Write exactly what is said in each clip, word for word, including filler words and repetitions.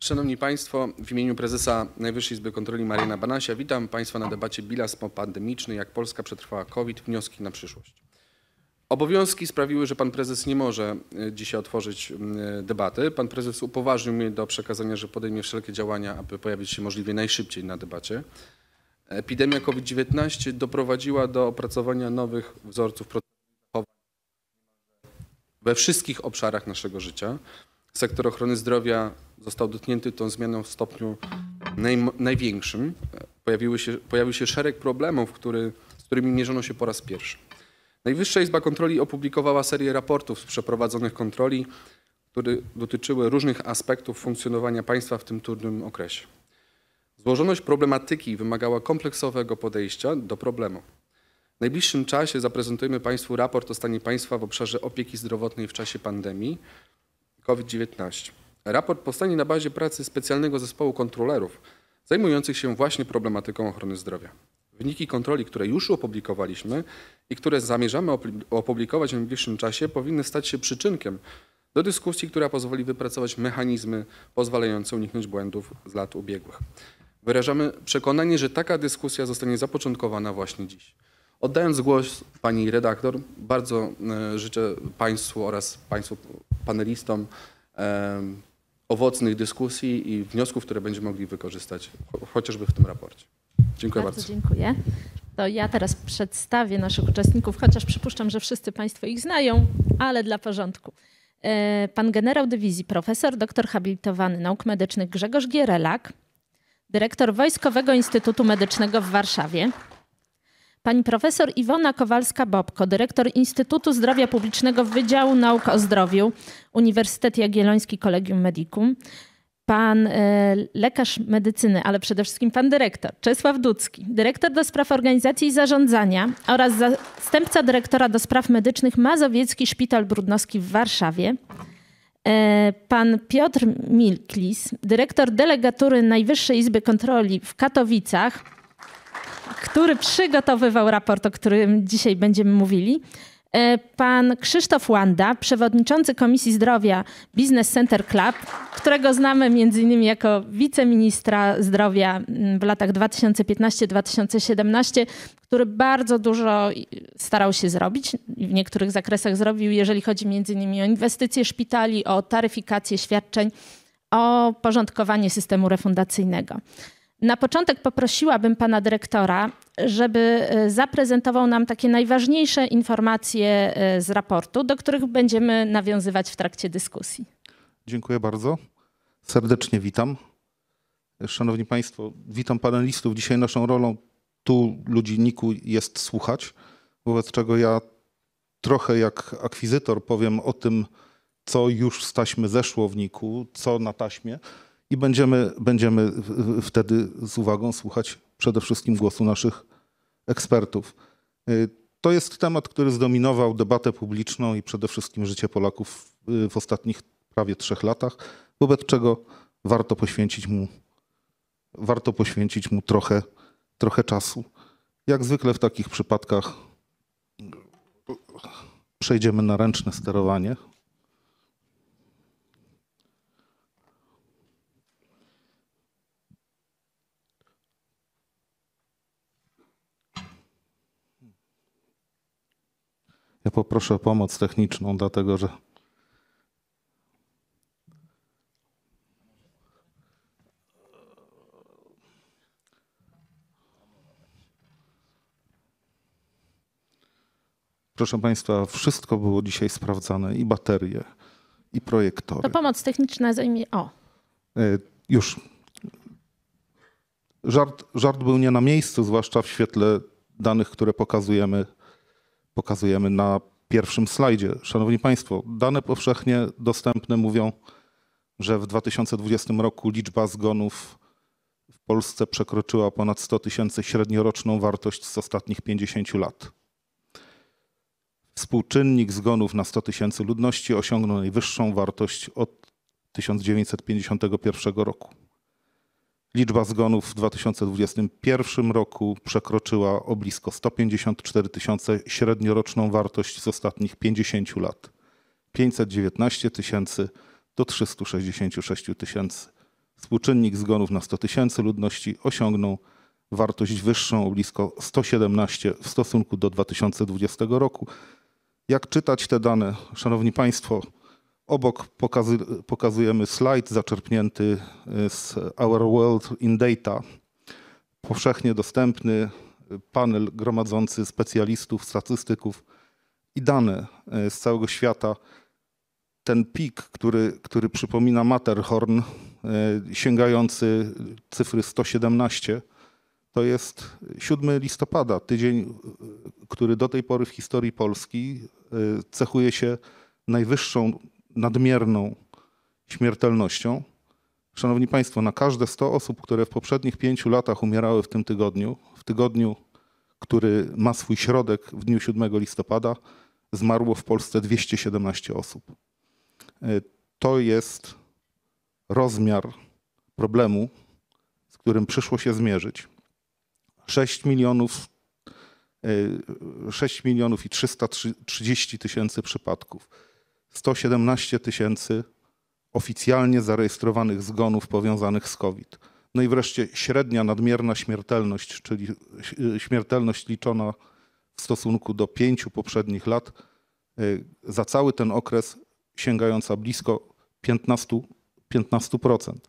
Szanowni Państwo, w imieniu prezesa Najwyższej Izby Kontroli Mariana Banasia witam Państwa na debacie bilans popandemiczny, jak Polska przetrwała COVID, wnioski na przyszłość. Obowiązki sprawiły, że Pan Prezes nie może dzisiaj otworzyć debaty. Pan Prezes upoważnił mnie do przekazania, że podejmie wszelkie działania, aby pojawić się możliwie najszybciej na debacie. Epidemia COVID dziewiętnaście doprowadziła do opracowania nowych wzorców procesowych we wszystkich obszarach naszego życia. Sektor ochrony zdrowia został dotknięty tą zmianą w stopniu naj, największym. Pojawiły się, pojawił się szereg problemów, który, z którymi mierzono się po raz pierwszy. Najwyższa Izba Kontroli opublikowała serię raportów z przeprowadzonych kontroli, które dotyczyły różnych aspektów funkcjonowania państwa w tym trudnym okresie. Złożoność problematyki wymagała kompleksowego podejścia do problemu. W najbliższym czasie zaprezentujemy Państwu raport o stanie państwa w obszarze opieki zdrowotnej w czasie pandemii COVID dziewiętnaście. Raport powstanie na bazie pracy specjalnego zespołu kontrolerów zajmujących się właśnie problematyką ochrony zdrowia. Wyniki kontroli, które już opublikowaliśmy i które zamierzamy opublikować w najbliższym czasie, powinny stać się przyczynkiem do dyskusji, która pozwoli wypracować mechanizmy pozwalające uniknąć błędów z lat ubiegłych. Wyrażamy przekonanie, że taka dyskusja zostanie zapoczątkowana właśnie dziś. Oddając głos pani redaktor, bardzo życzę Państwu oraz Państwu panelistom e, owocnych dyskusji i wniosków, które będziemy mogli wykorzystać chociażby w tym raporcie. Dziękuję bardzo. Bardzo dziękuję. To ja teraz przedstawię naszych uczestników, chociaż przypuszczam, że wszyscy Państwo ich znają, ale dla porządku. Pan generał dywizji, profesor, doktor habilitowany nauk medycznych Grzegorz Gierelak, dyrektor Wojskowego Instytutu Medycznego w Warszawie. Pani profesor Iwona Kowalska-Bobko, dyrektor Instytutu Zdrowia Publicznego Wydziału Nauk o Zdrowiu, Uniwersytet Jagielloński Collegium Medicum. Pan e, lekarz medycyny, ale przede wszystkim pan dyrektor Czesław Dudzki, dyrektor do spraw organizacji i zarządzania oraz zastępca dyrektora do spraw medycznych Mazowiecki Szpital Brudnowski w Warszawie. E, pan Piotr Milklis, dyrektor delegatury Najwyższej Izby Kontroli w Katowicach, który przygotowywał raport, o którym dzisiaj będziemy mówili. Pan Krzysztof Łanda, przewodniczący Komisji Zdrowia Business Center Club, którego znamy między innymi jako wiceministra zdrowia w latach dwa tysiące piętnastym do dwa tysiące siedemnastego, który bardzo dużo starał się zrobić i w niektórych zakresach zrobił, jeżeli chodzi między innymi o inwestycje szpitali, o taryfikację świadczeń, o porządkowanie systemu refundacyjnego. Na początek poprosiłabym pana dyrektora, żeby zaprezentował nam takie najważniejsze informacje z raportu, do których będziemy nawiązywać w trakcie dyskusji. Dziękuję bardzo. Serdecznie witam. Szanowni Państwo, witam panelistów. Dzisiaj naszą rolą tu ludzi N I K-u jest słuchać, wobec czego ja trochę jak akwizytor powiem o tym, co już z taśmy zeszło w N I K-u, co na taśmie. I będziemy, będziemy wtedy z uwagą słuchać przede wszystkim głosu naszych ekspertów. To jest temat, który zdominował debatę publiczną i przede wszystkim życie Polaków w ostatnich prawie trzech latach, wobec czego warto poświęcić mu, warto poświęcić mu trochę, trochę czasu. Jak zwykle w takich przypadkach przejdziemy na ręczne sterowanie. Ja poproszę o pomoc techniczną, dlatego że proszę Państwa, wszystko było dzisiaj sprawdzane, i baterie, i projektory. To pomoc techniczna zajmie... O. Już. Żart, żart był nie na miejscu, zwłaszcza w świetle danych, które pokazujemy Pokazujemy na pierwszym slajdzie. Szanowni Państwo, dane powszechnie dostępne mówią, że w dwa tysiące dwudziestym roku liczba zgonów w Polsce przekroczyła ponad sto tysięcy średnioroczną wartość z ostatnich pięćdziesięciu lat. Współczynnik zgonów na sto tysięcy ludności osiągnął najwyższą wartość od tysiąc dziewięćset pięćdziesiątego pierwszego roku. Liczba zgonów w dwa tysiące dwudziestym pierwszym roku przekroczyła o blisko sto pięćdziesiąt cztery tysiące średnioroczną wartość z ostatnich pięćdziesięciu lat. pięćset dziewiętnaście tysięcy do trzystu sześćdziesięciu sześciu tysięcy Współczynnik zgonów na sto tysięcy ludności osiągnął wartość wyższą o blisko sto siedemnaście w stosunku do dwa tysiące dwudziestego roku. Jak czytać te dane? Szanowni Państwo, obok pokazy, pokazujemy slajd zaczerpnięty z Our World in Data, powszechnie dostępny panel gromadzący specjalistów, statystyków i dane z całego świata. Ten pik, który, który przypomina Matterhorn, sięgający cyfry sto siedemnaście, to jest siódmego listopada, tydzień, który do tej pory w historii Polski cechuje się najwyższą, nadmierną śmiertelnością. Szanowni Państwo, na każde sto osób, które w poprzednich pięciu latach umierały w tym tygodniu, w tygodniu, który ma swój środek w dniu siódmego listopada, zmarło w Polsce dwieście siedemnaście osób. To jest rozmiar problemu, z którym przyszło się zmierzyć. sześć milionów, sześć milionów i trzysta trzydzieści tysięcy przypadków, sto siedemnaście tysięcy oficjalnie zarejestrowanych zgonów powiązanych z COVID. No i wreszcie średnia nadmierna śmiertelność, czyli śmiertelność liczona w stosunku do pięciu poprzednich lat, za cały ten okres sięgająca blisko piętnastu procent.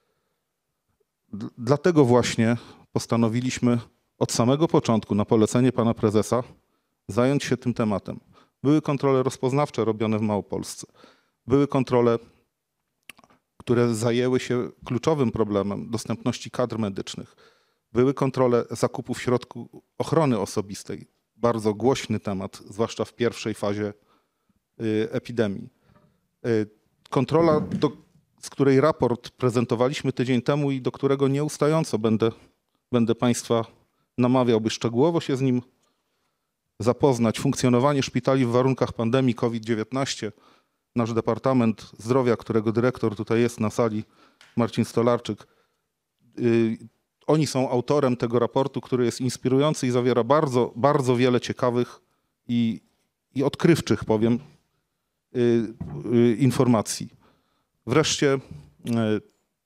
Dlatego właśnie postanowiliśmy od samego początku na polecenie pana prezesa zająć się tym tematem. Były kontrole rozpoznawcze robione w Małopolsce. Były kontrole, które zajęły się kluczowym problemem dostępności kadr medycznych. Były kontrole zakupów środków ochrony osobistej. Bardzo głośny temat, zwłaszcza w pierwszej fazie epidemii. Kontrola, do, z której raport prezentowaliśmy tydzień temu i do którego nieustająco będę, będę Państwa namawiał, by szczegółowo się z nim zapoznać. Funkcjonowanie szpitali w warunkach pandemii COVID dziewiętnaście. Nasz Departament Zdrowia, którego dyrektor tutaj jest na sali, Marcin Stolarczyk, yy, oni są autorem tego raportu, który jest inspirujący i zawiera bardzo, bardzo wiele ciekawych i, i odkrywczych, powiem, yy, yy, informacji. Wreszcie yy,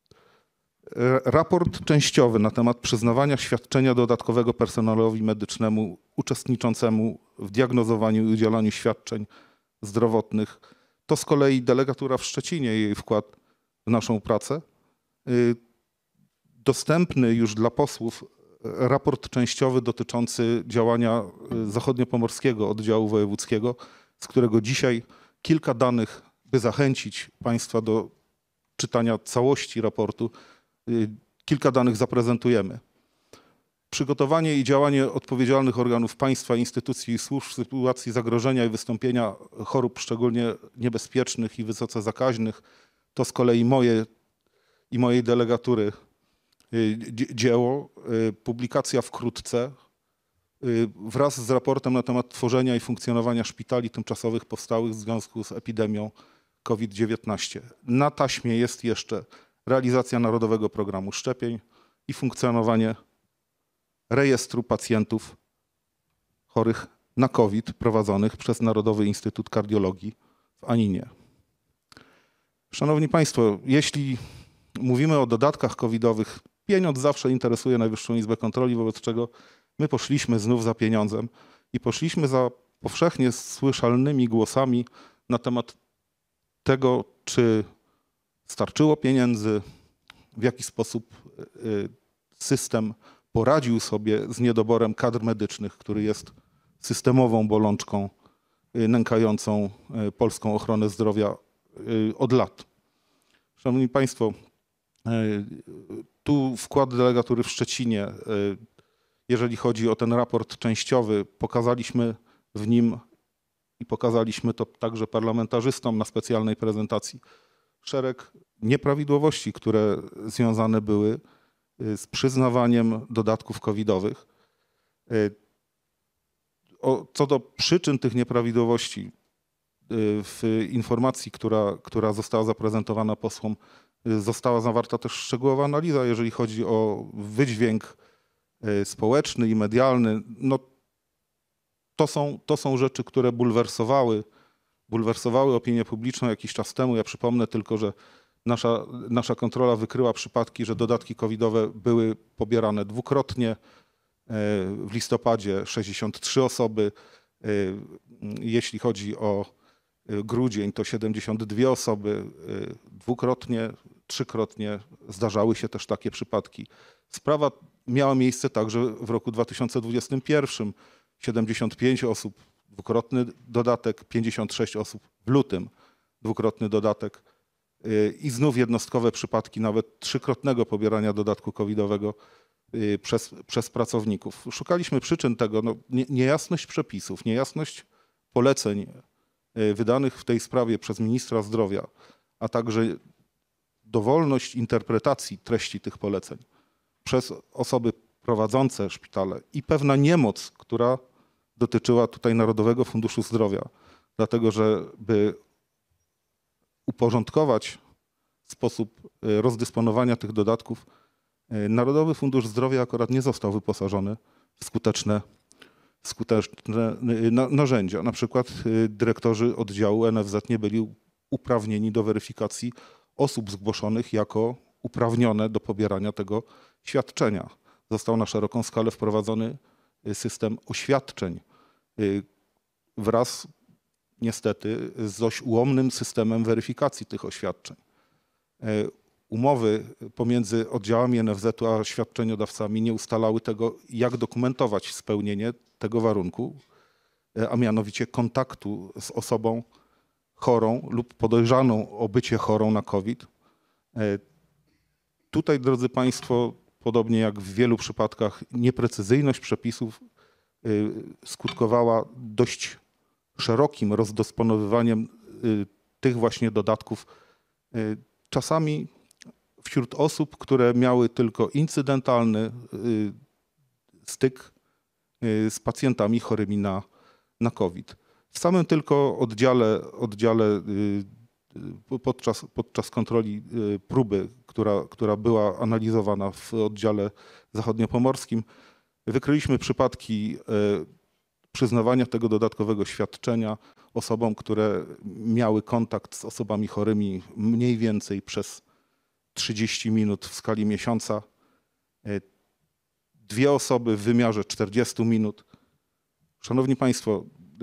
raport częściowy na temat przyznawania świadczenia dodatkowego personelowi medycznemu uczestniczącemu w diagnozowaniu i udzielaniu świadczeń zdrowotnych. To z kolei delegatura w Szczecinie, jej wkład w naszą pracę. Dostępny już dla posłów raport częściowy dotyczący działania zachodniopomorskiego oddziału wojewódzkiego, z którego dzisiaj kilka danych, by zachęcić Państwa do czytania całości raportu, kilka danych zaprezentujemy. Przygotowanie i działanie odpowiedzialnych organów państwa, instytucji i służb w sytuacji zagrożenia i wystąpienia chorób szczególnie niebezpiecznych i wysoce zakaźnych to z kolei moje i mojej delegatury dzieło. Publikacja wkrótce wraz z raportem na temat tworzenia i funkcjonowania szpitali tymczasowych powstałych w związku z epidemią COVID dziewiętnaście. Na taśmie jest jeszcze realizacja Narodowego Programu Szczepień i funkcjonowanie rejestru pacjentów chorych na COVID prowadzonych przez Narodowy Instytut Kardiologii w Aninie. Szanowni Państwo, jeśli mówimy o dodatkach covidowych, pieniądz zawsze interesuje Najwyższą Izbę Kontroli, wobec czego my poszliśmy znów za pieniądzem i poszliśmy za powszechnie słyszalnymi głosami na temat tego, czy starczyło pieniędzy, w jaki sposób system poradził sobie z niedoborem kadr medycznych, który jest systemową bolączką nękającą polską ochronę zdrowia od lat. Szanowni Państwo, tu wkład delegatury w Szczecinie, jeżeli chodzi o ten raport częściowy, pokazaliśmy w nim i pokazaliśmy to także parlamentarzystom na specjalnej prezentacji szereg nieprawidłowości, które związane były z przyznawaniem dodatków covidowych. Co do przyczyn tych nieprawidłowości, w informacji, która, która została zaprezentowana posłom, została zawarta też szczegółowa analiza, jeżeli chodzi o wydźwięk społeczny i medialny. No, to są, to są rzeczy, które bulwersowały, bulwersowały opinię publiczną jakiś czas temu. Ja przypomnę tylko, że Nasza, nasza kontrola wykryła przypadki, że dodatki covidowe były pobierane dwukrotnie. W listopadzie sześćdziesiąt trzy osoby. Jeśli chodzi o grudzień, to siedemdziesiąt dwie osoby. Dwukrotnie, trzykrotnie zdarzały się też takie przypadki. Sprawa miała miejsce także w roku dwa tysiące dwudziestym pierwszym. siedemdziesiąt pięć osób, dwukrotny dodatek, pięćdziesiąt sześć osób w lutym, dwukrotny dodatek. I znów jednostkowe przypadki nawet trzykrotnego pobierania dodatku covidowego przez, przez pracowników. Szukaliśmy przyczyn tego, no, nie, niejasność przepisów, niejasność poleceń wydanych w tej sprawie przez ministra zdrowia, a także dowolność interpretacji treści tych poleceń przez osoby prowadzące szpitale i pewna niemoc, która dotyczyła tutaj Narodowego Funduszu Zdrowia, dlatego że by uporządkować sposób rozdysponowania tych dodatków, Narodowy Fundusz Zdrowia akurat nie został wyposażony w skuteczne, skuteczne narzędzia. Na przykład dyrektorzy oddziału N F Z nie byli uprawnieni do weryfikacji osób zgłoszonych jako uprawnione do pobierania tego świadczenia. Został na szeroką skalę wprowadzony system oświadczeń wraz niestety z dość ułomnym systemem weryfikacji tych oświadczeń. Umowy pomiędzy oddziałami N F Z-u a świadczeniodawcami nie ustalały tego, jak dokumentować spełnienie tego warunku, a mianowicie kontaktu z osobą chorą lub podejrzaną o bycie chorą na COVID. Tutaj, drodzy Państwo, podobnie jak w wielu przypadkach, nieprecyzyjność przepisów skutkowała dość szerokim rozdysponowywaniem tych właśnie dodatków. Czasami wśród osób, które miały tylko incydentalny styk z pacjentami chorymi na, na COVID. W samym tylko oddziale, oddziale podczas, podczas kontroli próby, która, która była analizowana w oddziale zachodniopomorskim, wykryliśmy przypadki przyznawania tego dodatkowego świadczenia osobom, które miały kontakt z osobami chorymi mniej więcej przez trzydzieści minut w skali miesiąca. Dwie osoby w wymiarze czterdziestu minut. Szanowni Państwo,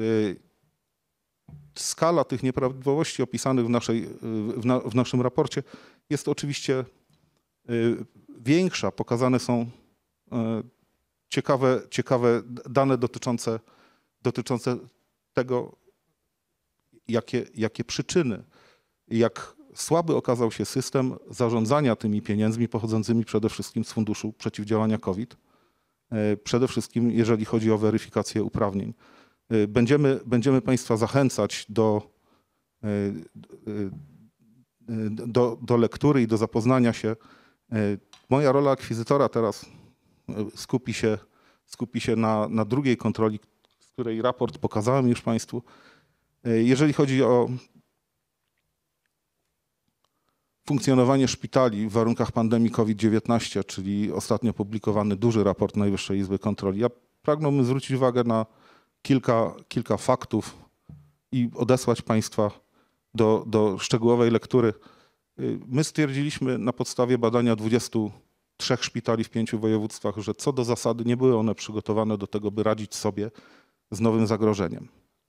skala tych nieprawidłowości opisanych w, naszej, w, na, w naszym raporcie jest oczywiście większa. Pokazane są ciekawe, ciekawe dane dotyczące, dotyczące tego, jakie, jakie przyczyny, jak słaby okazał się system zarządzania tymi pieniędzmi pochodzącymi przede wszystkim z Funduszu Przeciwdziałania COVID. Przede wszystkim jeżeli chodzi o weryfikację uprawnień. Będziemy, będziemy Państwa zachęcać do, do, do lektury i do zapoznania się. Moja rola akwizytora teraz skupi się, skupi się na, na drugiej kontroli, z której raport pokazałem już Państwu. Jeżeli chodzi o funkcjonowanie szpitali w warunkach pandemii COVID dziewiętnaście, czyli ostatnio publikowany duży raport Najwyższej Izby Kontroli, ja pragnąłbym zwrócić uwagę na kilka, kilka faktów i odesłać Państwa do, do szczegółowej lektury. My stwierdziliśmy na podstawie badania dwudziestu trzech szpitali w pięciu województwach, że co do zasady nie były one przygotowane do tego, by radzić sobie z nowym zagrożeniem.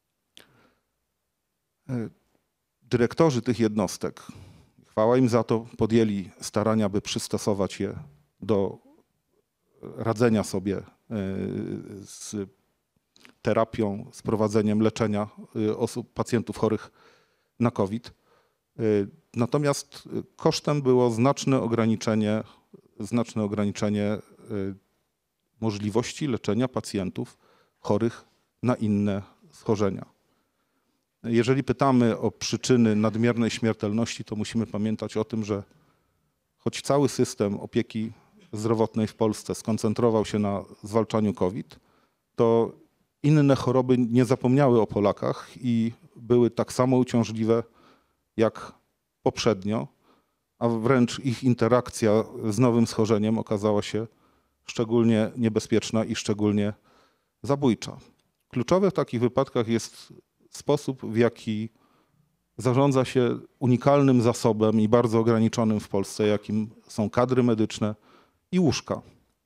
Dyrektorzy tych jednostek, chwała im za to, podjęli starania, by przystosować je do radzenia sobie z terapią, z prowadzeniem leczenia osób, pacjentów chorych na COVID. Natomiast kosztem było znaczne ograniczenie, znaczne ograniczenie możliwości leczenia pacjentów chorych na inne schorzenia. Jeżeli pytamy o przyczyny nadmiernej śmiertelności, to musimy pamiętać o tym, że choć cały system opieki zdrowotnej w Polsce skoncentrował się na zwalczaniu COVID, to inne choroby nie zapomniały o Polakach i były tak samo uciążliwe jak poprzednio, a wręcz ich interakcja z nowym schorzeniem okazała się szczególnie niebezpieczna i szczególnie zabójcza. Kluczowe w takich wypadkach jest sposób, w jaki zarządza się unikalnym zasobem i bardzo ograniczonym w Polsce, jakim są kadry medyczne i łóżka.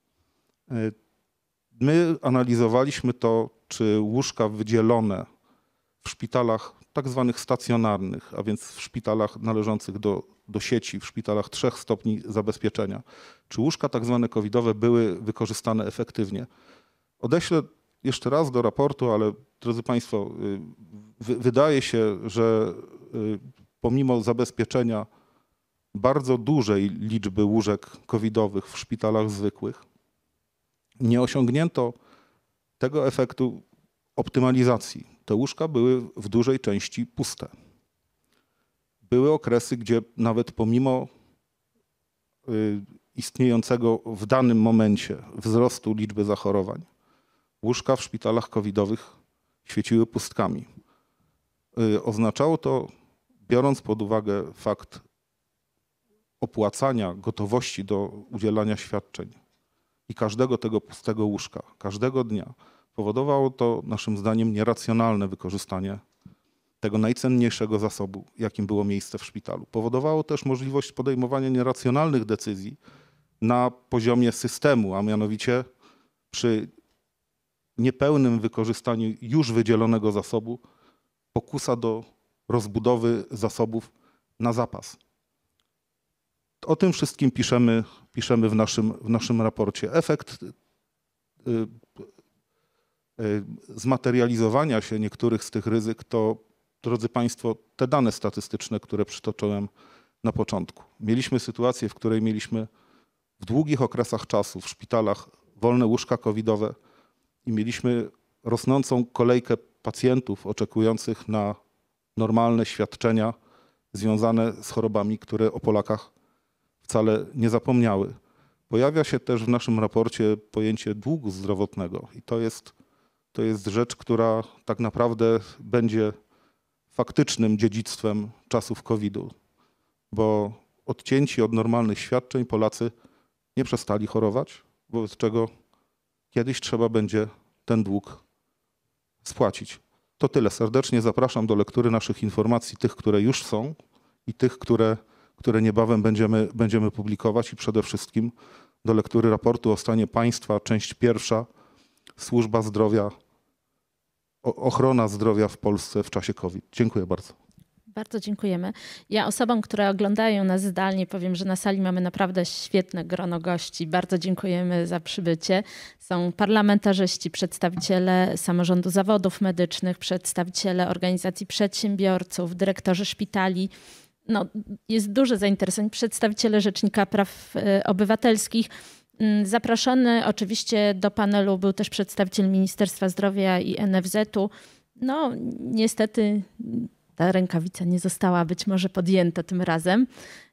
My analizowaliśmy to, czy łóżka wydzielone w szpitalach tak zwanych stacjonarnych, a więc w szpitalach należących do, do sieci, w szpitalach trzech stopni zabezpieczenia, czy łóżka tak zwane covidowe były wykorzystane efektywnie. Odeślę jeszcze raz do raportu, ale drodzy Państwo, wydaje się, że pomimo zabezpieczenia bardzo dużej liczby łóżek covidowych w szpitalach zwykłych, nie osiągnięto tego efektu optymalizacji. Te łóżka były w dużej części puste. Były okresy, gdzie nawet pomimo istniejącego w danym momencie wzrostu liczby zachorowań, łóżka w szpitalach covidowych świeciły pustkami. Oznaczało to, biorąc pod uwagę fakt opłacania gotowości do udzielania świadczeń i każdego tego pustego łóżka, każdego dnia, powodowało to naszym zdaniem nieracjonalne wykorzystanie tego najcenniejszego zasobu, jakim było miejsce w szpitalu. Powodowało też możliwość podejmowania nieracjonalnych decyzji na poziomie systemu, a mianowicie przy niepełnym wykorzystaniu już wydzielonego zasobu pokusa do rozbudowy zasobów na zapas. O tym wszystkim piszemy, piszemy w, naszym, w naszym raporcie. Efekt y, y, zmaterializowania się niektórych z tych ryzyk to, drodzy Państwo, te dane statystyczne, które przytoczyłem na początku. Mieliśmy sytuację, w której mieliśmy w długich okresach czasu w szpitalach wolne łóżka covidowe i mieliśmy rosnącą kolejkę pacjentów oczekujących na normalne świadczenia związane z chorobami, które o Polakach wcale nie zapomniały. Pojawia się też w naszym raporcie pojęcie długu zdrowotnego i to jest, to jest rzecz, która tak naprawdę będzie faktycznym dziedzictwem czasów kowida, bo odcięci od normalnych świadczeń Polacy nie przestali chorować, wobec czego kiedyś trzeba będzie ten dług spłacić. To tyle. Serdecznie zapraszam do lektury naszych informacji, tych, które już są i tych, które, które niebawem będziemy, będziemy publikować i przede wszystkim do lektury raportu o stanie państwa, część pierwsza, służba zdrowia, ochrona zdrowia w Polsce w czasie COVID. Dziękuję bardzo. Bardzo dziękujemy. Ja osobom, które oglądają nas zdalnie, powiem, że na sali mamy naprawdę świetne grono gości. Bardzo dziękujemy za przybycie. Są parlamentarzyści, przedstawiciele samorządu zawodów medycznych, przedstawiciele organizacji przedsiębiorców, dyrektorzy szpitali. No, jest duże zainteresowanie, przedstawiciele Rzecznika Praw Obywatelskich. Zaproszony oczywiście do panelu był też przedstawiciel Ministerstwa Zdrowia i N F Z u. No niestety ta rękawica nie została być może podjęta tym razem.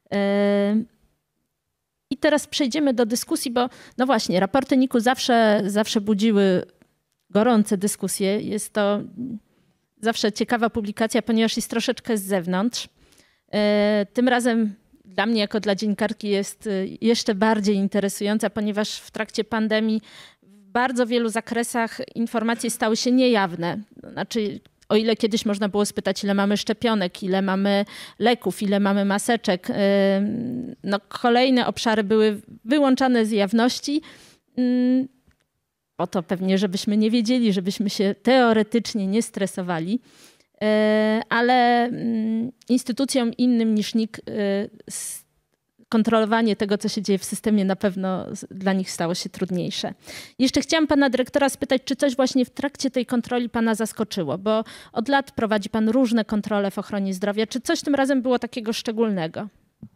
I teraz przejdziemy do dyskusji, bo no właśnie, raporty N I K u zawsze, zawsze budziły gorące dyskusje. Jest to zawsze ciekawa publikacja, ponieważ jest troszeczkę z zewnątrz. Tym razem dla mnie jako dla dziennikarki jest jeszcze bardziej interesująca, ponieważ w trakcie pandemii w bardzo wielu zakresach informacje stały się niejawne. Znaczy, o ile kiedyś można było spytać, ile mamy szczepionek, ile mamy leków, ile mamy maseczek, no kolejne obszary były wyłączane z jawności. Po to pewnie, żebyśmy nie wiedzieli, żebyśmy się teoretycznie nie stresowali. Ale instytucjom innym niż N I K kontrolowanie tego, co się dzieje w systemie, na pewno dla nich stało się trudniejsze. Jeszcze chciałam pana dyrektora spytać, czy coś właśnie w trakcie tej kontroli pana zaskoczyło, bo od lat prowadzi pan różne kontrole w ochronie zdrowia. Czy coś tym razem było takiego szczególnego?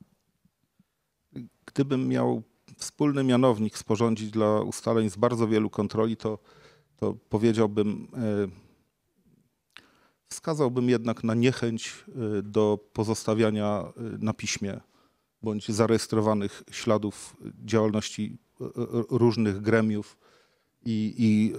Gdybym miał wspólny mianownik sporządzić dla ustaleń z bardzo wielu kontroli, to, to powiedziałbym, wskazałbym jednak na niechęć do pozostawiania na piśmie bądź zarejestrowanych śladów działalności różnych gremiów i, i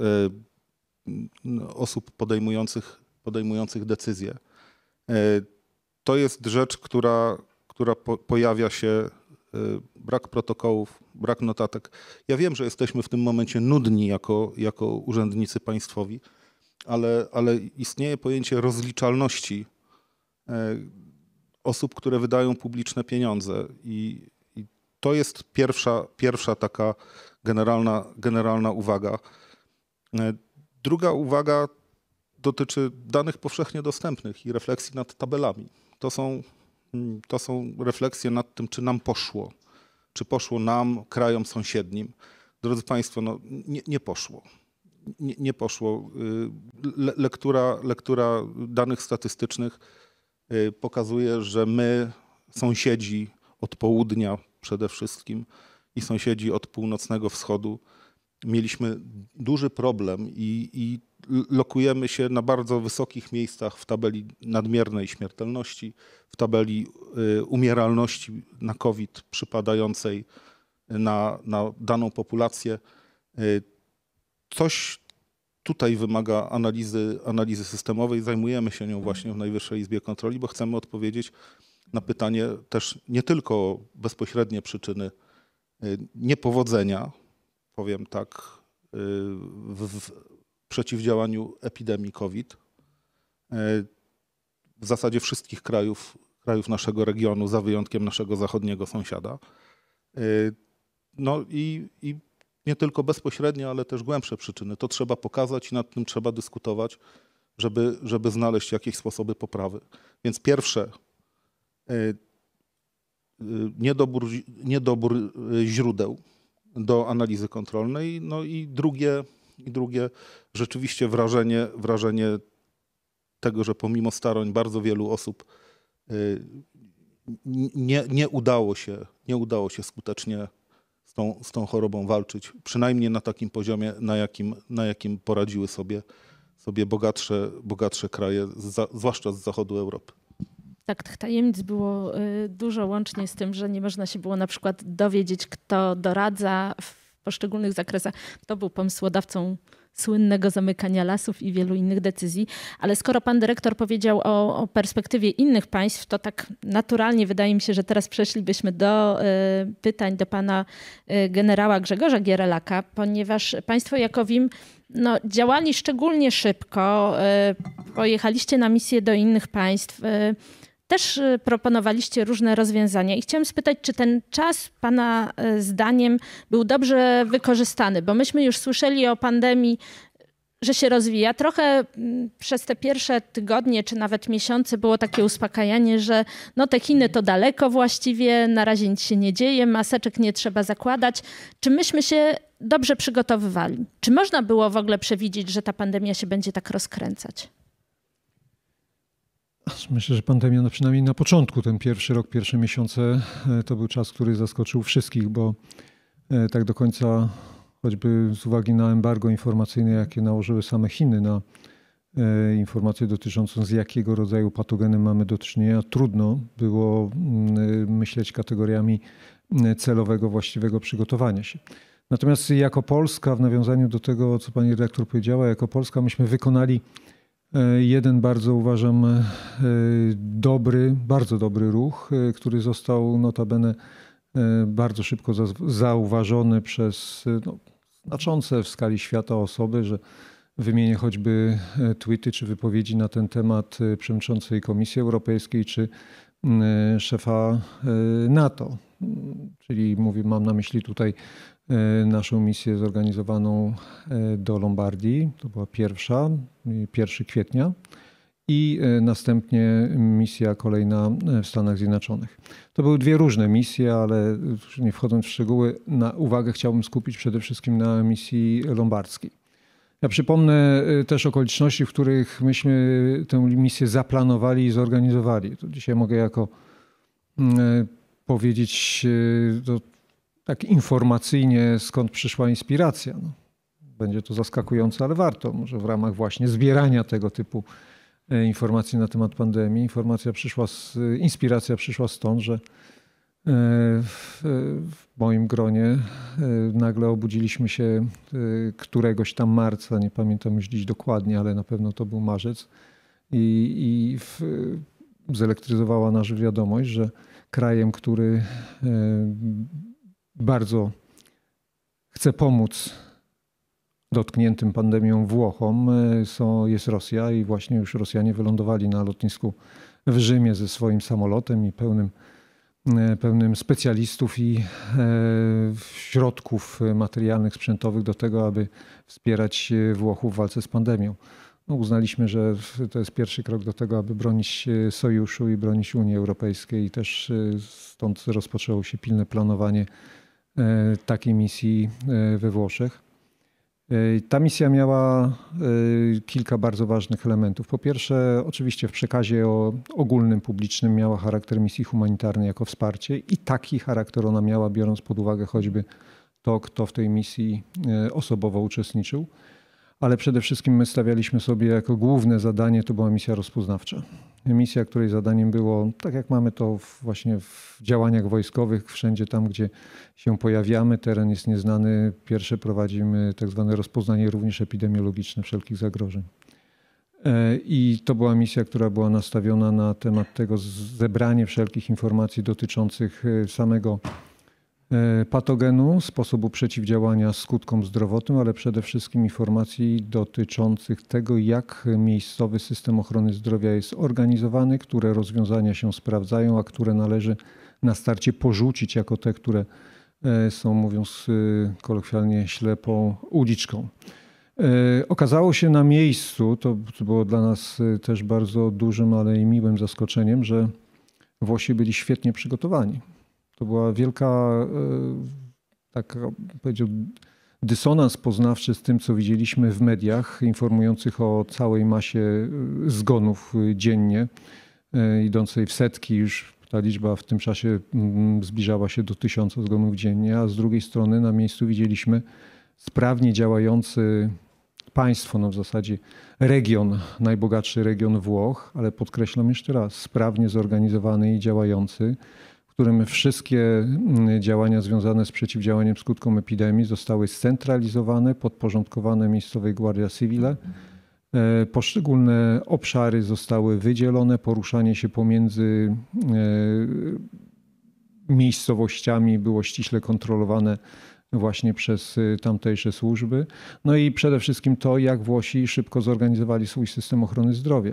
osób podejmujących, podejmujących decyzje. To jest rzecz, która, która po, pojawia się, brak protokołów, brak notatek. Ja wiem, że jesteśmy w tym momencie nudni jako, jako urzędnicy państwowi, ale, ale istnieje pojęcie rozliczalności osób, które wydają publiczne pieniądze. I, i to jest pierwsza, pierwsza taka generalna, generalna uwaga. Druga uwaga dotyczy danych powszechnie dostępnych i refleksji nad tabelami. To są, to są refleksje nad tym, czy nam poszło. Czy poszło nam, krajom sąsiednim. Drodzy Państwo, no nie, nie poszło. Nie, nie poszło. Le, lektura, lektura danych statystycznych pokazuje, że my, sąsiedzi od południa przede wszystkim i sąsiedzi od północnego wschodu, mieliśmy duży problem i, i lokujemy się na bardzo wysokich miejscach w tabeli nadmiernej śmiertelności, w tabeli umieralności na COVID przypadającej na, na daną populację. Coś tutaj wymaga analizy, analizy systemowej. Zajmujemy się nią właśnie w Najwyższej Izbie Kontroli, bo chcemy odpowiedzieć na pytanie też nie tylko o bezpośrednie przyczyny niepowodzenia, powiem tak, w, w przeciwdziałaniu epidemii COVID. W zasadzie wszystkich krajów, krajów naszego regionu, za wyjątkiem naszego zachodniego sąsiada. No i, i nie tylko bezpośrednie, ale też głębsze przyczyny. To trzeba pokazać i nad tym trzeba dyskutować, żeby, żeby znaleźć jakieś sposoby poprawy. Więc pierwsze, niedobór, niedobór źródeł do analizy kontrolnej. No i drugie, i drugie rzeczywiście wrażenie, wrażenie tego, że pomimo starań bardzo wielu osób nie, nie, udało się, nie udało się skutecznie z tą, z tą chorobą walczyć, przynajmniej na takim poziomie, na jakim, na jakim poradziły sobie, sobie bogatsze, bogatsze kraje, za, zwłaszcza z zachodu Europy. Tak, tych tajemnic było dużo, łącznie z tym, że nie można się było na przykład dowiedzieć, kto doradza w poszczególnych zakresach, kto był pomysłodawcą słynnego zamykania lasów i wielu innych decyzji. Ale skoro pan dyrektor powiedział o, o perspektywie innych państw, to tak naturalnie wydaje mi się, że teraz przeszlibyśmy do y, pytań do pana y, generała Grzegorza Gierelaka, ponieważ państwo jako W I M no, działali szczególnie szybko. Y, pojechaliście na misję do innych państw. Y, Też proponowaliście różne rozwiązania i chciałam spytać, czy ten czas pana zdaniem był dobrze wykorzystany, bo myśmy już słyszeli o pandemii, że się rozwija. Trochę przez te pierwsze tygodnie czy nawet miesiące było takie uspokajanie, że no te Chiny to daleko właściwie, na razie nic się nie dzieje, maseczek nie trzeba zakładać. Czy myśmy się dobrze przygotowywali? Czy można było w ogóle przewidzieć, że ta pandemia się będzie tak rozkręcać? Myślę, że pandemia, no przynajmniej na początku, ten pierwszy rok, pierwsze miesiące, to był czas, który zaskoczył wszystkich, bo tak do końca, choćby z uwagi na embargo informacyjne, jakie nałożyły same Chiny na informacje dotyczącą z jakiego rodzaju patogenem mamy do czynienia, trudno było myśleć kategoriami celowego, właściwego przygotowania się. Natomiast jako Polska, w nawiązaniu do tego, co pani redaktor powiedziała, jako Polska myśmy wykonali jeden bardzo, uważam, dobry, bardzo dobry ruch, który został notabene bardzo szybko zauważony przez no, znaczące w skali świata osoby, że wymienię choćby tweety czy wypowiedzi na ten temat przewodniczącej Komisji Europejskiej czy szefa NATO. Czyli mówię, mam na myśli tutaj naszą misję zorganizowaną do Lombardii. To była pierwsza, pierwszego kwietnia i następnie misja kolejna w Stanach Zjednoczonych. To były dwie różne misje, ale nie wchodząc w szczegóły, na uwagę chciałbym skupić przede wszystkim na misji lombardzkiej. Ja przypomnę też okoliczności, w których myśmy tę misję zaplanowali i zorganizowali. To dzisiaj mogę jako powiedzieć to tak informacyjnie, skąd przyszła inspiracja. No, będzie to zaskakujące, ale warto. Może w ramach właśnie zbierania tego typu informacji na temat pandemii. Informacja przyszła z, inspiracja przyszła stąd, że w, w moim gronie nagle obudziliśmy się któregoś tam marca, nie pamiętam już dziś dokładnie, ale na pewno to był marzec i, i w, zelektryzowała nas wiadomość, że krajem, który bardzo chce pomóc dotkniętym pandemią Włochom, są, jest Rosja i właśnie już Rosjanie wylądowali na lotnisku w Rzymie ze swoim samolotem i pełnym, pełnym specjalistów i środków materialnych, sprzętowych do tego, aby wspierać Włochów w walce z pandemią. No, uznaliśmy, że to jest pierwszy krok do tego, aby bronić sojuszu i bronić Unii Europejskiej i też stąd rozpoczęło się pilne planowanie takiej misji we Włoszech. Ta misja miała kilka bardzo ważnych elementów. Po pierwsze, oczywiście w przekazie ogólnym, publicznym miała charakter misji humanitarnej jako wsparcie i taki charakter ona miała, biorąc pod uwagę choćby to, kto w tej misji osobowo uczestniczył. Ale przede wszystkim my stawialiśmy sobie jako główne zadanie, to była misja rozpoznawcza. Misja, której zadaniem było, tak jak mamy to właśnie w działaniach wojskowych, wszędzie tam, gdzie się pojawiamy, teren jest nieznany, pierwsze prowadzimy tak zwane rozpoznanie również epidemiologiczne wszelkich zagrożeń. I to była misja, która była nastawiona na temat tego zebranie wszelkich informacji dotyczących samego patogenu, sposobu przeciwdziałania skutkom zdrowotnym, ale przede wszystkim informacji dotyczących tego, jak miejscowy system ochrony zdrowia jest organizowany, które rozwiązania się sprawdzają, a które należy na starcie porzucić jako te, które są, mówiąc kolokwialnie, ślepą uliczką. Okazało się na miejscu, to było dla nas też bardzo dużym, ale i miłym zaskoczeniem, że Włosi byli świetnie przygotowani. To była wielka, tak powiedział, dysonans poznawczy z tym, co widzieliśmy w mediach informujących o całej masie zgonów dziennie, idącej w setki. Już ta liczba w tym czasie zbliżała się do tysiąca zgonów dziennie, a z drugiej strony na miejscu widzieliśmy sprawnie działający państwo, no w zasadzie region, najbogatszy region Włoch, ale podkreślam jeszcze raz, sprawnie zorganizowany i działający, w którym wszystkie działania związane z przeciwdziałaniem skutkom epidemii zostały scentralizowane, podporządkowane miejscowej Guardia Civile. Poszczególne obszary zostały wydzielone, poruszanie się pomiędzy miejscowościami było ściśle kontrolowane właśnie przez tamtejsze służby. No i przede wszystkim to, jak Włosi szybko zorganizowali swój system ochrony zdrowia.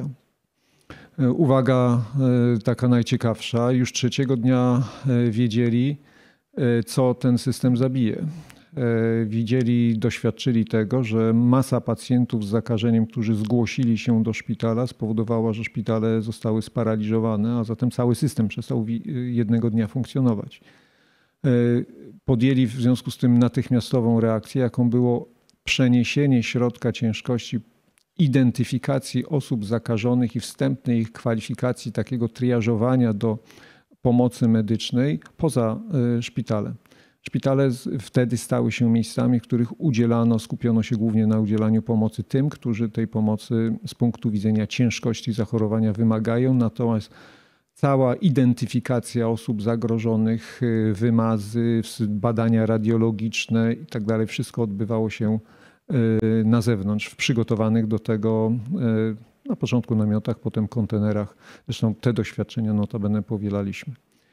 Uwaga taka najciekawsza, już trzeciego dnia wiedzieli, co ten system zabije. Widzieli, doświadczyli tego, że masa pacjentów z zakażeniem, którzy zgłosili się do szpitala, spowodowała, że szpitale zostały sparaliżowane, a zatem cały system przestał jednego dnia funkcjonować. Podjęli w związku z tym natychmiastową reakcję, jaką było przeniesienie środka ciężkości identyfikacji osób zakażonych i wstępnej ich kwalifikacji, takiego triażowania do pomocy medycznej poza szpitale. Szpitale wtedy stały się miejscami, w których udzielano, skupiono się głównie na udzielaniu pomocy tym, którzy tej pomocy z punktu widzenia ciężkości zachorowania wymagają, natomiast cała identyfikacja osób zagrożonych, wymazy, badania radiologiczne i tak dalej, wszystko odbywało się na zewnątrz, w przygotowanych do tego na początku namiotach, potem kontenerach. Zresztą te doświadczenia notabene powielaliśmy.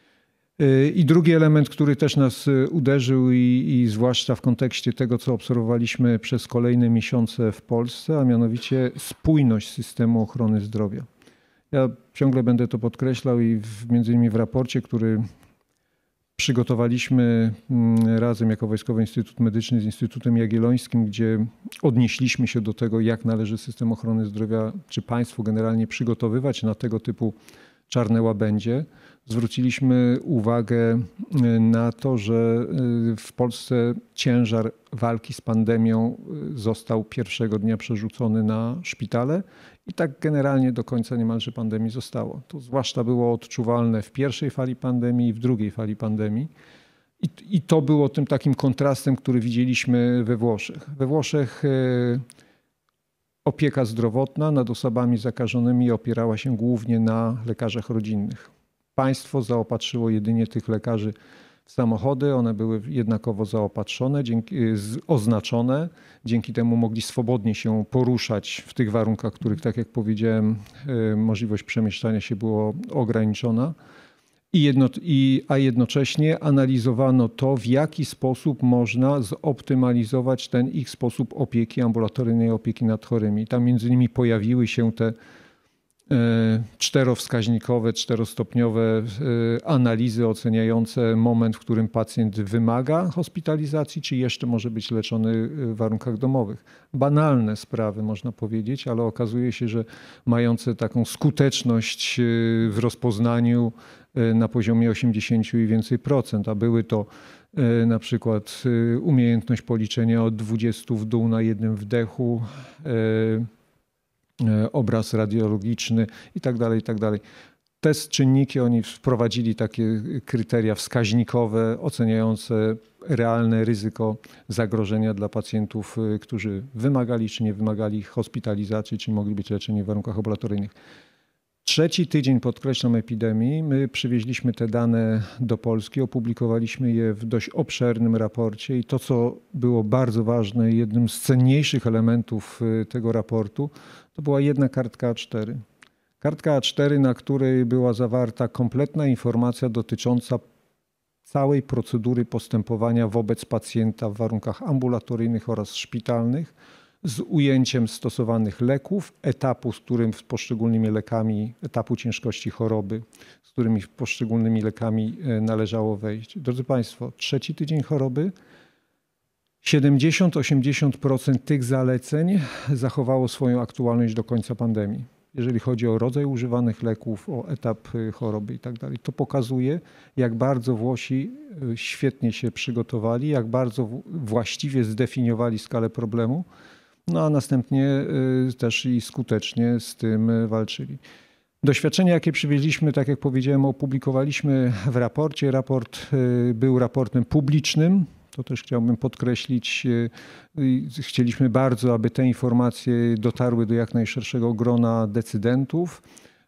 I drugi element, który też nas uderzył i, i zwłaszcza w kontekście tego, co obserwowaliśmy przez kolejne miesiące w Polsce, a mianowicie spójność systemu ochrony zdrowia. Ja ciągle będę to podkreślał i w, między innymi w raporcie, który przygotowaliśmy razem jako Wojskowy Instytut Medyczny z Instytutem Jagiellońskim, gdzie odnieśliśmy się do tego, jak należy system ochrony zdrowia, czy państwo generalnie przygotowywać na tego typu czarne łabędzie. Zwróciliśmy uwagę na to, że w Polsce ciężar walki z pandemią został pierwszego dnia przerzucony na szpitale i tak generalnie do końca niemalże pandemii zostało. To zwłaszcza było odczuwalne w pierwszej fali pandemii i w drugiej fali pandemii. I, i to było tym takim kontrastem, który widzieliśmy we Włoszech. We Włoszech opieka zdrowotna nad osobami zakażonymi opierała się głównie na lekarzach rodzinnych. Państwo zaopatrzyło jedynie tych lekarzy w samochody, one były jednakowo zaopatrzone, dzięki, oznaczone, dzięki temu mogli swobodnie się poruszać w tych warunkach, których, tak jak powiedziałem, możliwość przemieszczania się była ograniczona. I jedno, i, a jednocześnie analizowano to, w jaki sposób można zoptymalizować ten ich sposób opieki, ambulatoryjnej opieki nad chorymi. Tam między innymi pojawiły się te czterowskaźnikowe, czterostopniowe analizy oceniające moment, w którym pacjent wymaga hospitalizacji, czy jeszcze może być leczony w warunkach domowych. Banalne sprawy, można powiedzieć, ale okazuje się, że mające taką skuteczność w rozpoznaniu na poziomie osiemdziesiąt i więcej procent, a były to na przykład umiejętność policzenia od dwudziestu w dół na jednym wdechu, obraz radiologiczny i tak dalej, i tak dalej. Te czynniki, oni wprowadzili takie kryteria wskaźnikowe oceniające realne ryzyko zagrożenia dla pacjentów, którzy wymagali czy nie wymagali hospitalizacji, czy mogli być leczeni w warunkach ambulatoryjnych. Trzeci tydzień, podkreślam, epidemii, my przywieźliśmy te dane do Polski, opublikowaliśmy je w dość obszernym raporcie i to, co było bardzo ważne, jednym z cenniejszych elementów tego raportu, to była jedna kartka A cztery. Kartka A cztery, na której była zawarta kompletna informacja dotycząca całej procedury postępowania wobec pacjenta w warunkach ambulatoryjnych oraz szpitalnych, z ujęciem stosowanych leków, etapu, z którym poszczególnymi lekami, etapu ciężkości choroby, z którymi poszczególnymi lekami należało wejść. Drodzy Państwo, trzeci tydzień choroby, siedemdziesiąt do osiemdziesięciu procent tych zaleceń zachowało swoją aktualność do końca pandemii. Jeżeli chodzi o rodzaj używanych leków, o etap choroby i tak dalej. To pokazuje, jak bardzo Włosi świetnie się przygotowali, jak bardzo właściwie zdefiniowali skalę problemu, no a następnie też i skutecznie z tym walczyli. Doświadczenia, jakie przywieźliśmy, tak jak powiedziałem, opublikowaliśmy w raporcie. Raport był raportem publicznym. To też chciałbym podkreślić. Chcieliśmy bardzo, aby te informacje dotarły do jak najszerszego grona decydentów,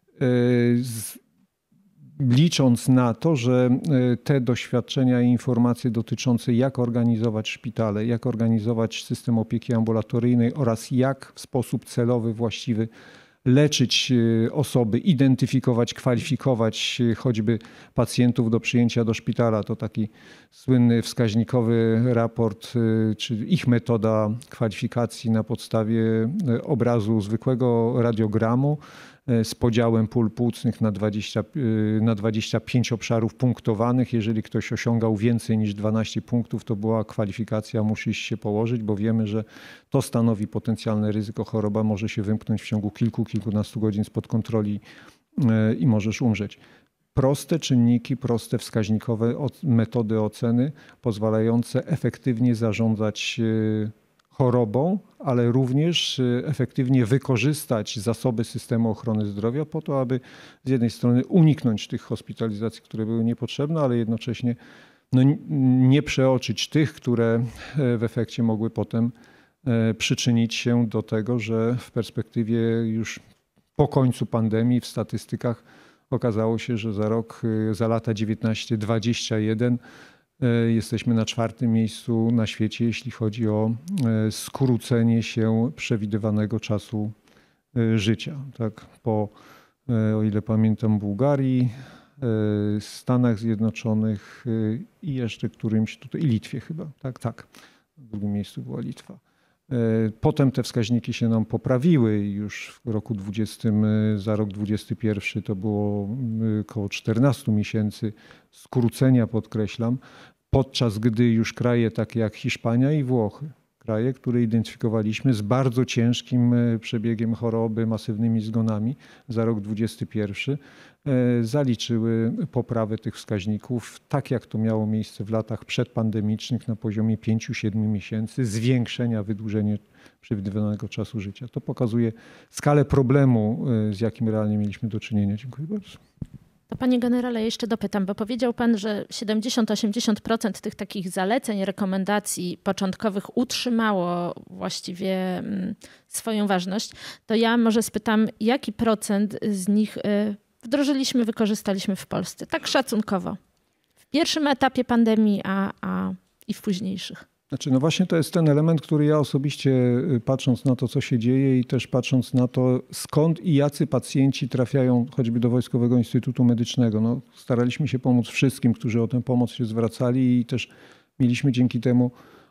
licząc na to, że te doświadczenia i informacje dotyczące jak organizować szpitale, jak organizować system opieki ambulatoryjnej oraz jak w sposób celowy, właściwy leczyć osoby, identyfikować, kwalifikować choćby pacjentów do przyjęcia do szpitala. To taki słynny wskaźnikowy raport, czy ich metoda kwalifikacji na podstawie obrazu zwykłego radiogramu z podziałem pól płucnych na dwadzieścia, na dwadzieścia pięć obszarów punktowanych. Jeżeli ktoś osiągał więcej niż dwanaście punktów, to była kwalifikacja, musisz się położyć, bo wiemy, że to stanowi potencjalne ryzyko. Choroba może się wymknąć w ciągu kilku, kilkunastu godzin spod kontroli i możesz umrzeć. Proste czynniki, proste wskaźnikowe metody oceny pozwalające efektywnie zarządzać chorobą, ale również efektywnie wykorzystać zasoby systemu ochrony zdrowia po to, aby z jednej strony uniknąć tych hospitalizacji, które były niepotrzebne, ale jednocześnie no, nie przeoczyć tych, które w efekcie mogły potem przyczynić się do tego, że w perspektywie już po końcu pandemii w statystykach okazało się, że za rok, za lata dziewiętnaście dwadzieścia jeden jesteśmy na czwartym miejscu na świecie, jeśli chodzi o skrócenie się przewidywanego czasu życia. Tak, po, o ile pamiętam, Bułgarii, Stanach Zjednoczonych i jeszcze którymś tutaj, i Litwie chyba. Tak, tak. W drugim miejscu była Litwa. Potem te wskaźniki się nam poprawiły i już w roku dwudziestym, za rok dwudziesty pierwszy to było około czternastu miesięcy skrócenia, podkreślam, podczas gdy już kraje takie jak Hiszpania i Włochy, kraje, które identyfikowaliśmy z bardzo ciężkim przebiegiem choroby, masywnymi zgonami za rok dwudziesty pierwszy, zaliczyły poprawę tych wskaźników, tak jak to miało miejsce w latach przedpandemicznych na poziomie pięciu do siedmiu miesięcy, zwiększenia, wydłużenia przewidywanego czasu życia. To pokazuje skalę problemu, z jakim realnie mieliśmy do czynienia. Dziękuję bardzo. To panie generale, jeszcze dopytam, bo powiedział pan, że siedemdziesiąt do osiemdziesięciu procent tych takich zaleceń, rekomendacji początkowych utrzymało właściwie swoją ważność. To ja może spytam, jaki procent z nich wdrożyliśmy, wykorzystaliśmy w Polsce? Tak szacunkowo. W pierwszym etapie pandemii, a, a i w późniejszych. Znaczy, no właśnie to jest ten element, który ja osobiście, patrząc na to, co się dzieje i też patrząc na to, skąd i jacy pacjenci trafiają choćby do Wojskowego Instytutu Medycznego. No, staraliśmy się pomóc wszystkim, którzy o tę pomoc się zwracali i też mieliśmy dzięki temu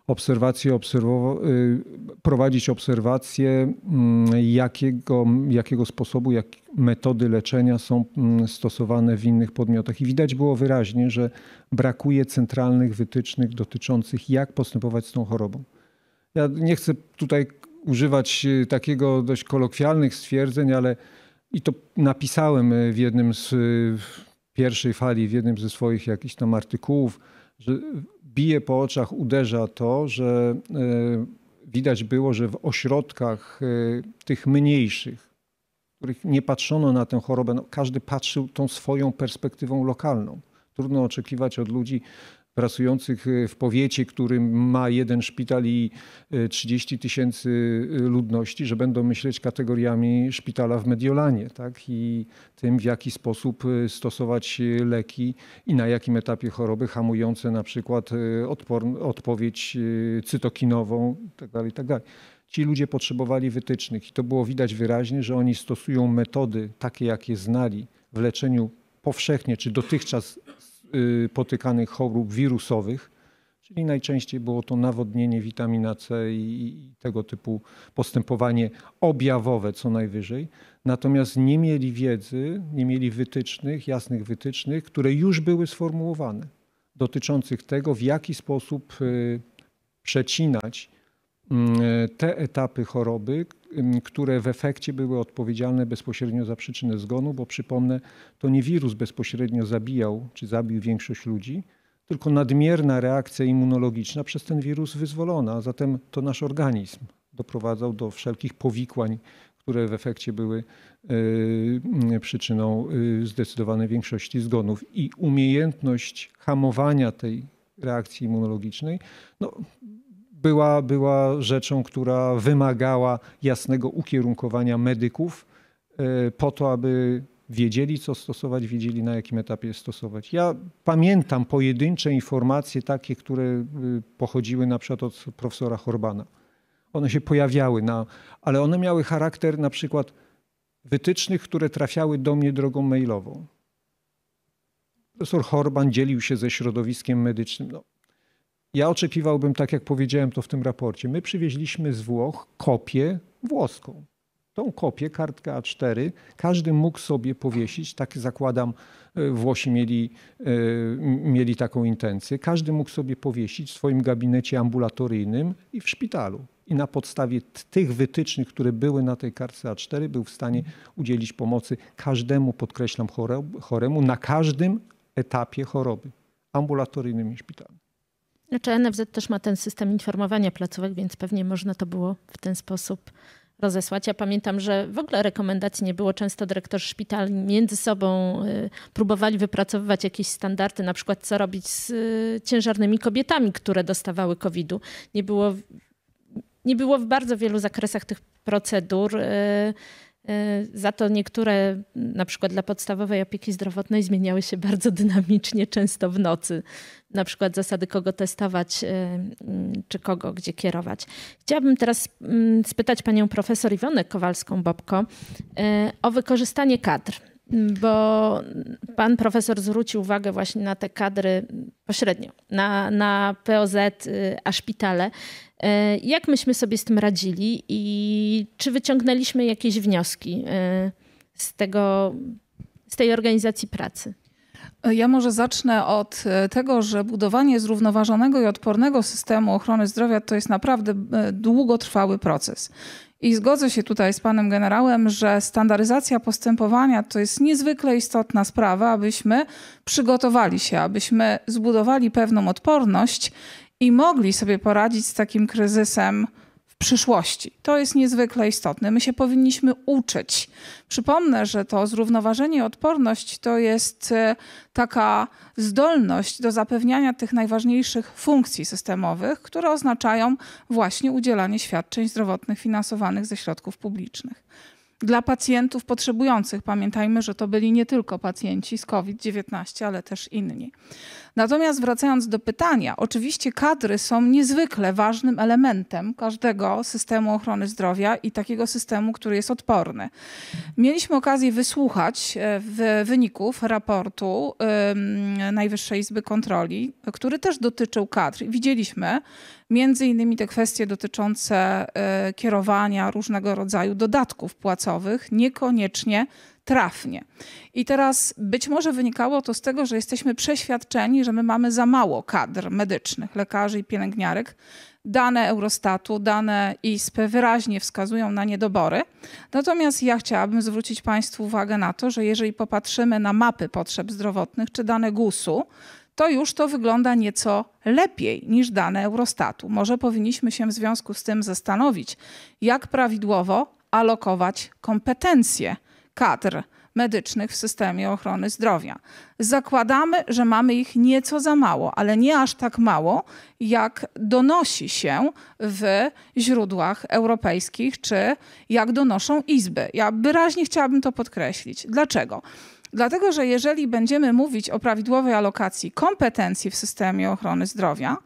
obserwacje, obserwowa- prowadzić obserwacje, jakiego, jakiego sposobu, jak metody leczenia są stosowane w innych podmiotach. I widać było wyraźnie, że brakuje centralnych wytycznych dotyczących, jak postępować z tą chorobą. Ja nie chcę tutaj używać takiego dość kolokwialnych stwierdzeń, ale i to napisałem w jednym z pierwszej fali, w jednym ze swoich jakichś tam artykułów, że bije po oczach, uderza to, że widać było, że w ośrodkach tych mniejszych, w których nie patrzono na tę chorobę, no każdy patrzył tą swoją perspektywą lokalną. Trudno oczekiwać od ludzi pracujących w powiecie, który ma jeden szpital i trzydzieści tysięcy ludności, że będą myśleć kategoriami szpitala w Mediolanie, tak? I tym, w jaki sposób stosować leki i na jakim etapie choroby hamujące na przykład odpor- odpowiedź cytokinową itd., itd. Ci ludzie potrzebowali wytycznych i to było widać wyraźnie, że oni stosują metody takie, jakie znali w leczeniu powszechnie czy dotychczas potykanych chorób wirusowych, czyli najczęściej było to nawodnienie, witamina C i tego typu postępowanie objawowe co najwyżej. Natomiast nie mieli wiedzy, nie mieli wytycznych, jasnych wytycznych, które już były sformułowane, dotyczących tego, w jaki sposób przecinać te etapy choroby, które w efekcie były odpowiedzialne bezpośrednio za przyczynę zgonu, bo przypomnę, to nie wirus bezpośrednio zabijał czy zabił większość ludzi, tylko nadmierna reakcja immunologiczna przez ten wirus wyzwolona, a zatem to nasz organizm doprowadzał do wszelkich powikłań, które w efekcie były przyczyną zdecydowanej większości zgonów. I umiejętność hamowania tej reakcji immunologicznej, no, Była, była rzeczą, która wymagała jasnego ukierunkowania medyków po to, aby wiedzieli, co stosować, wiedzieli, na jakim etapie stosować. Ja pamiętam pojedyncze informacje takie, które pochodziły na przykład od profesora Horbana. One się pojawiały, na, ale one miały charakter na przykład wytycznych, które trafiały do mnie drogą mailową. Profesor Horban dzielił się ze środowiskiem medycznym. No, ja oczekiwałbym, tak jak powiedziałem to w tym raporcie, my przywieźliśmy z Włoch kopię włoską. Tą kopię, kartkę A cztery, każdy mógł sobie powiesić, tak zakładam, Włosi mieli, mieli taką intencję, każdy mógł sobie powiesić w swoim gabinecie ambulatoryjnym i w szpitalu. I na podstawie tych wytycznych, które były na tej kartce A cztery, był w stanie udzielić pomocy każdemu, podkreślam, choremu, na każdym etapie choroby, ambulatoryjnym i szpitalnym. Znaczy N F Z też ma ten system informowania placówek, więc pewnie można to było w ten sposób rozesłać. Ja pamiętam, że w ogóle rekomendacji nie było. Często dyrektorzy szpitali między sobą próbowali wypracowywać jakieś standardy, na przykład co robić z ciężarnymi kobietami, które dostawały kowida. Nie było, nie było w bardzo wielu zakresach tych procedur. Za to niektóre, na przykład dla podstawowej opieki zdrowotnej, zmieniały się bardzo dynamicznie, często w nocy. Na przykład zasady, kogo testować, czy kogo gdzie kierować. Chciałabym teraz spytać panią profesor Iwonę Kowalską-Bobko o wykorzystanie kadr, bo pan profesor zwrócił uwagę właśnie na te kadry pośrednio, na, na P O Z, a szpitale. Jak myśmy sobie z tym radzili i czy wyciągnęliśmy jakieś wnioski z tego, z tej organizacji pracy? Ja może zacznę od tego, że budowanie zrównoważonego i odpornego systemu ochrony zdrowia to jest naprawdę długotrwały proces. I zgodzę się tutaj z panem generałem, że standaryzacja postępowania to jest niezwykle istotna sprawa, abyśmy przygotowali się, abyśmy zbudowali pewną odporność i mogli sobie poradzić z takim kryzysem w przyszłości. To jest niezwykle istotne. My się powinniśmy uczyć. Przypomnę, że to zrównoważenie i odporność to jest taka zdolność do zapewniania tych najważniejszych funkcji systemowych, które oznaczają właśnie udzielanie świadczeń zdrowotnych finansowanych ze środków publicznych. Dla pacjentów potrzebujących, pamiętajmy, że to byli nie tylko pacjenci z COVID dziewiętnaście, ale też inni. Natomiast wracając do pytania, oczywiście kadry są niezwykle ważnym elementem każdego systemu ochrony zdrowia i takiego systemu, który jest odporny. Mieliśmy okazję wysłuchać w wyników raportu Najwyższej Izby Kontroli, który też dotyczył kadr. Widzieliśmy, Między innymi te kwestie dotyczące y, kierowania różnego rodzaju dodatków płacowych niekoniecznie trafnie. I teraz być może wynikało to z tego, że jesteśmy przeświadczeni, że my mamy za mało kadr medycznych, lekarzy i pielęgniarek. Dane Eurostatu, dane I S P wyraźnie wskazują na niedobory. Natomiast ja chciałabym zwrócić Państwu uwagę na to, że jeżeli popatrzymy na mapy potrzeb zdrowotnych czy dane gusu, to już to wygląda nieco lepiej niż dane Eurostatu. Może powinniśmy się w związku z tym zastanowić, jak prawidłowo alokować kompetencje kadr medycznych w systemie ochrony zdrowia. Zakładamy, że mamy ich nieco za mało, ale nie aż tak mało, jak donosi się w źródłach europejskich, czy jak donoszą izby. Ja wyraźnie chciałabym to podkreślić. Dlaczego? Dlatego, że jeżeli będziemy mówić o prawidłowej alokacji kompetencji w systemie ochrony zdrowia,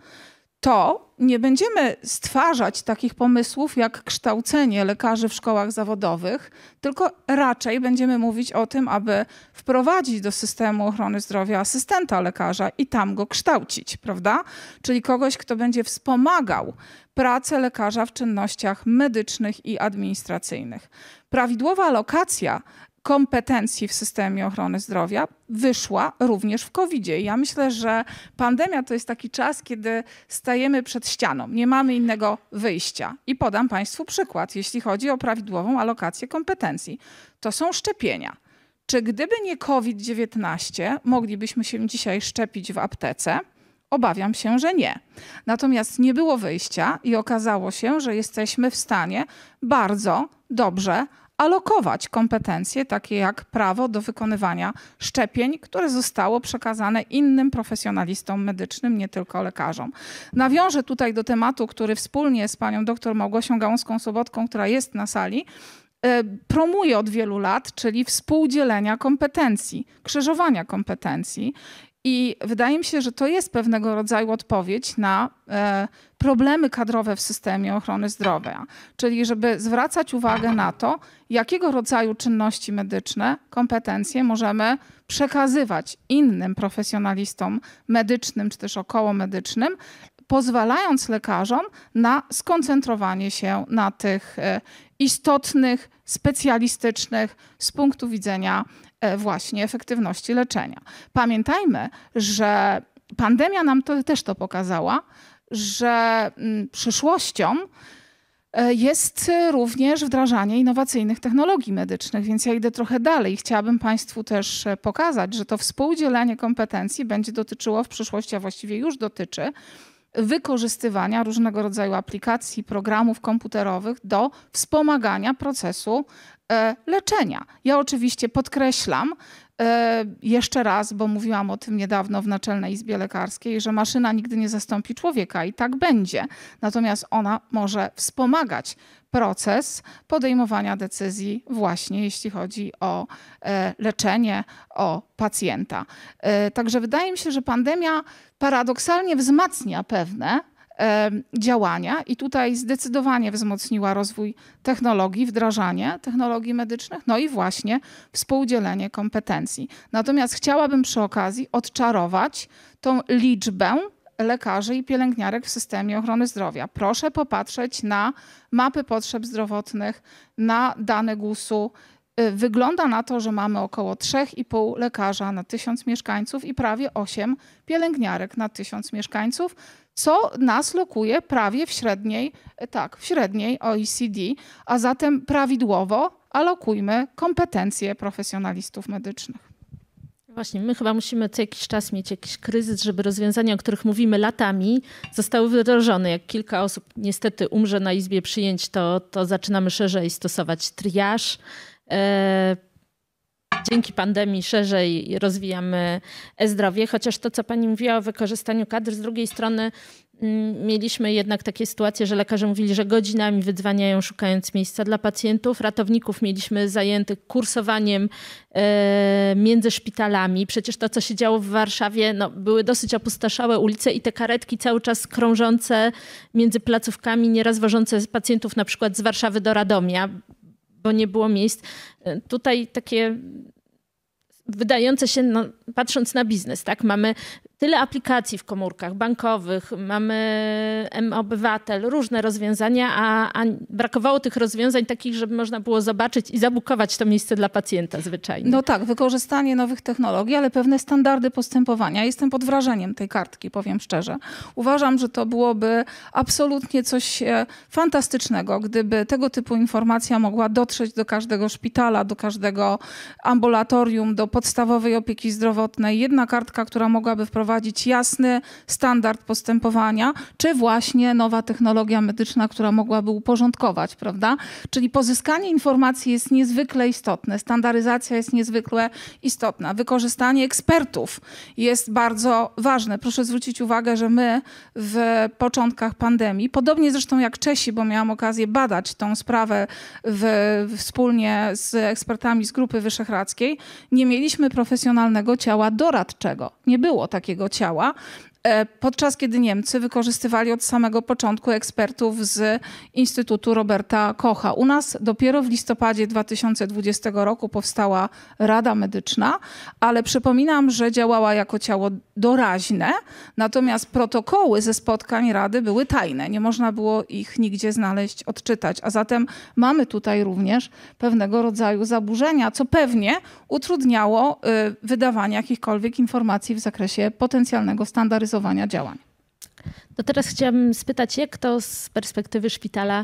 to nie będziemy stwarzać takich pomysłów jak kształcenie lekarzy w szkołach zawodowych, tylko raczej będziemy mówić o tym, aby wprowadzić do systemu ochrony zdrowia asystenta lekarza i tam go kształcić, prawda? Czyli kogoś, kto będzie wspomagał pracę lekarza w czynnościach medycznych i administracyjnych. Prawidłowa alokacja kompetencji w systemie ochrony zdrowia wyszła również w kowidzie. Ja myślę, że pandemia to jest taki czas, kiedy stajemy przed ścianą. Nie mamy innego wyjścia. I podam Państwu przykład, jeśli chodzi o prawidłową alokację kompetencji. To są szczepienia. Czy gdyby nie COVID dziewiętnaście, moglibyśmy się dzisiaj szczepić w aptece? Obawiam się, że nie. Natomiast nie było wyjścia i okazało się, że jesteśmy w stanie bardzo dobrze alokować kompetencje, takie jak prawo do wykonywania szczepień, które zostało przekazane innym profesjonalistom medycznym, nie tylko lekarzom. Nawiążę tutaj do tematu, który wspólnie z panią dr Małgosią Gałązką-Sobotką, która jest na sali, promuję od wielu lat, czyli współdzielenia kompetencji, krzyżowania kompetencji. I wydaje mi się, że to jest pewnego rodzaju odpowiedź na e, problemy kadrowe w systemie ochrony zdrowia. Czyli żeby zwracać uwagę na to, jakiego rodzaju czynności medyczne, kompetencje możemy przekazywać innym profesjonalistom medycznym czy też okołomedycznym, pozwalając lekarzom na skoncentrowanie się na tych e, istotnych, specjalistycznych z punktu widzenia właśnie efektywności leczenia. Pamiętajmy, że pandemia nam to, też to pokazała, że przyszłością jest również wdrażanie innowacyjnych technologii medycznych, więc ja idę trochę dalej. Chciałabym Państwu też pokazać, że to współdzielenie kompetencji będzie dotyczyło w przyszłości, a właściwie już dotyczy, wykorzystywania różnego rodzaju aplikacji, programów komputerowych do wspomagania procesu e, leczenia. Ja oczywiście podkreślam e, jeszcze raz, bo mówiłam o tym niedawno w Naczelnej Izbie Lekarskiej, że maszyna nigdy nie zastąpi człowieka i tak będzie. Natomiast ona może wspomagać proces podejmowania decyzji właśnie jeśli chodzi o e, leczenie, o pacjenta. E, także wydaje mi się, że pandemia paradoksalnie wzmacnia pewne e, działania i tutaj zdecydowanie wzmocniła rozwój technologii, wdrażanie technologii medycznych, no i właśnie współdzielenie kompetencji. Natomiast chciałabym przy okazji odczarować tą liczbę lekarzy i pielęgniarek w systemie ochrony zdrowia. Proszę popatrzeć na mapy potrzeb zdrowotnych, na dane gusu. Wygląda na to, że mamy około trzy i pół lekarza na tysiąc mieszkańców i prawie osiem pielęgniarek na tysiąc mieszkańców, co nas lokuje prawie w średniej, tak, w średniej O E C D, a zatem prawidłowo alokujmy kompetencje profesjonalistów medycznych. Właśnie, my chyba musimy co jakiś czas mieć jakiś kryzys, żeby rozwiązania, o których mówimy latami, zostały wdrożone. Jak kilka osób niestety umrze na izbie przyjęć, to, to zaczynamy szerzej stosować triaż. E, dzięki pandemii szerzej rozwijamy e-zdrowie, chociaż to, co pani mówiła o wykorzystaniu kadr, z drugiej strony mieliśmy jednak takie sytuacje, że lekarze mówili, że godzinami wydzwaniają szukając miejsca dla pacjentów. Ratowników mieliśmy zajętych kursowaniem e, między szpitalami. Przecież to, co się działo w Warszawie, no, były dosyć opustoszałe ulice i te karetki cały czas krążące między placówkami, nieraz wożące pacjentów na przykład z Warszawy do Radomia, bo nie było miejsc. Tutaj takie wydające się no, patrząc na biznes, tak, mamy tyle aplikacji w komórkach bankowych, mamy M-Obywatel, różne rozwiązania, a, a brakowało tych rozwiązań takich, żeby można było zobaczyć i zabukować to miejsce dla pacjenta zwyczajnie. No tak, wykorzystanie nowych technologii, ale pewne standardy postępowania. Jestem pod wrażeniem tej kartki, powiem szczerze. Uważam, że to byłoby absolutnie coś fantastycznego, gdyby tego typu informacja mogła dotrzeć do każdego szpitala, do każdego ambulatorium, do podstawowej opieki zdrowotnej. Jedna kartka, która mogłaby wprowadzić jasny standard postępowania, czy właśnie nowa technologia medyczna, która mogłaby uporządkować, prawda? Czyli pozyskanie informacji jest niezwykle istotne, standaryzacja jest niezwykle istotna, wykorzystanie ekspertów jest bardzo ważne. Proszę zwrócić uwagę, że my w początkach pandemii, podobnie zresztą jak Czesi, bo miałam okazję badać tą sprawę w, wspólnie z ekspertami z Grupy Wyszehradzkiej, nie mieliśmy profesjonalnego ciała doradczego. Nie było takiego ciała, podczas kiedy Niemcy wykorzystywali od samego początku ekspertów z Instytutu Roberta Kocha. U nas dopiero w listopadzie dwa tysiące dwudziestego roku powstała Rada Medyczna, ale przypominam, że działała jako ciało doraźne, natomiast protokoły ze spotkań Rady były tajne. Nie można było ich nigdzie znaleźć, odczytać. A zatem mamy tutaj również pewnego rodzaju zaburzenia, co pewnie utrudniało y, wydawanie jakichkolwiek informacji w zakresie potencjalnego standaryzowania działań. To teraz chciałabym spytać, jak to z perspektywy szpitala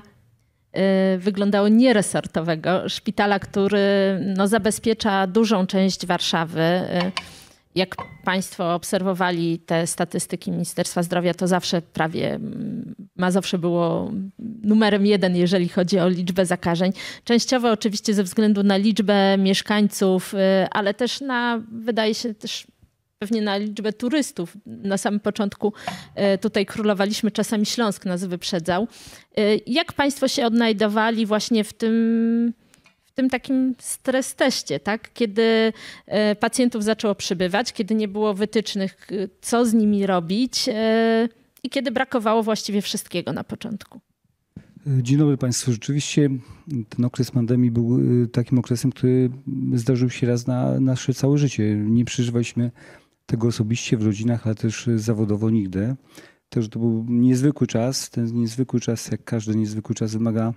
y, wyglądało nieresortowego, szpitala, który no, zabezpiecza dużą część Warszawy. Y, jak Państwo obserwowali te statystyki Ministerstwa Zdrowia, to zawsze prawie Mazowsze było numerem jeden, jeżeli chodzi o liczbę zakażeń. Częściowo oczywiście ze względu na liczbę mieszkańców, y, ale też na, wydaje się, też pewnie na liczbę turystów. Na samym początku tutaj królowaliśmy, czasami Śląsk nas wyprzedzał. Jak Państwo się odnajdowali właśnie w tym, w tym takim stres teście, tak? Kiedy pacjentów zaczęło przybywać, kiedy nie było wytycznych, co z nimi robić i kiedy brakowało właściwie wszystkiego na początku? Dzień dobry Państwu. Rzeczywiście ten okres pandemii był takim okresem, który zdarzył się raz na nasze całe życie. Nie przeżywaliśmy tego osobiście w rodzinach, ale też zawodowo nigdy. Też to był niezwykły czas. Ten niezwykły czas, jak każdy niezwykły czas, wymaga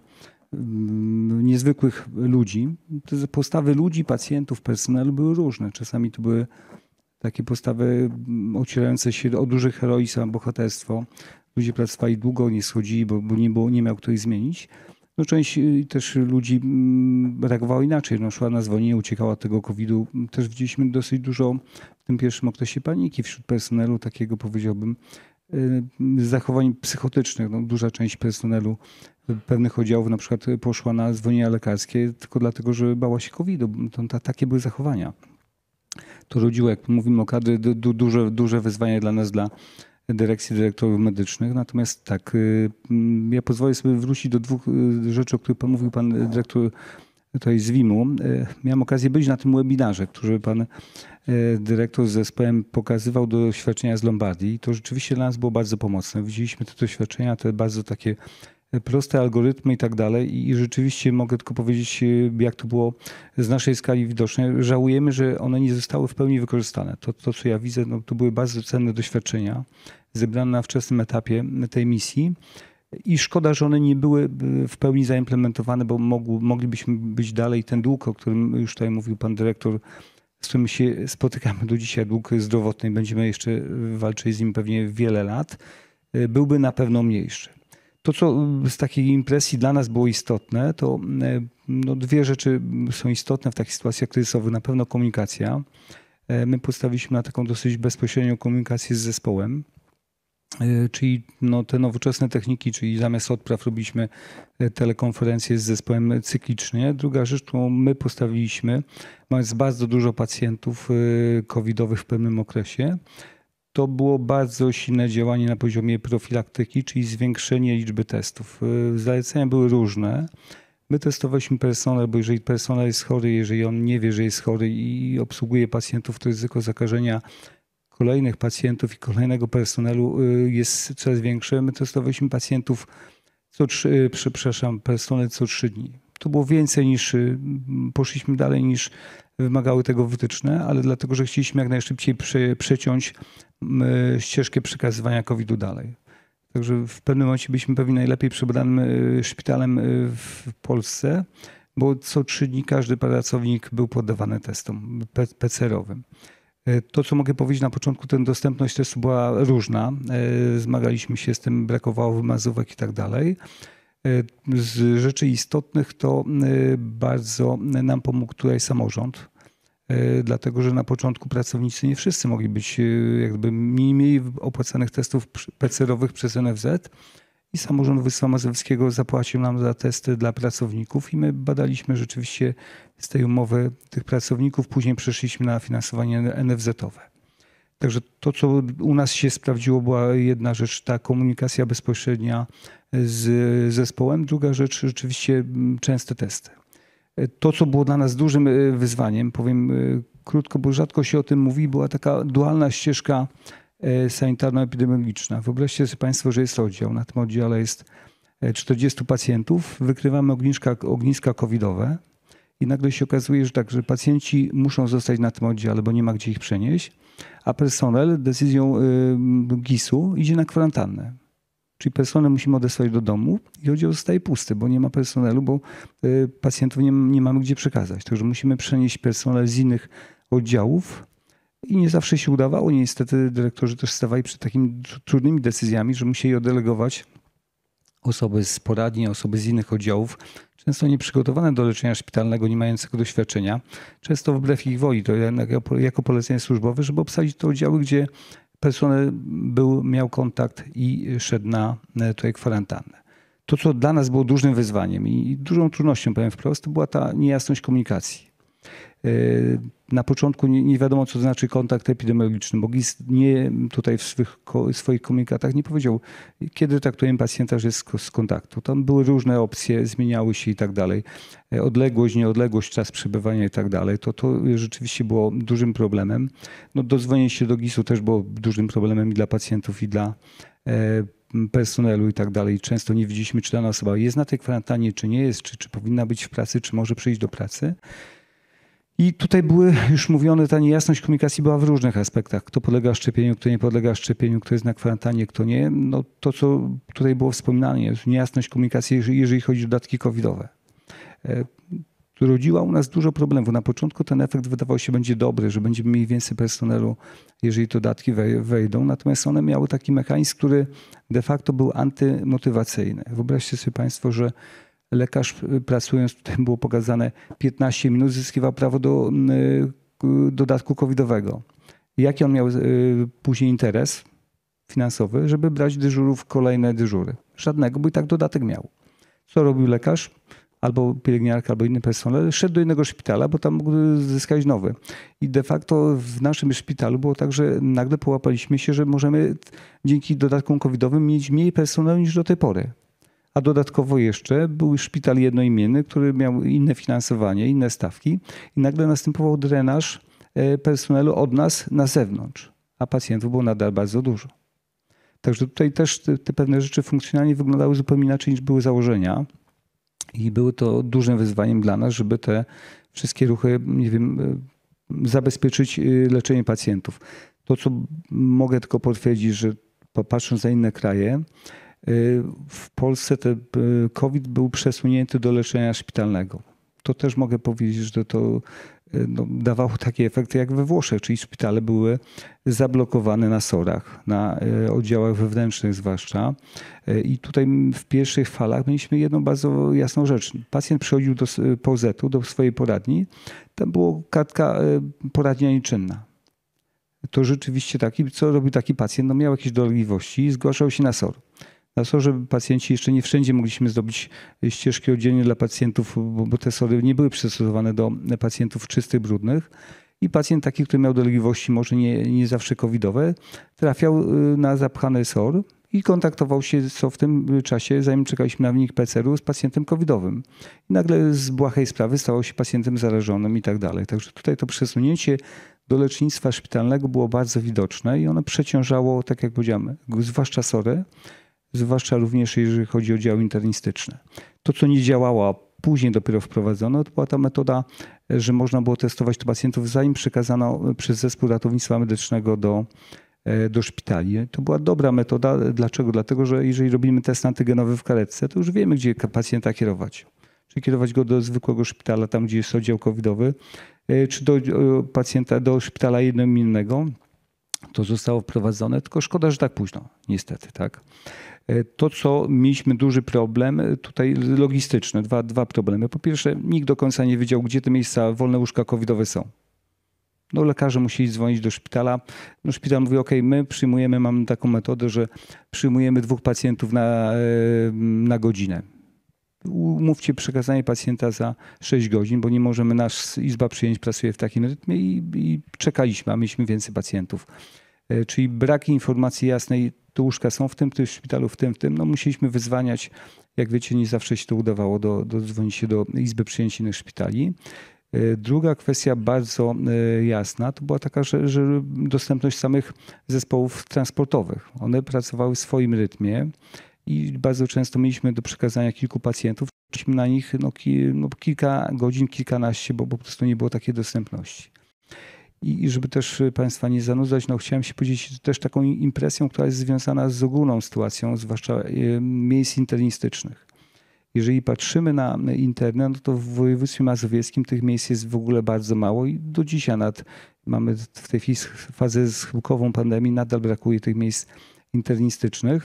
niezwykłych ludzi. Te postawy ludzi, pacjentów, personelu były różne. Czasami to były takie postawy ocierające się o duży heroizm, bohaterstwo. Ludzie pracowali długo, nie schodzili, bo, bo nie, było, nie miał kto ich zmienić. No, część też ludzi reagowała inaczej. No, szła na zwolnienie, uciekała od tego kowida. Też widzieliśmy dosyć dużo w tym pierwszym okresie paniki wśród personelu, takiego powiedziałbym zachowań psychotycznych. No, duża część personelu pewnych oddziałów na przykład poszła na zwolnienia lekarskie tylko dlatego, że bała się kowidu. To, to, takie były zachowania. To rodziło, jak mówimy o kadry, du, duże, duże wyzwanie dla nas, dla dyrekcji, dyrektorów medycznych. Natomiast tak, ja pozwolę sobie wrócić do dwóch rzeczy, o których pan mówił, pan dyrektor tutaj z WIM-u. Miałem okazję być na tym webinarze, który pan dyrektor z zespołem pokazywał doświadczenia z Lombardii. To rzeczywiście dla nas było bardzo pomocne. Widzieliśmy te doświadczenia, te bardzo takie proste algorytmy i tak dalej. I rzeczywiście mogę tylko powiedzieć, jak to było z naszej skali widoczne. Żałujemy, że one nie zostały w pełni wykorzystane. To, to co ja widzę, no, to były bardzo cenne doświadczenia zebrane na wczesnym etapie tej misji. I szkoda, że one nie były w pełni zaimplementowane, bo mogły, moglibyśmy być dalej. Ten dług, o którym już tutaj mówił pan dyrektor, z którym się spotykamy do dzisiaj, dług zdrowotny, będziemy jeszcze walczyć z nim pewnie wiele lat, byłby na pewno mniejszy. To, co z takiej impresji dla nas było istotne, to no, dwie rzeczy są istotne w takich sytuacjach kryzysowych. Na pewno komunikacja. My postawiliśmy na taką dosyć bezpośrednią komunikację z zespołem, czyli no, te nowoczesne techniki, czyli zamiast odpraw robiliśmy telekonferencje z zespołem cyklicznie. Druga rzecz, którą my postawiliśmy, mając bardzo dużo pacjentów covidowych w pewnym okresie, to było bardzo silne działanie na poziomie profilaktyki, czyli zwiększenie liczby testów. Zalecenia były różne. My testowaliśmy personel, bo jeżeli personel jest chory, jeżeli on nie wie, że jest chory i obsługuje pacjentów, to ryzyko zakażenia kolejnych pacjentów i kolejnego personelu jest coraz większe. My testowaliśmy pacjentów co trzy, przepraszam, personel co trzy dni. To było więcej niż, poszliśmy dalej niż wymagały tego wytyczne, ale dlatego, że chcieliśmy jak najszybciej prze, przeciąć ścieżkę przekazywania kowida dalej. Także w pewnym momencie byliśmy pewnie najlepiej przebranym szpitalem w Polsce, bo co trzy dni każdy pracownik był poddawany testom P C R-owym. To, co mogę powiedzieć na początku, ten dostępność testu była różna. Zmagaliśmy się z tym, brakowało wymazówek i tak dalej. Z rzeczy istotnych to bardzo nam pomógł tutaj samorząd, dlatego że na początku pracownicy nie wszyscy mogli być, jakby nie mieli opłacanych testów P C R-owych przez N F Z i samorząd województwa mazowieckiego zapłacił nam za testy dla pracowników i my badaliśmy rzeczywiście z tej umowy tych pracowników, później przeszliśmy na finansowanie N F Z-owe. Także to, co u nas się sprawdziło, była jedna rzecz, ta komunikacja bezpośrednia z zespołem. Druga rzecz, rzeczywiście częste testy. To, co było dla nas dużym wyzwaniem, powiem krótko, bo rzadko się o tym mówi, była taka dualna ścieżka sanitarno-epidemiologiczna. Wyobraźcie sobie Państwo, że jest oddział. Na tym oddziale jest czterdziestu pacjentów. Wykrywamy ogniska, ogniska covidowe i nagle się okazuje, że tak, że pacjenci muszą zostać na tym oddziale, bo nie ma gdzie ich przenieść, a personel decyzją gisu idzie na kwarantannę. Czyli personel musimy odesłać do domu i oddział zostaje pusty, bo nie ma personelu, bo pacjentów nie, nie mamy gdzie przekazać. Także musimy przenieść personel z innych oddziałów i nie zawsze się udawało. Niestety dyrektorzy też stawali przed takimi trudnymi decyzjami, że musieli oddelegować osoby z poradni, osoby z innych oddziałów, często nieprzygotowane do leczenia szpitalnego, nie mającego doświadczenia, często wbrew ich woli, to jako polecenie służbowe, żeby obsadzić te oddziały, gdzie personel był, miał kontakt i szedł na tutaj kwarantannę. To, co dla nas było dużym wyzwaniem i dużą trudnością, powiem wprost, to była ta niejasność komunikacji. Na początku nie, nie wiadomo, co to znaczy kontakt epidemiologiczny, bo GIS nie, tutaj w swych, swoich komunikatach nie powiedział, kiedy traktujemy pacjenta, że jest z kontaktu. Tam były różne opcje, zmieniały się i tak dalej. Odległość, nieodległość, czas przebywania i tak dalej. To, to rzeczywiście było dużym problemem. No, dodzwonienie się do gisu też było dużym problemem i dla pacjentów, i dla personelu i tak dalej. Często nie widzieliśmy, czy dana osoba jest na tej kwarantannie, czy nie jest, czy, czy powinna być w pracy, czy może przyjść do pracy. I tutaj były już mówione, ta niejasność komunikacji była w różnych aspektach. Kto podlega szczepieniu, kto nie podlega szczepieniu, kto jest na kwarantannie, kto nie. No to, co tutaj było wspominane, jest niejasność komunikacji, jeżeli chodzi o dodatki covidowe. Rodziła u nas dużo problemów. Na początku ten efekt wydawał się będzie dobry, że będziemy mieli więcej personelu, jeżeli te dodatki wejdą. Natomiast one miały taki mechanizm, który de facto był antymotywacyjny. Wyobraźcie sobie Państwo, że lekarz pracując, tutaj było pokazane, piętnaście minut zyskiwał prawo do dodatku covidowego. Jaki on miał później interes finansowy, żeby brać dyżurów kolejne dyżury? Żadnego, bo i tak dodatek miał. Co robił lekarz? Albo pielęgniarka, albo inny personel, szedł do innego szpitala, bo tam mógł zyskać nowy. I de facto w naszym szpitalu było tak, że nagle połapaliśmy się, że możemy dzięki dodatkom covidowym mieć mniej personelu niż do tej pory. A dodatkowo jeszcze był szpital jednoimienny, który miał inne finansowanie, inne stawki i nagle następował drenaż personelu od nas na zewnątrz, a pacjentów było nadal bardzo dużo. Także tutaj też te, te pewne rzeczy funkcjonalnie wyglądały zupełnie inaczej niż były założenia i było to dużym wyzwaniem dla nas, żeby te wszystkie ruchy, nie wiem, zabezpieczyć leczenie pacjentów. To, co mogę tylko potwierdzić, że patrząc na inne kraje, w Polsce ten COVID był przesunięty do leczenia szpitalnego. To też mogę powiedzieć, że to no, dawało takie efekty jak we Włoszech, czyli szpitale były zablokowane na sorach, na oddziałach wewnętrznych zwłaszcza. I tutaj w pierwszych falach mieliśmy jedną bardzo jasną rzecz. Pacjent przychodził do P O Z-u, do swojej poradni, tam była kartka poradnia nieczynna. To rzeczywiście taki, co robił taki pacjent? No miał jakieś dolegliwości i zgłaszał się na S O R. Na S O R, żeby pacjenci, jeszcze nie wszędzie mogliśmy zdobyć ścieżki oddzielnie dla pacjentów, bo, bo te S O R-y nie były przystosowane do pacjentów czystych, brudnych. I pacjent taki, który miał dolegliwości może nie, nie zawsze covidowe, trafiał na zapchany S O R i kontaktował się co w tym czasie, zanim czekaliśmy na wynik P C R-u, z pacjentem covidowym. I nagle z błahej sprawy stało się pacjentem zarażonym i tak dalej. Także tutaj to przesunięcie do lecznictwa szpitalnego było bardzo widoczne i ono przeciążało, tak jak powiedziałem, zwłaszcza S O R-y, zwłaszcza również jeżeli chodzi o oddziały internistyczne. To, co nie działało, później dopiero wprowadzono. To była ta metoda, że można było testować to pacjentów, zanim przekazano przez zespół ratownictwa medycznego do, do szpitali. To była dobra metoda. Dlaczego? Dlatego, że jeżeli robimy test antygenowy w karetce, to już wiemy, gdzie pacjenta kierować. Czy kierować go do zwykłego szpitala, tam gdzie jest oddział covidowy, czy do pacjenta, do szpitala jednoimiennego. To zostało wprowadzone, tylko szkoda, że tak późno, niestety, tak. To, co mieliśmy duży problem tutaj logistyczny, dwa, dwa problemy. Po pierwsze, nikt do końca nie wiedział, gdzie te miejsca, wolne łóżka covidowe są. No, lekarze musieli dzwonić do szpitala. No, szpital mówi, ok, my przyjmujemy, mamy taką metodę, że przyjmujemy dwóch pacjentów na, na godzinę. Umówcie przekazanie pacjenta za sześć godzin, bo nie możemy, nasz izba przyjęć pracuje w takim rytmie i, i czekaliśmy, a mieliśmy więcej pacjentów. Czyli brak informacji jasnej, te łóżka są w tym, w tym szpitalu, w tym, w tym. No musieliśmy wyzwaniać, jak wiecie, nie zawsze się to udawało, do, do dzwonić się do izby przyjęć innych szpitali. Druga kwestia bardzo jasna to była taka, że, że dostępność samych zespołów transportowych. One pracowały w swoim rytmie i bardzo często mieliśmy do przekazania kilku pacjentów. Czekaliśmy na nich no, ki, no, kilka godzin, kilkanaście, bo po prostu nie było takiej dostępności. I żeby też Państwa nie zanudzać, no chciałem się podzielić też taką impresją, która jest związana z ogólną sytuacją, zwłaszcza miejsc internistycznych. Jeżeli patrzymy na internet, no to w województwie mazowieckim tych miejsc jest w ogóle bardzo mało i do dzisiaj nad, mamy w tej chwili fazę schyłkową pandemii, nadal brakuje tych miejsc internistycznych.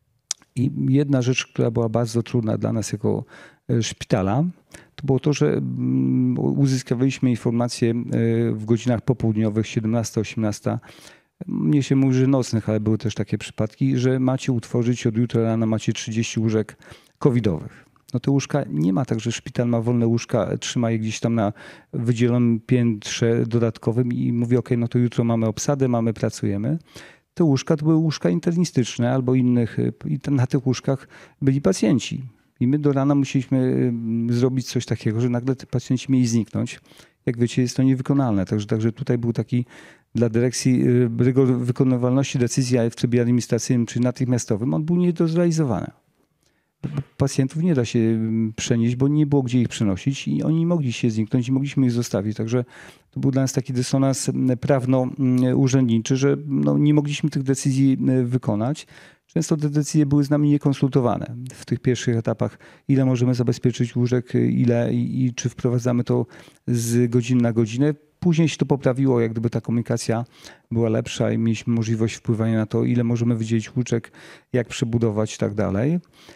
I jedna rzecz, która była bardzo trudna dla nas jako szpitala, to było to, że uzyskiwaliśmy informacje w godzinach popołudniowych siedemnasta osiemnasta. Mnie się mówi, że nocnych, ale były też takie przypadki, że macie utworzyć od jutra rana macie trzydzieści łóżek covidowych. No te łóżka nie ma tak, że szpital ma wolne łóżka, trzyma je gdzieś tam na wydzielonym piętrze dodatkowym i mówi, ok, no to jutro mamy obsadę, mamy, pracujemy. Te łóżka to były łóżka internistyczne albo innych i na tych łóżkach byli pacjenci. I my do rana musieliśmy zrobić coś takiego, że nagle te pacjenci mieli zniknąć. Jak wiecie, jest to niewykonalne. Także, także tutaj był taki dla dyrekcji rygor wykonywalności decyzji w trybie administracyjnym czy natychmiastowym, on był nie do zrealizowania. Pacjentów nie da się przenieść, bo nie było gdzie ich przenosić i oni nie mogli się zniknąć i mogliśmy ich zostawić. Także to był dla nas taki dysonans prawno-urzędniczy, że no nie mogliśmy tych decyzji wykonać. Często te decyzje były z nami niekonsultowane w tych pierwszych etapach, ile możemy zabezpieczyć łóżek, ile i, i czy wprowadzamy to z godziny na godzinę. Później się to poprawiło, jak gdyby ta komunikacja była lepsza i mieliśmy możliwość wpływania na to, ile możemy wydzielić łóżek, jak przebudować i tak dalej.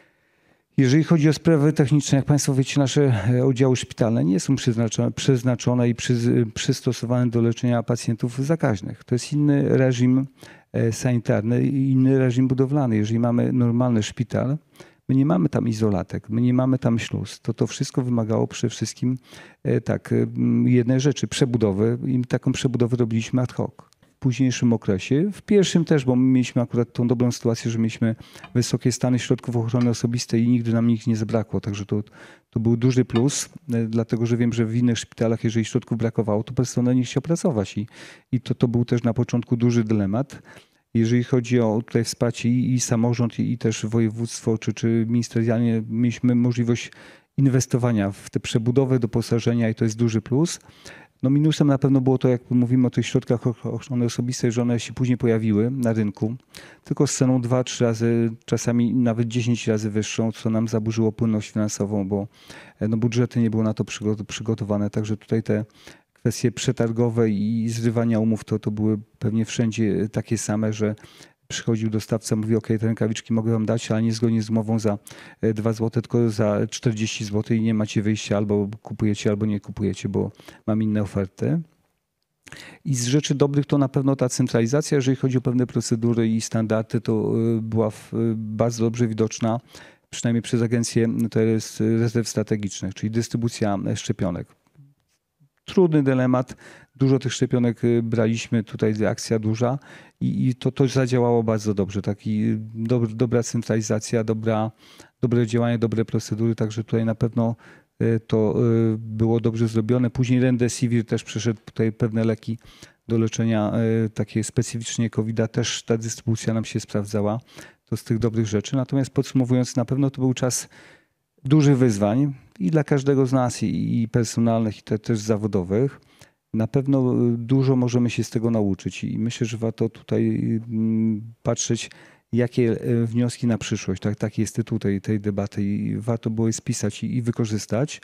Jeżeli chodzi o sprawy techniczne, jak Państwo wiecie, nasze oddziały szpitalne nie są przeznaczone, przeznaczone i przy, przystosowane do leczenia pacjentów zakaźnych. To jest inny reżim sanitarny i inny reżim budowlany. Jeżeli mamy normalny szpital, my nie mamy tam izolatek, my nie mamy tam śluz. To to wszystko wymagało przede wszystkim tak, jednej rzeczy, przebudowy i taką przebudowę robiliśmy ad hoc. W późniejszym okresie, w pierwszym też, bo my mieliśmy akurat tą dobrą sytuację, że mieliśmy wysokie stany środków ochrony osobistej i nigdy nam ich nie zabrakło. Także to, to był duży plus, dlatego że wiem, że w innych szpitalach, jeżeli środków brakowało, to personel nie chciał pracować i, i to, to był też na początku duży dylemat. Jeżeli chodzi o tutaj wsparcie i, i samorząd, i, i też województwo, czy, czy ministerialnie, mieliśmy możliwość inwestowania w tę przebudowę, doposażenia i to jest duży plus. No minusem na pewno było to, jak mówimy o tych środkach ochrony osobistej, że one się później pojawiły na rynku, tylko z ceną dwa, trzy razy, czasami nawet dziesięć razy wyższą, co nam zaburzyło płynność finansową, bo no, budżety nie były na to przygotowane. Także tutaj te kwestie przetargowe i zrywania umów to, to były pewnie wszędzie takie same, że przychodził dostawca, mówi, ok, te rękawiczki mogę wam dać, ale nie zgodnie z umową za dwa złote, tylko za czterdzieści złotych i nie macie wyjścia, albo kupujecie, albo nie kupujecie, bo mam inne oferty. I z rzeczy dobrych to na pewno ta centralizacja, jeżeli chodzi o pewne procedury i standardy, to była bardzo dobrze widoczna, przynajmniej przez agencję rezerw strategicznych, czyli dystrybucja szczepionek. Trudny dylemat, dużo tych szczepionek braliśmy, tutaj akcja duża i, i to, to zadziałało bardzo dobrze. Taki dob, dobra centralizacja, dobra, dobre działanie, dobre procedury, także tutaj na pewno to było dobrze zrobione. Później Remdesivir też przeszedł tutaj pewne leki do leczenia takie specyficznie kowida, też ta dystrybucja nam się sprawdzała. To z tych dobrych rzeczy. Natomiast podsumowując, na pewno to był czas dużych wyzwań. i dla każdego z nas, i, i personalnych, i te, też zawodowych. Na pewno dużo możemy się z tego nauczyć i myślę, że warto tutaj patrzeć, jakie wnioski na przyszłość. Tak, taki jest tytuł tej, tej debaty i warto było je spisać i, i wykorzystać.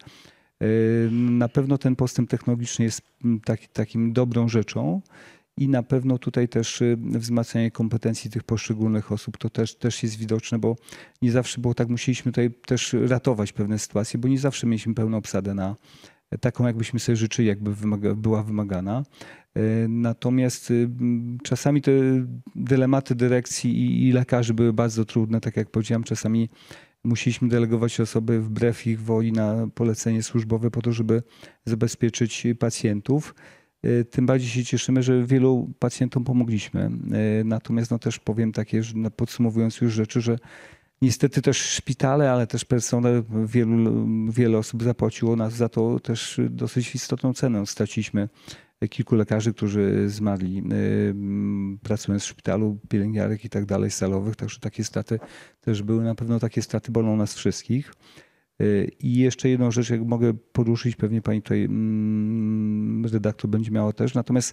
Na pewno ten postęp technologiczny jest taki, takim dobrą rzeczą i na pewno tutaj też wzmacnianie kompetencji tych poszczególnych osób to też, też jest widoczne, bo nie zawsze było tak, musieliśmy tutaj też ratować pewne sytuacje, bo nie zawsze mieliśmy pełną obsadę na taką, jakbyśmy sobie życzyli, jakby wymaga, była wymagana. Natomiast czasami te dylematy dyrekcji i, i lekarzy były bardzo trudne, tak jak powiedziałem, czasami musieliśmy delegować osoby wbrew ich woli na polecenie służbowe po to, żeby zabezpieczyć pacjentów. Tym bardziej się cieszymy, że wielu pacjentom pomogliśmy. Natomiast no też powiem takie, że podsumowując już rzeczy, że niestety też szpitale, ale też personel, wielu, wiele osób zapłaciło nas za to też dosyć istotną cenę. Straciliśmy kilku lekarzy, którzy zmarli pracując w szpitalu, pielęgniarek i tak dalej, salowych. Także takie straty też były. Na pewno takie straty bolą nas wszystkich. I jeszcze jedną rzecz, jak mogę poruszyć, pewnie pani tutaj redaktor będzie miała też. Natomiast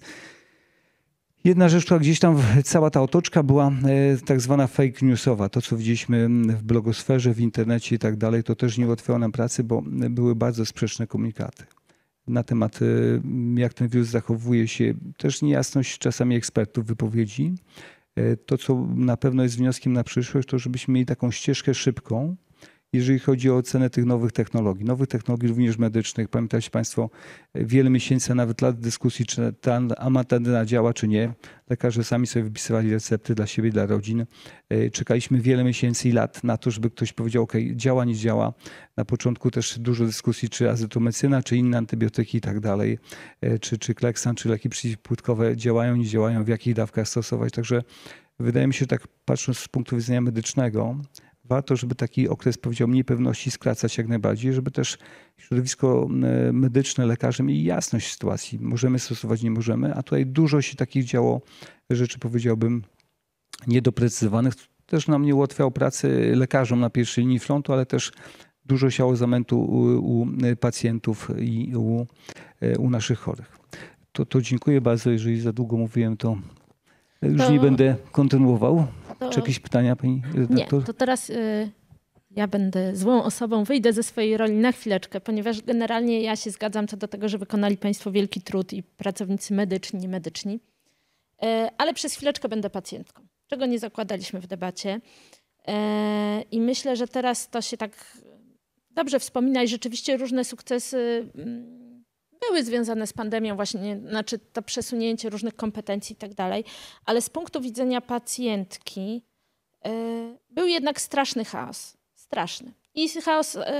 jedna rzecz, która gdzieś tam, cała ta otoczka była tak zwana fake newsowa. To, co widzieliśmy w blogosferze, w internecie i tak dalej, to też nie ułatwiało nam pracy, bo były bardzo sprzeczne komunikaty na temat, jak ten wirus zachowuje się. Też niejasność czasami ekspertów wypowiedzi. To, co na pewno jest wnioskiem na przyszłość, to żebyśmy mieli taką ścieżkę szybką, jeżeli chodzi o ocenę tych nowych technologii, nowych technologii również medycznych. Pamiętajcie Państwo, wiele miesięcy, a nawet lat dyskusji, czy ta amatyna działa, czy nie. Lekarze sami sobie wypisywali recepty dla siebie, dla rodzin. Czekaliśmy wiele miesięcy i lat na to, żeby ktoś powiedział, ok, działa, nie działa. Na początku też dużo dyskusji, czy azytromecyna, czy inne antybiotyki i tak dalej, czy, czy kleksan, czy leki przeciwpłótkowe działają, nie działają, w jakich dawkach stosować. Także wydaje mi się, tak patrząc z punktu widzenia medycznego, warto, żeby taki okres, powiedziałbym, niepewności skracać jak najbardziej, żeby też środowisko medyczne, lekarze mieli jasność sytuacji. Możemy stosować, nie możemy, a tutaj dużo się takich działo rzeczy, powiedziałbym, niedoprecyzowanych. Też nam nie ułatwiało pracy lekarzom na pierwszej linii frontu, ale też dużo siało zamętu u, u pacjentów i u, u naszych chorych. To, to dziękuję bardzo. Jeżeli za długo mówiłem, to już To- nie będę kontynuował. To- Czy jakieś pytania, pani redaktor? Nie, to teraz y, ja będę złą osobą, wyjdę ze swojej roli na chwileczkę, ponieważ generalnie ja się zgadzam co do tego, że wykonali Państwo wielki trud i pracownicy medyczni, niemedyczni, y, ale przez chwileczkę będę pacjentką, czego nie zakładaliśmy w debacie. Y, I myślę, że teraz to się tak dobrze wspomina i rzeczywiście różne sukcesy mm, były związane z pandemią właśnie, znaczy to przesunięcie różnych kompetencji i tak dalej, ale z punktu widzenia pacjentki y, był jednak straszny chaos. Straszny. I chaos y,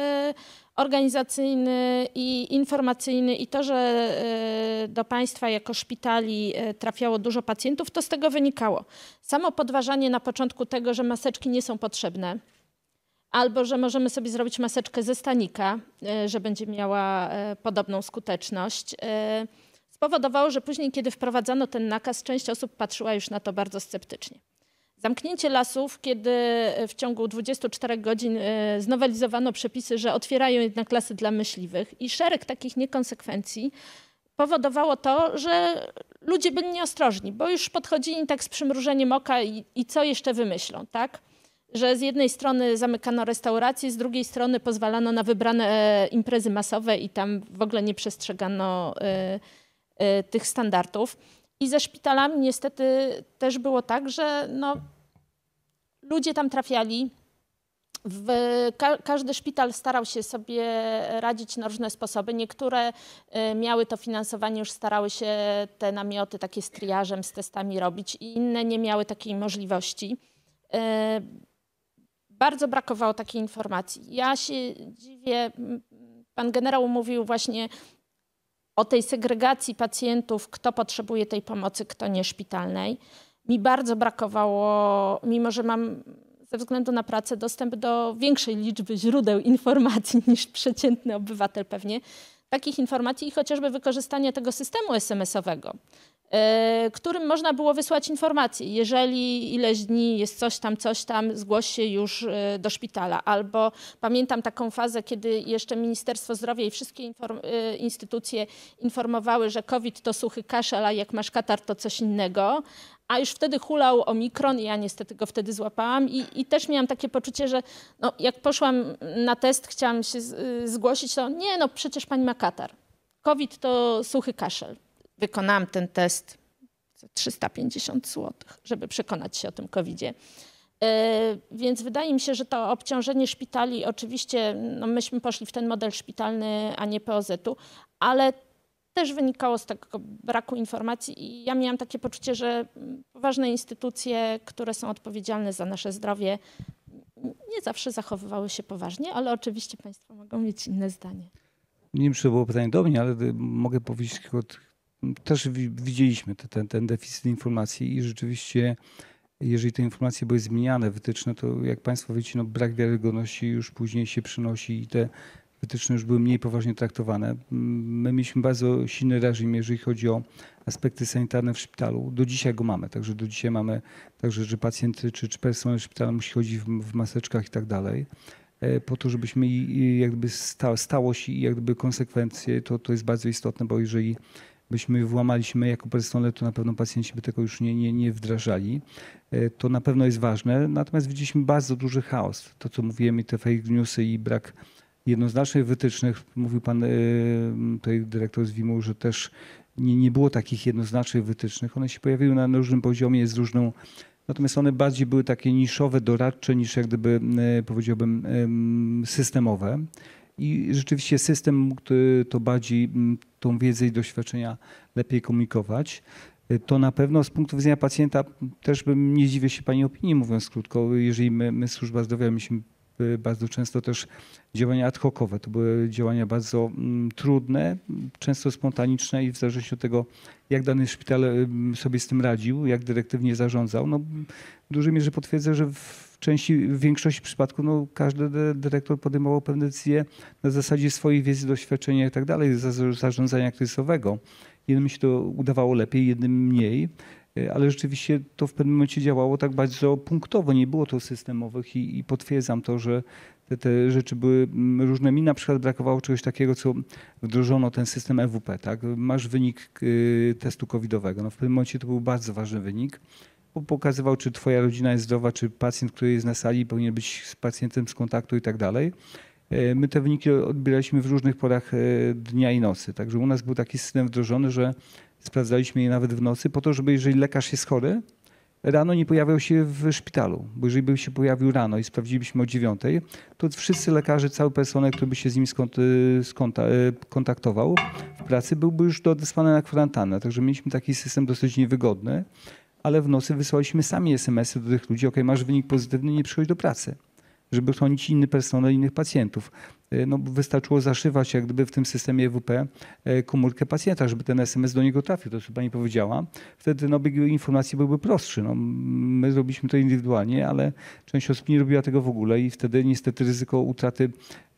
organizacyjny, i informacyjny, i to, że y, do państwa jako szpitali y, trafiało dużo pacjentów, to z tego wynikało. Samo podważanie na początku tego, że maseczki nie są potrzebne, albo że możemy sobie zrobić maseczkę ze stanika, y, że będzie miała y, podobną skuteczność, y, spowodowało, że później, kiedy wprowadzano ten nakaz, część osób patrzyła już na to bardzo sceptycznie. Zamknięcie lasów, kiedy w ciągu dwudziestu czterech godzin y, znowelizowano przepisy, że otwierają jednak lasy dla myśliwych i szereg takich niekonsekwencji powodowało to, że ludzie byli nieostrożni, bo już podchodzili tak z przymrużeniem oka i, i co jeszcze wymyślą, tak? Że z jednej strony zamykano restauracje, z drugiej strony pozwalano na wybrane e, imprezy masowe i tam w ogóle nie przestrzegano e, e, tych standardów. I ze szpitalami niestety też było tak, że no, ludzie tam trafiali. W, ka, każdy szpital starał się sobie radzić na różne sposoby. Niektóre e, miały to finansowanie, już starały się te namioty takie z triażem, z testami robić i inne nie miały takiej możliwości. E, Bardzo brakowało takiej informacji. Ja się dziwię, pan generał mówił właśnie o tej segregacji pacjentów, kto potrzebuje tej pomocy, kto nie szpitalnej. Mi bardzo brakowało, mimo że mam ze względu na pracę dostęp do większej liczby źródeł informacji niż przeciętny obywatel pewnie, takich informacji i chociażby wykorzystania tego systemu es em esowego, którym można było wysłać informacje. Jeżeli ileś dni jest coś tam, coś tam, zgłoś się już do szpitala. Albo pamiętam taką fazę, kiedy jeszcze Ministerstwo Zdrowia i wszystkie inform instytucje informowały, że COVID to suchy kaszel, a jak masz katar, to coś innego. A już wtedy hulał omikron i ja niestety go wtedy złapałam i, i też miałam takie poczucie, że no, jak poszłam na test, chciałam się z, zgłosić, to nie, no przecież pani ma katar. COVID to suchy kaszel. Wykonałam ten test za trzysta pięćdziesiąt złotych, żeby przekonać się o tym kowidzie. Yy, więc wydaje mi się, że to obciążenie szpitali, oczywiście no myśmy poszli w ten model szpitalny, a nie P O Z-u, ale też wynikało z tego braku informacji i ja miałam takie poczucie, że poważne instytucje, które są odpowiedzialne za nasze zdrowie, nie zawsze zachowywały się poważnie, ale oczywiście państwo mogą mieć inne zdanie. Nie wiem, czy to było pytanie do mnie, ale mogę powiedzieć, też widzieliśmy ten, ten deficyt informacji i rzeczywiście, jeżeli te informacje były zmieniane, wytyczne, to jak państwo wiecie, no brak wiarygodności już później się przynosi i te wytyczne już były mniej poważnie traktowane. My mieliśmy bardzo silny reżim, jeżeli chodzi o aspekty sanitarne w szpitalu. Do dzisiaj go mamy, także do dzisiaj mamy także, że pacjent czy, czy personel szpitala musi chodzić w, w maseczkach i tak dalej. Po to, żebyśmy jak gdyby sta, stałość i jak gdyby konsekwencje, to, to jest bardzo istotne, bo jeżeli byśmy włamali się my jako personel, to na pewno pacjenci by tego już nie, nie, nie wdrażali. To na pewno jest ważne. Natomiast widzieliśmy bardzo duży chaos. To, co mówiłem, i te fake newsy i brak jednoznacznych wytycznych. Mówił pan tutaj dyrektor z WIM-u, że też nie, nie było takich jednoznacznych wytycznych. One się pojawiły na różnym poziomie, z różną. Natomiast one bardziej były takie niszowe, doradcze niż jak gdyby powiedziałbym systemowe. I rzeczywiście system to bardziej tą wiedzę i doświadczenia lepiej komunikować. To na pewno z punktu widzenia pacjenta też bym nie dziwię się pani opinii, mówiąc krótko, jeżeli my, my służba zdrowia mieliśmy bardzo często też działania ad hocowe. To były działania bardzo trudne, często spontaniczne i w zależności od tego, jak dany szpital sobie z tym radził, jak dyrektywnie zarządzał, no w dużej mierze potwierdzę, że w części, w większości przypadków no, każdy dyrektor podejmował pewne decyzje na zasadzie swojej wiedzy, doświadczenia i tak dalej, zarządzania kryzysowego. Jednym się to udawało lepiej, jednym mniej. Ale rzeczywiście to w pewnym momencie działało tak bardzo punktowo, nie było to systemowych i, i potwierdzam to, że te, te rzeczy były różne. Mi na przykład brakowało czegoś takiego, co wdrożono ten system E W P. Tak? Masz wynik testu covidowego. No w pewnym momencie to był bardzo ważny wynik, bo pokazywał, czy twoja rodzina jest zdrowa, czy pacjent, który jest na sali, powinien być z pacjentem z kontaktu i tak dalej. My te wyniki odbieraliśmy w różnych porach dnia i nocy. Także u nas był taki system wdrożony, że sprawdzaliśmy je nawet w nocy po to, żeby jeżeli lekarz jest chory, rano nie pojawiał się w szpitalu. Bo jeżeli by się pojawił rano i sprawdzilibyśmy o dziewiątej, to wszyscy lekarze, cały personel, który by się z nim kontaktował w pracy, byłby już odesłany na kwarantannę. Także mieliśmy taki system dosyć niewygodny, ale w nocy wysłaliśmy sami es em esy do tych ludzi, ok, masz wynik pozytywny, nie przychodź do pracy, żeby chronić inny personel, innych pacjentów. No, wystarczyło zaszywać jak gdyby w tym systemie E W P komórkę pacjenta, żeby ten es em es do niego trafił, to co pani powiedziała. Wtedy no, bieg informacji byłby prostszy. No, my zrobiliśmy to indywidualnie, ale część osób nie robiła tego w ogóle i wtedy niestety ryzyko utraty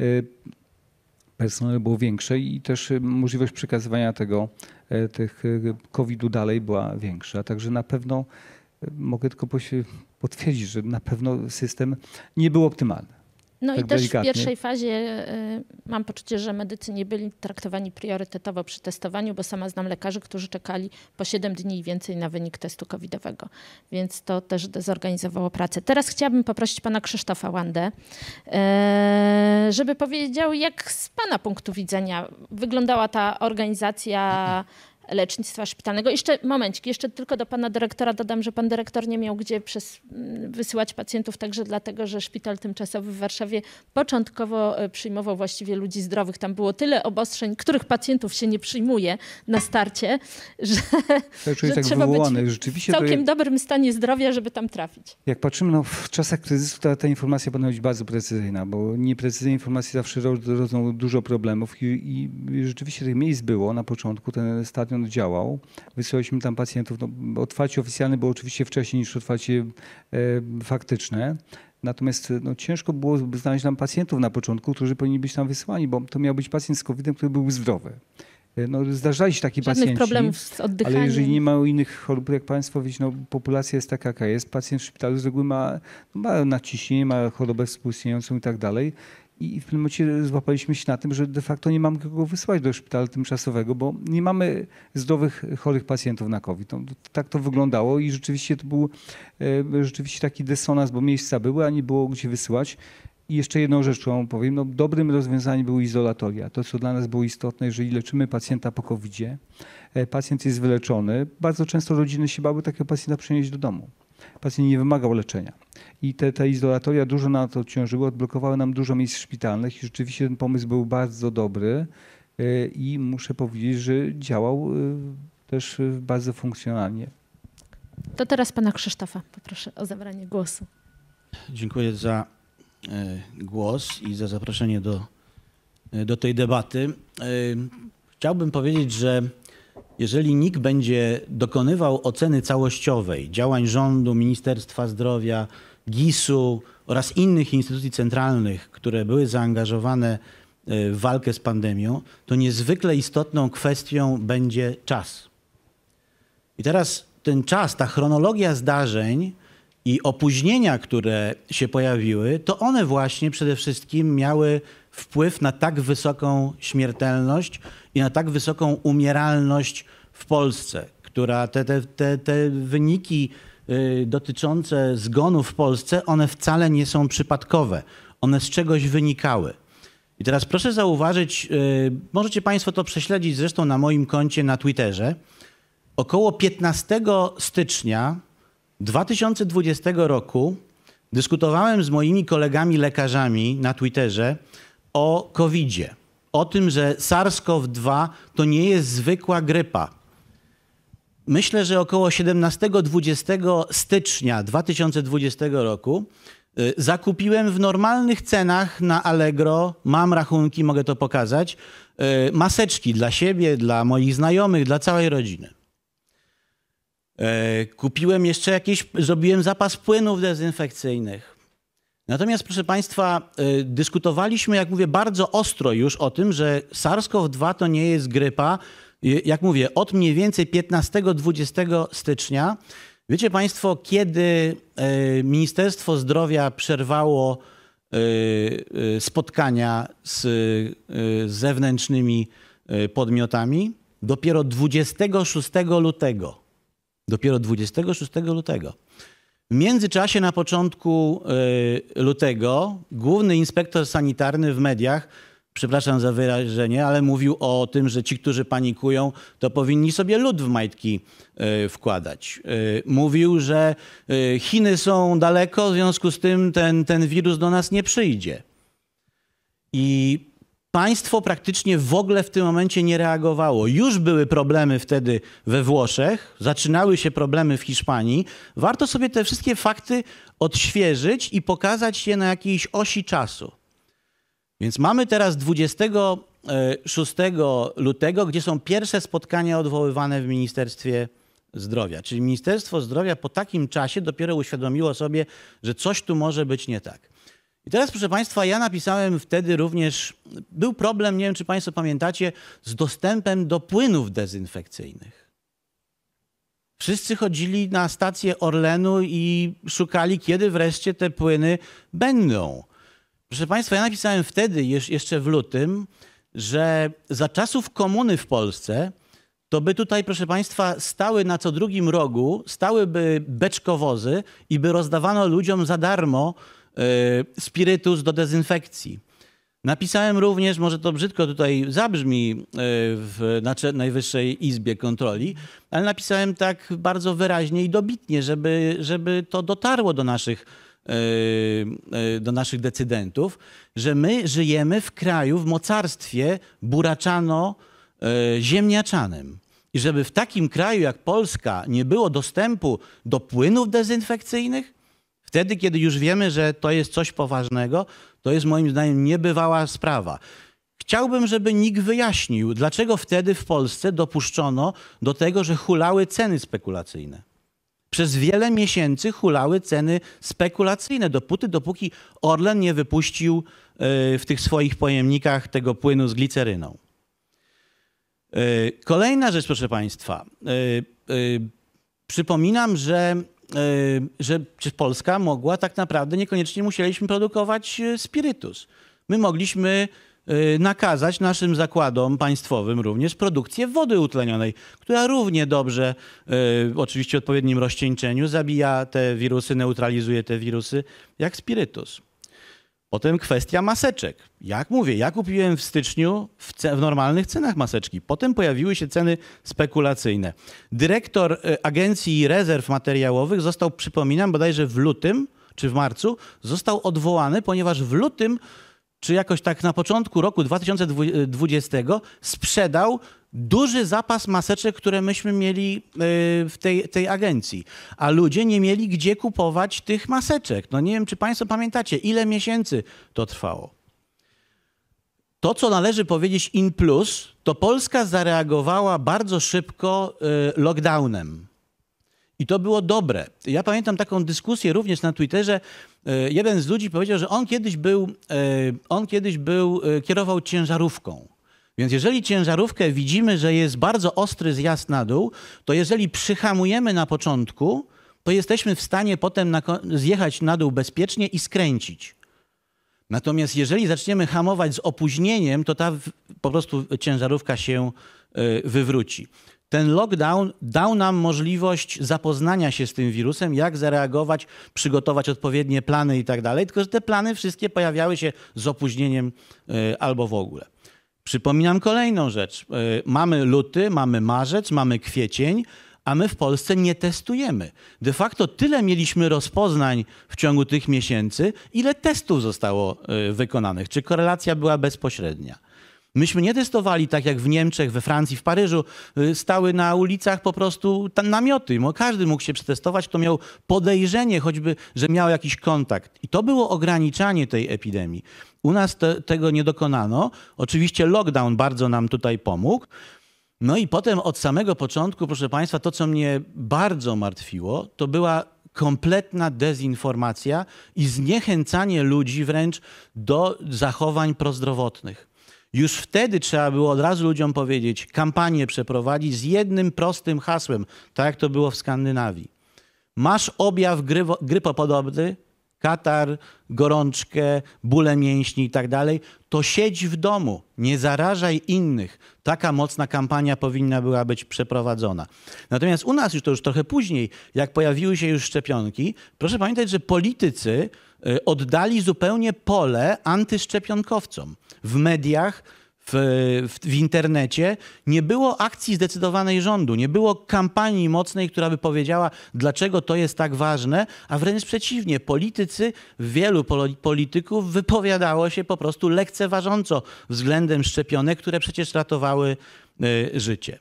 personelu było większe i też możliwość przekazywania tego tych kowida dalej była większa. Także na pewno mogę tylko potwierdzić, że na pewno system nie był optymalny. No tak i też delikatnie. w pierwszej fazie y, mam poczucie, że medycy nie byli traktowani priorytetowo przy testowaniu, bo sama znam lekarzy, którzy czekali po siedem dni i więcej na wynik testu covidowego, więc to też dezorganizowało pracę. Teraz chciałabym poprosić pana Krzysztofa Łandę, y, żeby powiedział, jak z pana punktu widzenia wyglądała ta organizacja lecznictwa szpitalnego. Jeszcze momencik, jeszcze tylko do pana dyrektora dodam, że pan dyrektor nie miał gdzie przez, wysyłać pacjentów także dlatego, że szpital tymczasowy w Warszawie początkowo przyjmował właściwie ludzi zdrowych. Tam było tyle obostrzeń, których pacjentów się nie przyjmuje na starcie, że, że tak trzeba być rzeczywiście w całkiem to... dobrym stanie zdrowia, żeby tam trafić. Jak patrzymy no, w czasach kryzysu, to ta informacja powinna być bardzo precyzyjna, bo nieprecyzyjne informacje zawsze rodzą dużo problemów i, i rzeczywiście tych miejsc było na początku, ten stadion działał. Wysyłaliśmy tam pacjentów. No, otwarcie oficjalne było oczywiście wcześniej niż otwarcie e, faktyczne. Natomiast no, ciężko było znaleźć nam pacjentów na początku, którzy powinni być tam wysłani, bo to miał być pacjent z kowidem, który był zdrowy. No, zdarzali się takie Żadnych pacjenci, problemów z oddychaniem. ale jeżeli nie ma innych chorób, jak Państwo wiecie, no, populacja jest taka, jaka jest. Pacjent w szpitalu z reguły ma, ma nadciśnienie, ma chorobę współistniejącą i tak dalej. I w pewnym momencie złapaliśmy się na tym, że de facto nie mamy kogo wysłać do szpitala tymczasowego, bo nie mamy zdrowych, chorych pacjentów na COVID. No, tak to wyglądało i rzeczywiście to był e, rzeczywiście taki dysonans, bo miejsca były, a nie było gdzie wysyłać. I jeszcze jedną rzecz, którą powiem, no, dobrym rozwiązaniem były izolatoria. To, co dla nas było istotne, jeżeli leczymy pacjenta po kowidzie, pacjent jest wyleczony, bardzo często rodziny się bały takiego pacjenta przenieść do domu. Pacjent nie wymagał leczenia. I te, te izolatoria dużo na to ciążyły, odblokowały nam dużo miejsc szpitalnych i rzeczywiście ten pomysł był bardzo dobry i muszę powiedzieć, że działał też bardzo funkcjonalnie. To teraz pana Krzysztofa poproszę o zabranie głosu. Dziękuję za głos i za zaproszenie do, do tej debaty. Chciałbym powiedzieć, że jeżeli N I K będzie dokonywał oceny całościowej działań rządu, Ministerstwa Zdrowia, gisu oraz innych instytucji centralnych, które były zaangażowane w walkę z pandemią, to niezwykle istotną kwestią będzie czas. I teraz ten czas, ta chronologia zdarzeń i opóźnienia, które się pojawiły, to one właśnie przede wszystkim miały wpływ na tak wysoką śmiertelność i na tak wysoką umieralność w Polsce, która te, te, te, te wyniki y, dotyczące zgonów w Polsce, one wcale nie są przypadkowe. One z czegoś wynikały. I teraz proszę zauważyć, y, możecie Państwo to prześledzić zresztą na moim koncie na Twitterze. Około piętnastego stycznia dwa tysiące dwudziestego roku dyskutowałem z moimi kolegami lekarzami na Twitterze o kowidzie. O tym, że SARS-CoV dwa to nie jest zwykła grypa. Myślę, że około siedemnastego dwudziestego stycznia dwa tysiące dwudziestego roku y, zakupiłem w normalnych cenach na Allegro, mam rachunki, mogę to pokazać, y, maseczki dla siebie, dla moich znajomych, dla całej rodziny. Kupiłem jeszcze jakieś, zrobiłem zapas płynów dezynfekcyjnych. Natomiast, proszę Państwa, dyskutowaliśmy, jak mówię, bardzo ostro już o tym, że SARS-CoV dwa to nie jest grypa. Jak mówię, od mniej więcej piętnastego dwudziestego stycznia. Wiecie Państwo, kiedy Ministerstwo Zdrowia przerwało spotkania z zewnętrznymi podmiotami? Dopiero dwudziestego szóstego lutego. Dopiero dwudziestego szóstego lutego. W międzyczasie na początku lutego główny inspektor sanitarny w mediach, przepraszam za wyrażenie, ale mówił o tym, że ci, którzy panikują, to powinni sobie lód w majtki wkładać. Mówił, że Chiny są daleko, w związku z tym ten, ten wirus do nas nie przyjdzie. I państwo praktycznie w ogóle w tym momencie nie reagowało. Już były problemy wtedy we Włoszech, zaczynały się problemy w Hiszpanii. Warto sobie te wszystkie fakty odświeżyć i pokazać je na jakiejś osi czasu. Więc mamy teraz dwudziestego szóstego lutego, gdzie są pierwsze spotkania odwoływane w Ministerstwie Zdrowia. Czyli Ministerstwo Zdrowia po takim czasie dopiero uświadomiło sobie, że coś tu może być nie tak. I teraz, proszę Państwa, ja napisałem wtedy również, był problem, nie wiem, czy Państwo pamiętacie, z dostępem do płynów dezynfekcyjnych. Wszyscy chodzili na stację Orlenu i szukali, kiedy wreszcie te płyny będą. Proszę Państwa, ja napisałem wtedy, jeszcze w lutym, że za czasów komuny w Polsce, to by tutaj, proszę Państwa, stały na co drugim rogu, stałyby beczkowozy i by rozdawano ludziom za darmo spirytus do dezynfekcji. Napisałem również, może to brzydko tutaj zabrzmi w Najwyższej Izbie Kontroli, ale napisałem tak bardzo wyraźnie i dobitnie, żeby, żeby to dotarło do naszych, do naszych decydentów, że my żyjemy w kraju, w mocarstwie buraczano-ziemniaczanym. I żeby w takim kraju jak Polska nie było dostępu do płynów dezynfekcyjnych, wtedy, kiedy już wiemy, że to jest coś poważnego, to jest moim zdaniem niebywała sprawa. Chciałbym, żeby N I K wyjaśnił, dlaczego wtedy w Polsce dopuszczono do tego, że hulały ceny spekulacyjne. przez wiele miesięcy hulały ceny spekulacyjne, dopóty, dopóki Orlen nie wypuścił w tych swoich pojemnikach tego płynu z gliceryną. Kolejna rzecz, proszę Państwa. Przypominam, że, że Polska mogła tak naprawdę, niekoniecznie musieliśmy produkować spirytus. My mogliśmy nakazać naszym zakładom państwowym również produkcję wody utlenionej, która równie dobrze, oczywiście w odpowiednim rozcieńczeniu, zabija te wirusy, neutralizuje te wirusy, jak spirytus. Potem kwestia maseczek. Jak mówię, ja kupiłem w styczniu w, w normalnych cenach maseczki. Potem pojawiły się ceny spekulacyjne. Dyrektor Agencji Rezerw Materiałowych został, przypominam, bodajże w lutym czy w marcu, został odwołany, ponieważ w lutym czy jakoś tak na początku roku dwa tysiące dwudziestego sprzedał duży zapas maseczek, które myśmy mieli w tej, tej agencji. A ludzie nie mieli gdzie kupować tych maseczek. No nie wiem, czy Państwo pamiętacie, ile miesięcy to trwało. To, co należy powiedzieć in plus, to Polska zareagowała bardzo szybko lockdownem. I to było dobre. Ja pamiętam taką dyskusję również na Twitterze. Jeden z ludzi powiedział, że on kiedyś był, on kiedyś był, kierował ciężarówką. Więc jeżeli ciężarówkę widzimy, że jest bardzo ostry zjazd na dół, to jeżeli przyhamujemy na początku, to jesteśmy w stanie potem na, zjechać na dół bezpiecznie i skręcić. Natomiast jeżeli zaczniemy hamować z opóźnieniem, to ta po prostu ciężarówka się wywróci. Ten lockdown dał nam możliwość zapoznania się z tym wirusem, jak zareagować, przygotować odpowiednie plany i tak dalej, tylko że te plany wszystkie pojawiały się z opóźnieniem albo w ogóle. Przypominam kolejną rzecz. Mamy luty, mamy marzec, mamy kwiecień, a my w Polsce nie testujemy. De facto tyle mieliśmy rozpoznań w ciągu tych miesięcy, ile testów zostało wykonanych. Czy korelacja była bezpośrednia? Myśmy nie testowali tak jak w Niemczech, we Francji, w Paryżu. Stały na ulicach po prostu namioty. Każdy mógł się przetestować, kto miał podejrzenie choćby, że miał jakiś kontakt. I to było ograniczanie tej epidemii. U nas te, tego nie dokonano. Oczywiście lockdown bardzo nam tutaj pomógł. No i potem od samego początku, proszę Państwa, to co mnie bardzo martwiło, to była kompletna dezinformacja i zniechęcanie ludzi wręcz do zachowań prozdrowotnych. Już wtedy trzeba było od razu ludziom powiedzieć, kampanię przeprowadzić z jednym prostym hasłem, tak jak to było w Skandynawii. Masz objaw grywo, grypopodobny, katar, gorączkę, bóle mięśni i tak dalej, to siedź w domu, nie zarażaj innych. Taka mocna kampania powinna była być przeprowadzona. Natomiast u nas już to już trochę później, jak pojawiły się już szczepionki, proszę pamiętać, że politycy oddali zupełnie pole antyszczepionkowcom. W mediach, w, w, w internecie nie było akcji zdecydowanej rządu, nie było kampanii mocnej, która by powiedziała, dlaczego to jest tak ważne, a wręcz przeciwnie, politycy, wielu polityków wypowiadało się po prostu lekceważąco względem szczepionek, które przecież ratowały y, życie.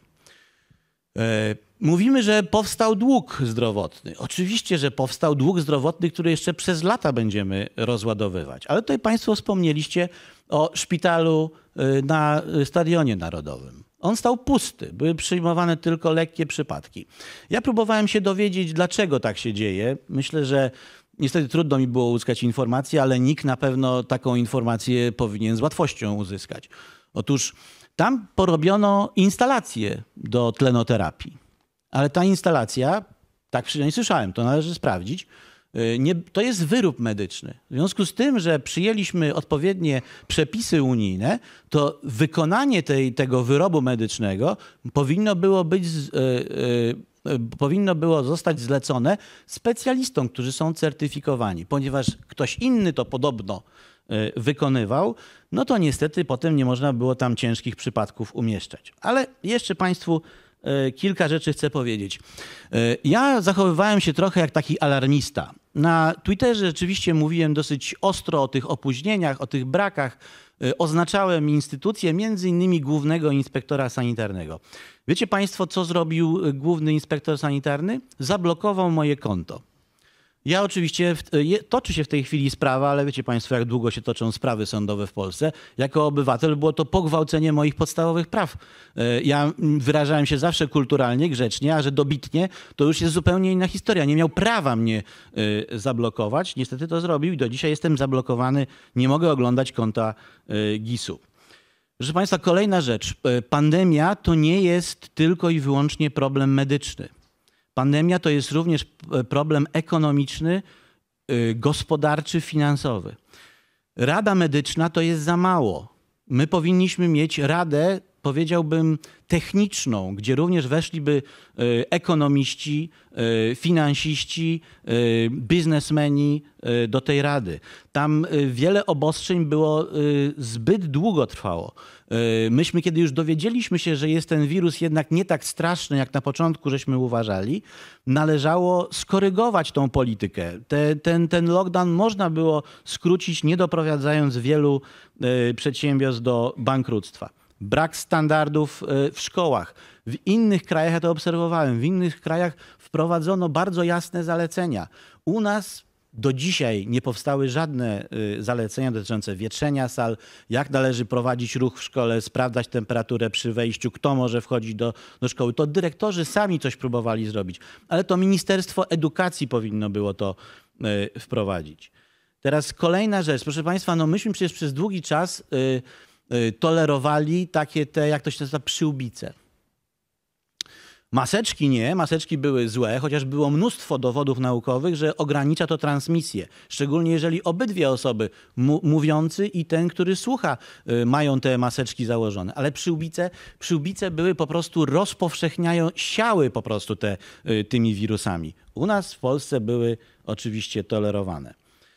Y, Mówimy, że powstał dług zdrowotny. Oczywiście, że powstał dług zdrowotny, który jeszcze przez lata będziemy rozładowywać. Ale tutaj Państwo wspomnieliście o szpitalu na Stadionie Narodowym. On stał pusty, były przyjmowane tylko lekkie przypadki. Ja próbowałem się dowiedzieć, dlaczego tak się dzieje. Myślę, że niestety trudno mi było uzyskać informację, ale nikt na pewno taką informację powinien z łatwością uzyskać. Otóż tam porobiono instalację do tlenoterapii. Ale ta instalacja, tak przynajmniej słyszałem, to należy sprawdzić, nie, to jest wyrób medyczny. W związku z tym, że przyjęliśmy odpowiednie przepisy unijne, to wykonanie tej, tego wyrobu medycznego powinno było być, yy, yy, powinno było zostać zlecone specjalistom, którzy są certyfikowani. Ponieważ ktoś inny to podobno yy, wykonywał, no to niestety potem nie można było tam ciężkich przypadków umieszczać. Ale jeszcze Państwu kilka rzeczy chcę powiedzieć. Ja zachowywałem się trochę jak taki alarmista. Na Twitterze rzeczywiście mówiłem dosyć ostro o tych opóźnieniach, o tych brakach. Oznaczałem instytucje, między innymi Głównego Inspektora Sanitarnego. Wiecie Państwo, co zrobił Główny Inspektor Sanitarny? Zablokował moje konto. Ja oczywiście, w, je, toczy się w tej chwili sprawa, ale wiecie Państwo, jak długo się toczą sprawy sądowe w Polsce. Jako obywatel było to pogwałcenie moich podstawowych praw. Ja wyrażałem się zawsze kulturalnie, grzecznie, a że dobitnie, to już jest zupełnie inna historia. Nie miał prawa mnie zablokować. Niestety to zrobił i do dzisiaj jestem zablokowany. Nie mogę oglądać konta gisu. Proszę Państwa, kolejna rzecz. Pandemia to nie jest tylko i wyłącznie problem medyczny. Pandemia to jest również problem ekonomiczny, gospodarczy, finansowy. Rada medyczna to jest za mało. My powinniśmy mieć radę, powiedziałbym, techniczną, gdzie również weszliby ekonomiści, finansiści, biznesmeni do tej rady. Tam wiele obostrzeń było zbyt długo trwało. Myśmy, kiedy już dowiedzieliśmy się, że jest ten wirus jednak nie tak straszny, jak na początku żeśmy uważali, należało skorygować tą politykę. Te, ten, ten lockdown można było skrócić, nie doprowadzając wielu przedsiębiorstw do bankructwa. Brak standardów w szkołach. W innych krajach, ja to obserwowałem, w innych krajach wprowadzono bardzo jasne zalecenia. U nas do dzisiaj nie powstały żadne zalecenia dotyczące wietrzenia sal, jak należy prowadzić ruch w szkole, sprawdzać temperaturę przy wejściu, kto może wchodzić do, do szkoły. To dyrektorzy sami coś próbowali zrobić, ale to Ministerstwo Edukacji powinno było to wprowadzić. Teraz kolejna rzecz. Proszę Państwa, no myśmy przecież przez długi czas tolerowali takie te, jak to się nazywa, przyłbice. Maseczki nie, maseczki były złe, chociaż było mnóstwo dowodów naukowych, że ogranicza to transmisję. Szczególnie jeżeli obydwie osoby, mówiący i ten, który słucha, mają te maseczki założone. Ale przyłbice, przyłbice były po prostu, rozpowszechniają, siały po prostu te, tymi wirusami. U nas w Polsce były oczywiście tolerowane.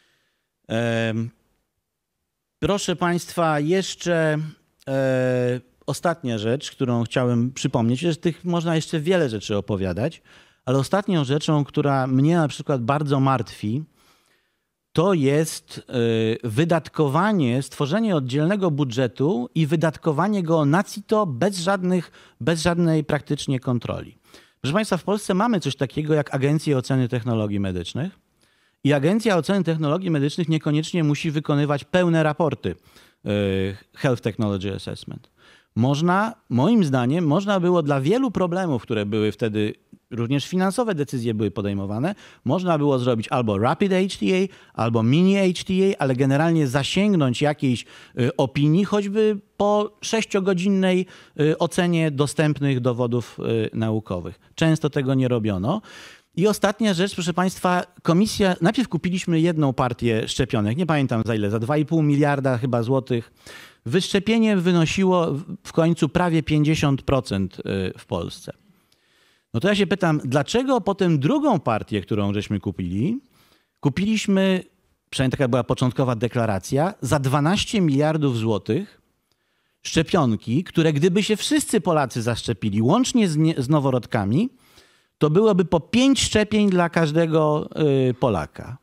Um, Proszę Państwa, jeszcze e, ostatnia rzecz, którą chciałem przypomnieć, że z tych można jeszcze wiele rzeczy opowiadać, ale ostatnią rzeczą, która mnie na przykład bardzo martwi, to jest e, wydatkowanie, stworzenie oddzielnego budżetu i wydatkowanie go na CITO bez żadnych, bez żadnej praktycznie kontroli. Proszę Państwa, w Polsce mamy coś takiego jak Agencję Oceny Technologii Medycznych. I Agencja Oceny Technologii Medycznych niekoniecznie musi wykonywać pełne raporty Health Technology Assessment. Można, moim zdaniem, można było dla wielu problemów, które były wtedy, również finansowe decyzje były podejmowane, można było zrobić albo Rapid H T A, albo Mini H T A, ale generalnie zasięgnąć jakiejś opinii, choćby po sześciogodzinnej ocenie dostępnych dowodów naukowych. Często tego nie robiono. I ostatnia rzecz, proszę Państwa, komisja, najpierw kupiliśmy jedną partię szczepionek, nie pamiętam za ile, za dwa i pół miliarda chyba złotych. Wyszczepienie wynosiło w końcu prawie pięćdziesiąt procent w Polsce. No to ja się pytam, dlaczego potem drugą partię, którą żeśmy kupili, kupiliśmy, przynajmniej taka była początkowa deklaracja, za dwanaście miliardów złotych szczepionki, które gdyby się wszyscy Polacy zaszczepili, łącznie z, nie, z noworodkami, to byłoby po pięć szczepień dla każdego y, Polaka.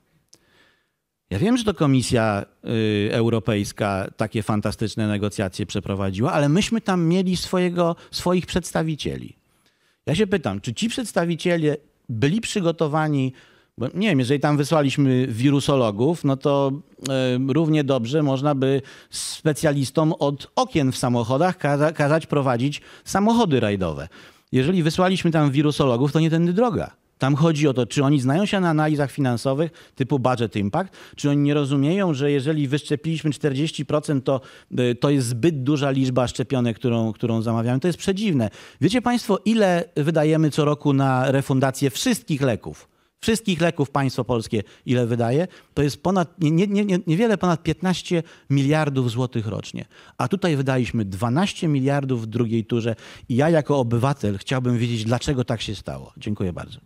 Ja wiem, że to Komisja y, Europejska takie fantastyczne negocjacje przeprowadziła, ale myśmy tam mieli swojego, swoich przedstawicieli. Ja się pytam, czy ci przedstawiciele byli przygotowani, bo nie wiem, jeżeli tam wysłaliśmy wirusologów, no to y, równie dobrze można by specjalistom od okien w samochodach kaza, kazać prowadzić samochody rajdowe. Jeżeli wysłaliśmy tam wirusologów, to nie tędy droga. Tam chodzi o to, czy oni znają się na analizach finansowych typu budget impact, czy oni nie rozumieją, że jeżeli wyszczepiliśmy czterdzieści procent, to, to jest zbyt duża liczba szczepionek, którą, którą zamawiamy. To jest przedziwne. Wiecie Państwo, ile wydajemy co roku na refundację wszystkich leków? Wszystkich leków państwo polskie ile wydaje? To jest ponad, nie, nie, nie, niewiele ponad piętnaście miliardów złotych rocznie. A tutaj wydaliśmy dwanaście miliardów w drugiej turze i ja jako obywatel chciałbym wiedzieć, dlaczego tak się stało. Dziękuję bardzo.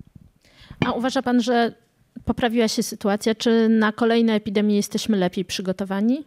A uważa pan, że poprawiła się sytuacja? Czy na kolejne epidemie jesteśmy lepiej przygotowani?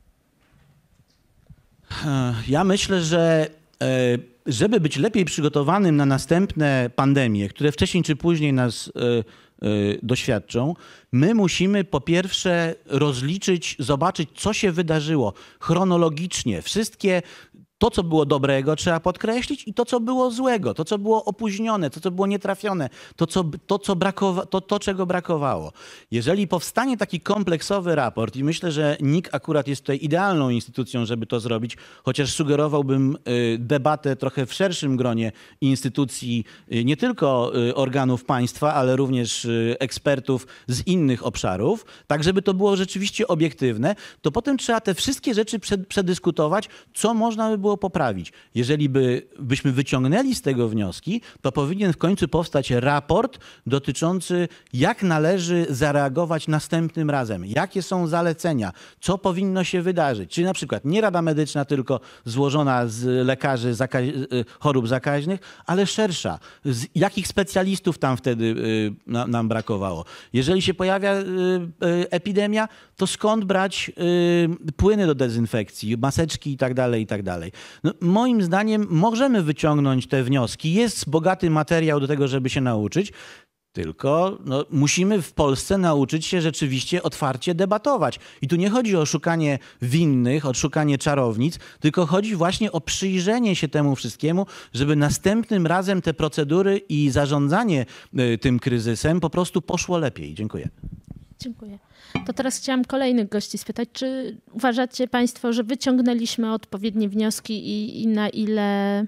Ja myślę, że żeby być lepiej przygotowanym na następne pandemie, które wcześniej czy później nas doświadczą, my musimy po pierwsze rozliczyć, zobaczyć, co się wydarzyło chronologicznie. Wszystkie To, co było dobrego, trzeba podkreślić i to, co było złego, to, co było opóźnione, to, co było nietrafione, to, co, to, co brakowa- to, to czego brakowało. Jeżeli powstanie taki kompleksowy raport i myślę, że N I K akurat jest tutaj idealną instytucją, żeby to zrobić, chociaż sugerowałbym y, debatę trochę w szerszym gronie instytucji, y, nie tylko y, organów państwa, ale również y, ekspertów z innych obszarów, tak żeby to było rzeczywiście obiektywne, to potem trzeba te wszystkie rzeczy przed, przedyskutować, co można by było poprawić. Jeżeli by, byśmy wyciągnęli z tego wnioski, to powinien w końcu powstać raport dotyczący, jak należy zareagować następnym razem, jakie są zalecenia, co powinno się wydarzyć. Czyli na przykład nie Rada Medyczna tylko złożona z lekarzy zaka- chorób zakaźnych, ale szersza. Z jakich specjalistów tam wtedy y, na, nam brakowało? Jeżeli się pojawia y, y, epidemia, to skąd brać y, płyny do dezynfekcji, maseczki i tak dalej, i tak dalej. No, moim zdaniem możemy wyciągnąć te wnioski. Jest bogaty materiał do tego, żeby się nauczyć. Tylko no, musimy w Polsce nauczyć się rzeczywiście otwarcie debatować. I tu nie chodzi o szukanie winnych, o szukanie czarownic, tylko chodzi właśnie o przyjrzenie się temu wszystkiemu, żeby następnym razem te procedury i zarządzanie y, tym kryzysem po prostu poszło lepiej. Dziękuję. Dziękuję. To teraz chciałam kolejnych gości spytać, czy uważacie państwo, że wyciągnęliśmy odpowiednie wnioski i, i na ile...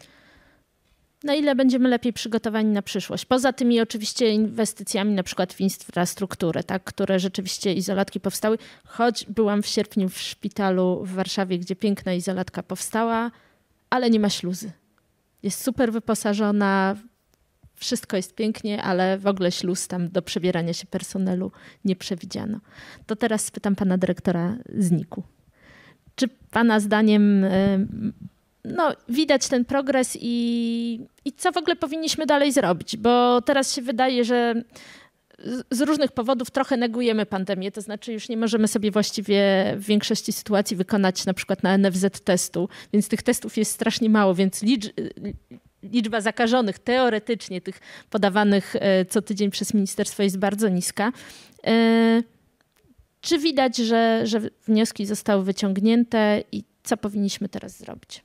Na ile będziemy lepiej przygotowani na przyszłość? Poza tymi oczywiście inwestycjami na przykład w infrastrukturę, tak, które rzeczywiście izolatki powstały. Choć byłam w sierpniu w szpitalu w Warszawie, gdzie piękna izolatka powstała, ale nie ma śluzy. Jest super wyposażona, wszystko jest pięknie, ale w ogóle śluz tam do przebierania się personelu nie przewidziano. To teraz spytam pana dyrektora z N I K-u. Czy pana zdaniem... No, widać ten progres i, i co w ogóle powinniśmy dalej zrobić, bo teraz się wydaje, że z różnych powodów trochę negujemy pandemię, to znaczy już nie możemy sobie właściwie w większości sytuacji wykonać na przykład na N F Z testu, więc tych testów jest strasznie mało, więc licz, liczba zakażonych teoretycznie, tych podawanych co tydzień przez ministerstwo jest bardzo niska. Czy widać, że, że wnioski zostały wyciągnięte i co powinniśmy teraz zrobić?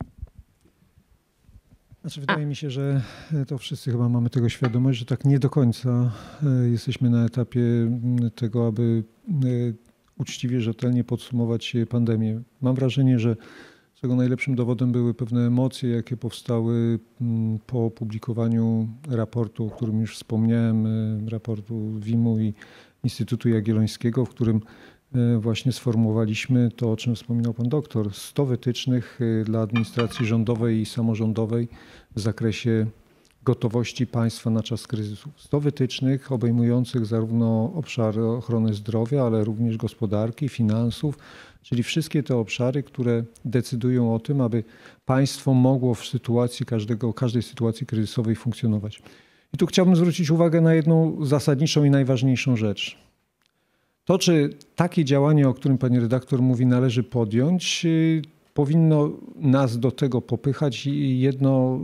Znaczy, wydaje A. mi się, że to wszyscy chyba mamy tego świadomość, że tak nie do końca jesteśmy na etapie tego, aby uczciwie, rzetelnie podsumować pandemię. Mam wrażenie, że czego najlepszym dowodem były pewne emocje, jakie powstały po opublikowaniu raportu, o którym już wspomniałem, raportu W I M-u i Instytutu Jagiellońskiego, w którym właśnie sformułowaliśmy to, o czym wspominał pan doktor, sto wytycznych dla administracji rządowej i samorządowej w zakresie gotowości państwa na czas kryzysu. sto wytycznych obejmujących zarówno obszary ochrony zdrowia, ale również gospodarki, finansów, czyli wszystkie te obszary, które decydują o tym, aby państwo mogło w sytuacji każdego, każdej sytuacji kryzysowej funkcjonować. I tu chciałbym zwrócić uwagę na jedną zasadniczą i najważniejszą rzecz. To, czy takie działanie, o którym pani redaktor mówi, należy podjąć, powinno nas do tego popychać jedno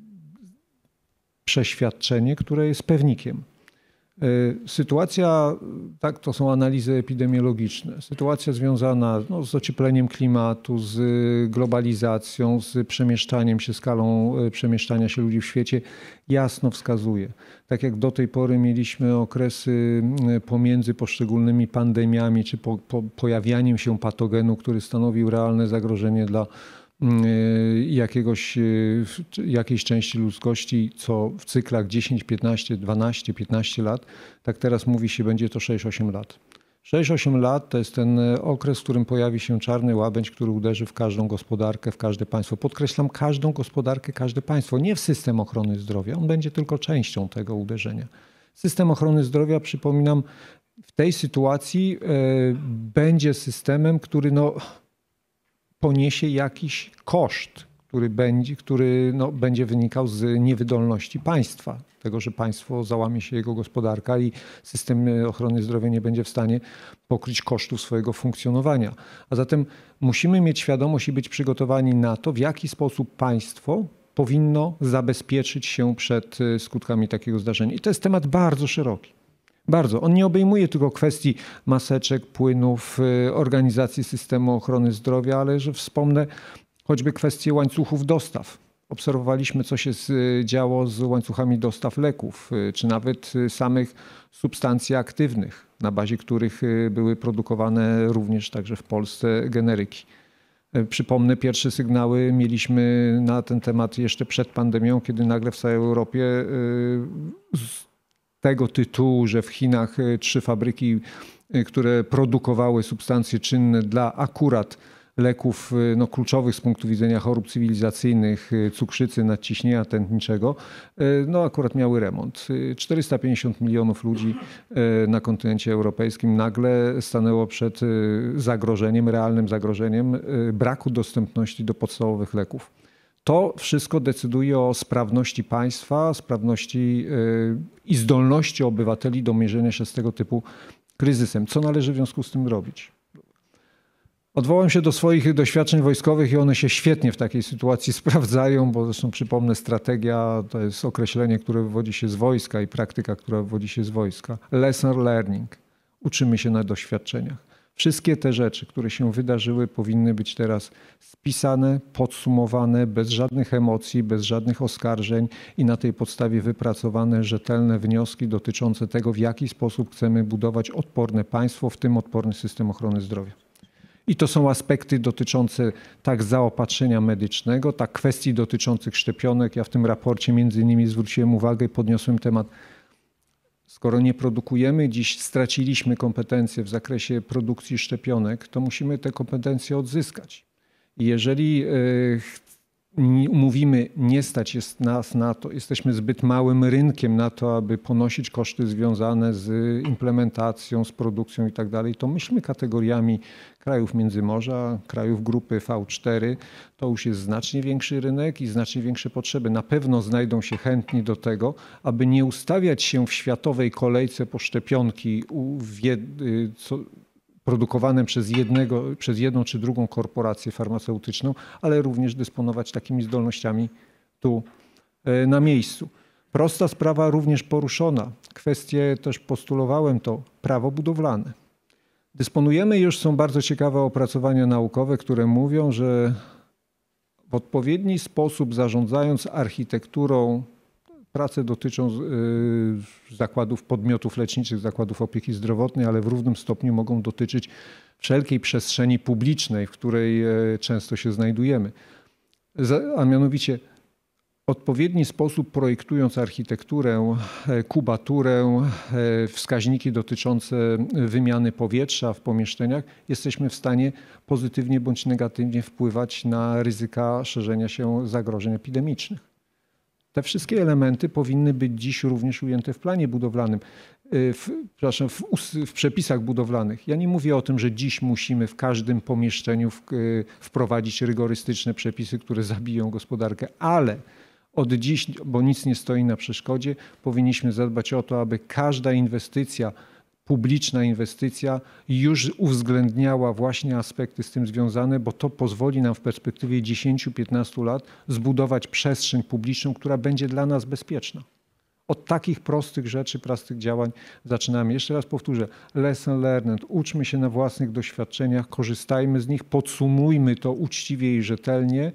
przeświadczenie, które jest pewnikiem. Sytuacja, tak, to są analizy epidemiologiczne, sytuacja związana no, z ociepleniem klimatu, z globalizacją, z przemieszczaniem się, skalą przemieszczania się ludzi w świecie jasno wskazuje. Tak jak do tej pory mieliśmy okresy pomiędzy poszczególnymi pandemiami czy po, po, pojawianiem się patogenu, który stanowił realne zagrożenie dla jakiegoś, jakiejś części ludzkości, co w cyklach dziesięć, piętnaście, dwanaście, piętnaście lat, tak teraz mówi się, będzie to sześć osiem lat. sześć osiem lat to jest ten okres, w którym pojawi się czarny łabędź, który uderzy w każdą gospodarkę, w każde państwo. Podkreślam, każdą gospodarkę, każde państwo, nie w system ochrony zdrowia. On będzie tylko częścią tego uderzenia. System ochrony zdrowia, przypominam, w tej sytuacji y, będzie systemem, który no, poniesie jakiś koszt, który będzie, który no, będzie wynikał z niewydolności państwa. Tego, że państwo załamie się jego gospodarka i system ochrony zdrowia nie będzie w stanie pokryć kosztów swojego funkcjonowania. A zatem musimy mieć świadomość i być przygotowani na to, w jaki sposób państwo powinno zabezpieczyć się przed skutkami takiego zdarzenia. I to jest temat bardzo szeroki. Bardzo. On nie obejmuje tylko kwestii maseczek, płynów, organizacji systemu ochrony zdrowia, ale że wspomnę choćby kwestie łańcuchów dostaw. Obserwowaliśmy, co się działo z łańcuchami dostaw leków, czy nawet samych substancji aktywnych, na bazie których były produkowane również także w Polsce generyki. Przypomnę, pierwsze sygnały mieliśmy na ten temat jeszcze przed pandemią, kiedy nagle w całej Europie z tego tytułu, że w Chinach trzy fabryki, które produkowały substancje czynne dla akurat leków no, kluczowych z punktu widzenia chorób cywilizacyjnych, cukrzycy, nadciśnienia tętniczego, no akurat miały remont. czterysta pięćdziesiąt milionów ludzi na kontynencie europejskim nagle stanęło przed zagrożeniem, realnym zagrożeniem braku dostępności do podstawowych leków. To wszystko decyduje o sprawności państwa, sprawności i zdolności obywateli do mierzenia się z tego typu kryzysem. Co należy w związku z tym robić? Odwołam się do swoich doświadczeń wojskowych i one się świetnie w takiej sytuacji sprawdzają, bo zresztą przypomnę, strategia to jest określenie, które wywodzi się z wojska i praktyka, która wywodzi się z wojska. Lesson learning. Uczymy się na doświadczeniach. Wszystkie te rzeczy, które się wydarzyły, powinny być teraz spisane, podsumowane, bez żadnych emocji, bez żadnych oskarżeń i na tej podstawie wypracowane rzetelne wnioski dotyczące tego, w jaki sposób chcemy budować odporne państwo, w tym odporny system ochrony zdrowia. I to są aspekty dotyczące tak zaopatrzenia medycznego, tak kwestii dotyczących szczepionek. Ja w tym raporcie między innymi zwróciłem uwagę i podniosłem temat, skoro nie produkujemy, dziś straciliśmy kompetencje w zakresie produkcji szczepionek, to musimy te kompetencje odzyskać. I jeżeli mówimy, nie stać jest nas na to, jesteśmy zbyt małym rynkiem na to, aby ponosić koszty związane z implementacją, z produkcją i tak dalej, to myślmy kategoriami krajów Międzymorza, krajów grupy V cztery. To już jest znacznie większy rynek i znacznie większe potrzeby. Na pewno znajdą się chętni do tego, aby nie ustawiać się w światowej kolejce po szczepionki w jed... co... produkowane przez, jednego, przez jedną czy drugą korporację farmaceutyczną, ale również dysponować takimi zdolnościami tu na miejscu. Prosta sprawa również poruszona. Kwestie też postulowałem to prawo budowlane. Dysponujemy już, są bardzo ciekawe opracowania naukowe, które mówią, że w odpowiedni sposób zarządzając architekturą, prace dotyczą zakładów, podmiotów leczniczych, zakładów opieki zdrowotnej, ale w równym stopniu mogą dotyczyć wszelkiej przestrzeni publicznej, w której często się znajdujemy. A mianowicie odpowiedni sposób projektując architekturę, kubaturę, wskaźniki dotyczące wymiany powietrza w pomieszczeniach, jesteśmy w stanie pozytywnie bądź negatywnie wpływać na ryzyka szerzenia się zagrożeń epidemicznych. Te wszystkie elementy powinny być dziś również ujęte w planie budowlanym, w, przepraszam, w, w przepisach budowlanych. Ja nie mówię o tym, że dziś musimy w każdym pomieszczeniu w, wprowadzić rygorystyczne przepisy, które zabiją gospodarkę, ale od dziś, bo nic nie stoi na przeszkodzie, powinniśmy zadbać o to, aby każda inwestycja, publiczna inwestycja już uwzględniała właśnie aspekty z tym związane, bo to pozwoli nam w perspektywie dziesięciu do piętnastu lat zbudować przestrzeń publiczną, która będzie dla nas bezpieczna. Od takich prostych rzeczy, prostych działań zaczynamy. Jeszcze raz powtórzę, lesson learned, uczmy się na własnych doświadczeniach, korzystajmy z nich, podsumujmy to uczciwie i rzetelnie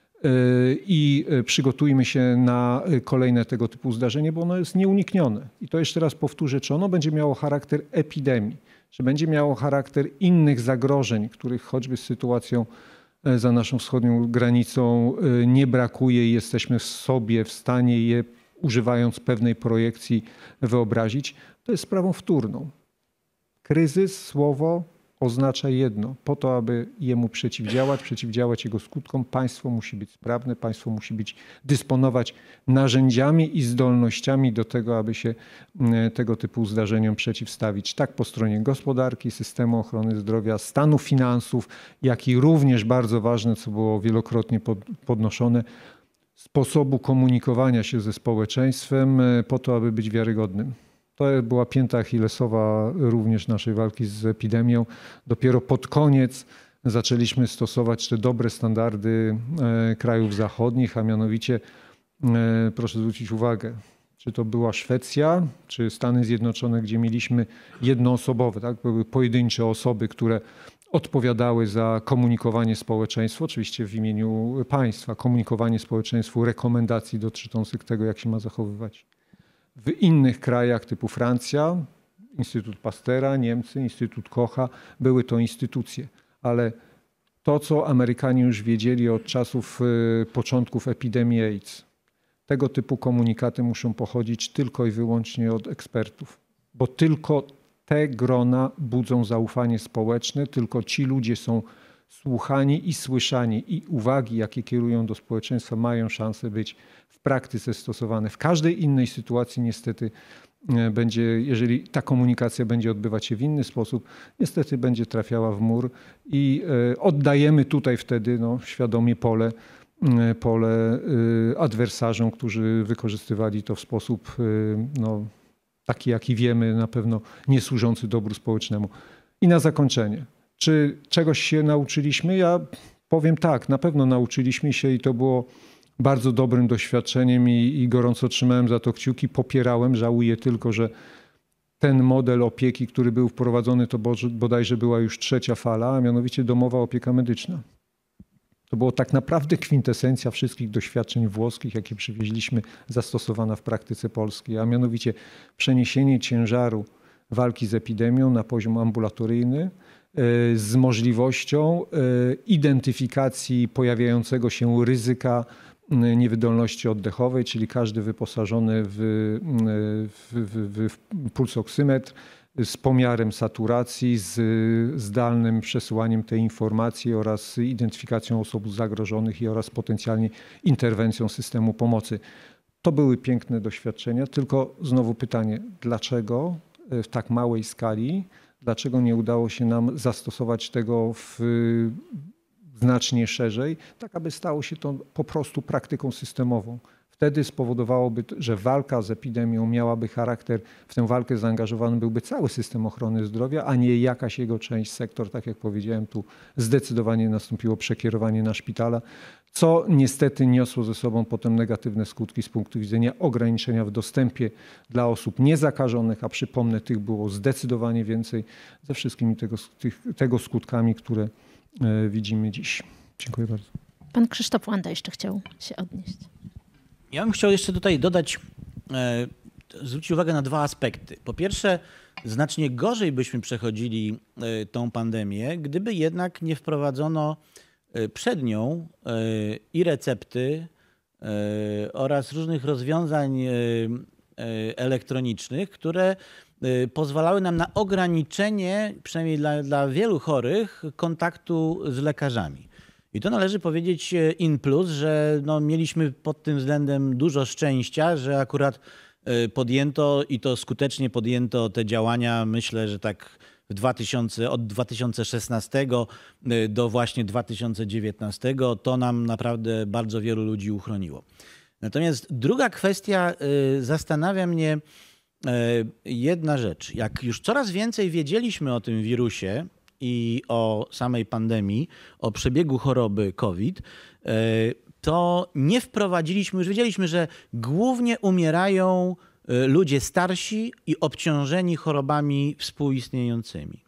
i przygotujmy się na kolejne tego typu zdarzenie, bo ono jest nieuniknione. I to jeszcze raz powtórzę, czy ono będzie miało charakter epidemii, czy będzie miało charakter innych zagrożeń, których choćby z sytuacją za naszą wschodnią granicą nie brakuje i jesteśmy w sobie w stanie je, używając pewnej projekcji, wyobrazić, to jest sprawą wtórną. Kryzys, słowo oznacza jedno. Po to, aby jemu przeciwdziałać, przeciwdziałać jego skutkom, państwo musi być sprawne, państwo musi być, dysponować narzędziami i zdolnościami do tego, aby się tego typu zdarzeniom przeciwstawić. Tak po stronie gospodarki, systemu ochrony zdrowia, stanu finansów, jak i również bardzo ważne, co było wielokrotnie podnoszone, sposobu komunikowania się ze społeczeństwem po to, aby być wiarygodnym. To była pięta achillesowa również naszej walki z epidemią. Dopiero pod koniec zaczęliśmy stosować te dobre standardy krajów zachodnich, a mianowicie proszę zwrócić uwagę, czy to była Szwecja, czy Stany Zjednoczone, gdzie mieliśmy jednoosobowe, tak? Były pojedyncze osoby, które odpowiadały za komunikowanie społeczeństwu, oczywiście w imieniu państwa, komunikowanie społeczeństwu rekomendacji dotyczących tego, jak się ma zachowywać. W innych krajach typu Francja, Instytut Pastera, Niemcy, Instytut Kocha, były to instytucje, ale to, co Amerykanie już wiedzieli od czasów początków epidemii AIDS, tego typu komunikaty muszą pochodzić tylko i wyłącznie od ekspertów, bo tylko te grona budzą zaufanie społeczne, tylko ci ludzie są słuchani i słyszani i uwagi, jakie kierują do społeczeństwa, mają szansę być w praktyce stosowane. W każdej innej sytuacji niestety będzie, jeżeli ta komunikacja będzie odbywać się w inny sposób, niestety będzie trafiała w mur i oddajemy tutaj wtedy no, świadomie pole, pole adwersarzom, którzy wykorzystywali to w sposób no, taki, jaki wiemy, na pewno nie służący dobru społecznemu. I na zakończenie, czy czegoś się nauczyliśmy? Ja powiem tak, na pewno nauczyliśmy się i to było bardzo dobrym doświadczeniem i, i gorąco trzymałem za to kciuki, popierałem, żałuję tylko, że ten model opieki, który był wprowadzony, to bodajże była już trzecia fala, a mianowicie domowa opieka medyczna. To było tak naprawdę kwintesencja wszystkich doświadczeń włoskich, jakie przywieźliśmy, zastosowana w praktyce polskiej, a mianowicie przeniesienie ciężaru walki z epidemią na poziom ambulatoryjny z możliwością identyfikacji pojawiającego się ryzyka niewydolności oddechowej, czyli każdy wyposażony w, w, w, w pulsoksymetr z pomiarem saturacji, z zdalnym przesyłaniem tej informacji oraz identyfikacją osób zagrożonych i oraz potencjalnie interwencją systemu pomocy. To były piękne doświadczenia, tylko znowu pytanie, dlaczego w tak małej skali, dlaczego nie udało się nam zastosować tego w znacznie szerzej, tak aby stało się to po prostu praktyką systemową. Wtedy spowodowałoby, że walka z epidemią miałaby charakter, w tę walkę zaangażowany byłby cały system ochrony zdrowia, a nie jakaś jego część, sektor. Tak jak powiedziałem, tu zdecydowanie nastąpiło przekierowanie na szpitala, co niestety niosło ze sobą potem negatywne skutki z punktu widzenia ograniczenia w dostępie dla osób niezakażonych, a przypomnę, tych było zdecydowanie więcej, ze wszystkimi tego, tych, tego skutkami, które widzimy dziś. Dziękuję bardzo. Pan Krzysztof Łanda jeszcze chciał się odnieść. Ja bym chciał jeszcze tutaj dodać, e, zwrócić uwagę na dwa aspekty. Po pierwsze, znacznie gorzej byśmy przechodzili e, tą pandemię, gdyby jednak nie wprowadzono e, przed nią e, i recepty e, oraz różnych rozwiązań e, e, elektronicznych, które e, pozwalały nam na ograniczenie, przynajmniej dla, dla wielu chorych, kontaktu z lekarzami. I to należy powiedzieć in plus, że no mieliśmy pod tym względem dużo szczęścia, że akurat podjęto i to skutecznie podjęto te działania, myślę, że tak w dwa tysiące, od dwa tysiące szesnastego do właśnie dwa tysiące dziewiętnastego to nam naprawdę bardzo wielu ludzi uchroniło. Natomiast druga kwestia, zastanawia mnie jedna rzecz. Jak już coraz więcej wiedzieliśmy o tym wirusie i o samej pandemii, o przebiegu choroby COVID, to nie wprowadziliśmy, już wiedzieliśmy, że głównie umierają ludzie starsi i obciążeni chorobami współistniejącymi.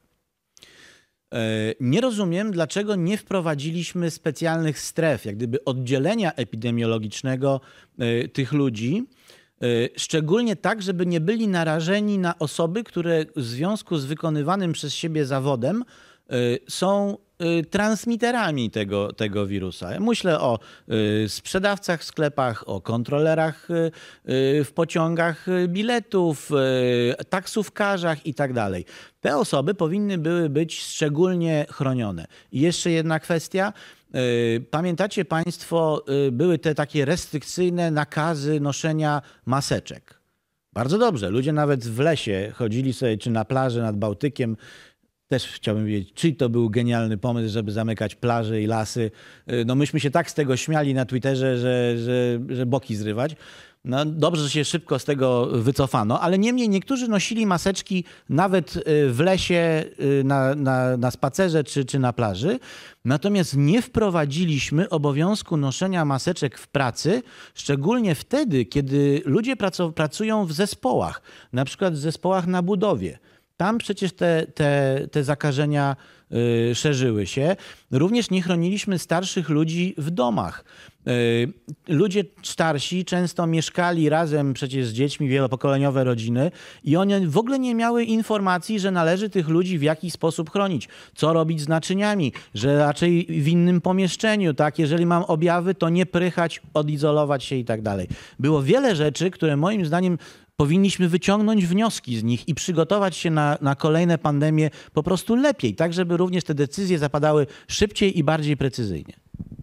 Nie rozumiem, dlaczego nie wprowadziliśmy specjalnych stref, jak gdyby oddzielenia epidemiologicznego tych ludzi, szczególnie tak, żeby nie byli narażeni na osoby, które w związku z wykonywanym przez siebie zawodem są transmiterami tego, tego wirusa. Ja myślę o sprzedawcach w sklepach, o kontrolerach w pociągach biletów, taksówkarzach i tak dalej. Te osoby powinny były być szczególnie chronione. I jeszcze jedna kwestia. Pamiętacie Państwo, były te takie restrykcyjne nakazy noszenia maseczek. Bardzo dobrze. Ludzie nawet w lesie chodzili sobie, czy na plaży nad Bałtykiem. Też chciałbym wiedzieć, czy to był genialny pomysł, żeby zamykać plaże i lasy. No myśmy się tak z tego śmiali na Twitterze, że, że, że boki zrywać. No dobrze, że się szybko z tego wycofano, ale niemniej niektórzy nosili maseczki nawet w lesie, na, na, na spacerze czy, czy na plaży. Natomiast nie wprowadziliśmy obowiązku noszenia maseczek w pracy, szczególnie wtedy, kiedy ludzie pracują w zespołach, na przykład w zespołach na budowie. Tam przecież te, te, te zakażenia y, szerzyły się. Również nie chroniliśmy starszych ludzi w domach. Y, ludzie starsi często mieszkali razem przecież z dziećmi, wielopokoleniowe rodziny i one w ogóle nie miały informacji, że należy tych ludzi w jakiś sposób chronić. Co robić z naczyniami, że raczej w innym pomieszczeniu, tak? Jeżeli mam objawy, to nie prychać, odizolować się i tak dalej. Było wiele rzeczy, które moim zdaniem powinniśmy wyciągnąć wnioski z nich i przygotować się na, na kolejne pandemie po prostu lepiej, tak żeby również te decyzje zapadały szybciej i bardziej precyzyjnie.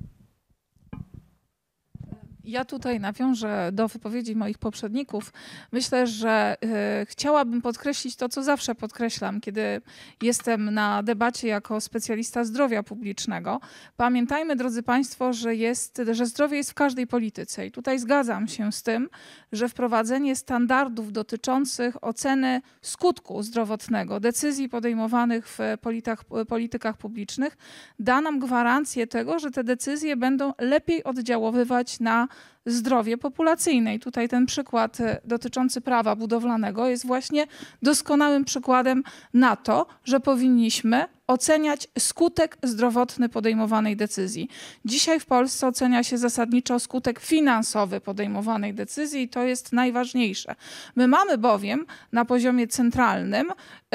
Ja tutaj nawiążę do wypowiedzi moich poprzedników. Myślę, że y, chciałabym podkreślić to, co zawsze podkreślam, kiedy jestem na debacie jako specjalista zdrowia publicznego. Pamiętajmy, drodzy Państwo, że, jest, że zdrowie jest w każdej polityce i tutaj zgadzam się z tym, że wprowadzenie standardów dotyczących oceny skutku zdrowotnego decyzji podejmowanych w politach, politykach publicznych da nam gwarancję tego, że te decyzje będą lepiej oddziaływać na zdrowie populacyjne. I tutaj ten przykład dotyczący prawa budowlanego jest właśnie doskonałym przykładem na to, że powinniśmy oceniać skutek zdrowotny podejmowanej decyzji. Dzisiaj w Polsce ocenia się zasadniczo skutek finansowy podejmowanej decyzji i to jest najważniejsze. My mamy bowiem na poziomie centralnym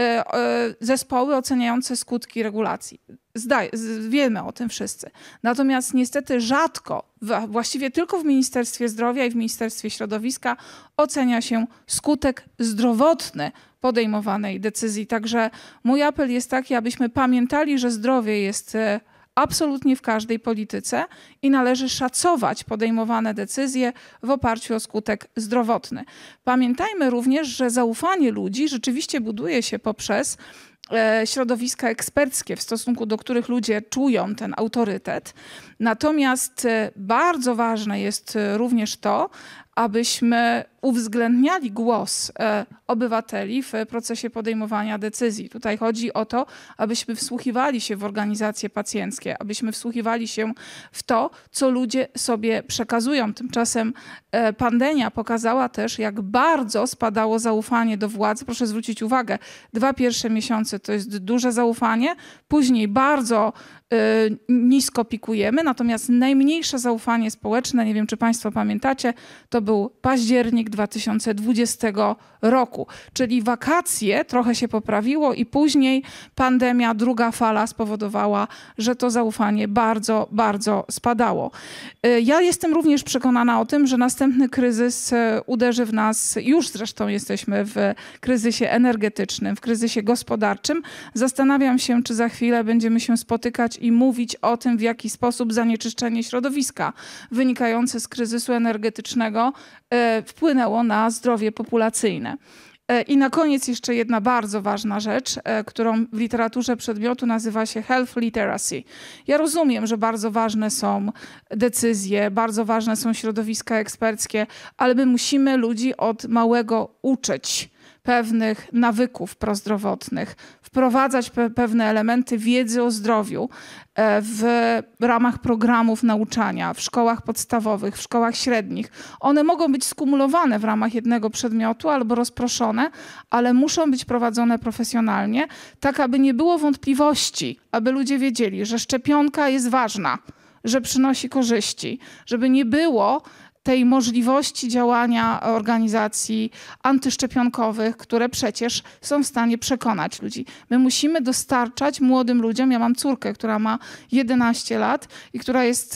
zespoły oceniające skutki regulacji. Zdaj, wiemy o tym wszyscy. Natomiast niestety rzadko, właściwie tylko w Ministerstwie Zdrowia i w Ministerstwie Środowiska ocenia się skutek zdrowotny podejmowanej decyzji. Także mój apel jest taki, abyśmy pamiętali, że zdrowie jest absolutnie w każdej polityce i należy szacować podejmowane decyzje w oparciu o skutek zdrowotny. Pamiętajmy również, że zaufanie ludzi rzeczywiście buduje się poprzez środowiska eksperckie, w stosunku do których ludzie czują ten autorytet. Natomiast bardzo ważne jest również to, abyśmy uwzględniali głos obywateli w procesie podejmowania decyzji. Tutaj chodzi o to, abyśmy wsłuchiwali się w organizacje pacjenckie, abyśmy wsłuchiwali się w to, co ludzie sobie przekazują. Tymczasem pandemia pokazała też, jak bardzo spadało zaufanie do władzy. Proszę zwrócić uwagę, dwa pierwsze miesiące to jest duże zaufanie, później bardzo nisko pikujemy, natomiast najmniejsze zaufanie społeczne, nie wiem czy Państwo pamiętacie, to był październik dwa tysiące dwudziestego roku, czyli wakacje trochę się poprawiło i później pandemia, druga fala spowodowała, że to zaufanie bardzo, bardzo spadało. Ja jestem również przekonana o tym, że następny kryzys uderzy w nas, już zresztą jesteśmy w kryzysie energetycznym, w kryzysie gospodarczym. Zastanawiam się, czy za chwilę będziemy się spotykać i mówić o tym, w jaki sposób zanieczyszczenie środowiska wynikające z kryzysu energetycznego wpłynęło na zdrowie populacyjne. I na koniec jeszcze jedna bardzo ważna rzecz, którą w literaturze przedmiotu nazywa się health literacy. Ja rozumiem, że bardzo ważne są decyzje, bardzo ważne są środowiska eksperckie, ale my musimy ludzi od małego uczyć pewnych nawyków prozdrowotnych, wprowadzać pe pewne elementy wiedzy o zdrowiu w ramach programów nauczania, w szkołach podstawowych, w szkołach średnich. One mogą być skumulowane w ramach jednego przedmiotu albo rozproszone, ale muszą być prowadzone profesjonalnie, tak aby nie było wątpliwości, aby ludzie wiedzieli, że szczepionka jest ważna, że przynosi korzyści, żeby nie było tej możliwości działania organizacji antyszczepionkowych, które przecież są w stanie przekonać ludzi. My musimy dostarczać młodym ludziom, ja mam córkę, która ma jedenaście lat i która jest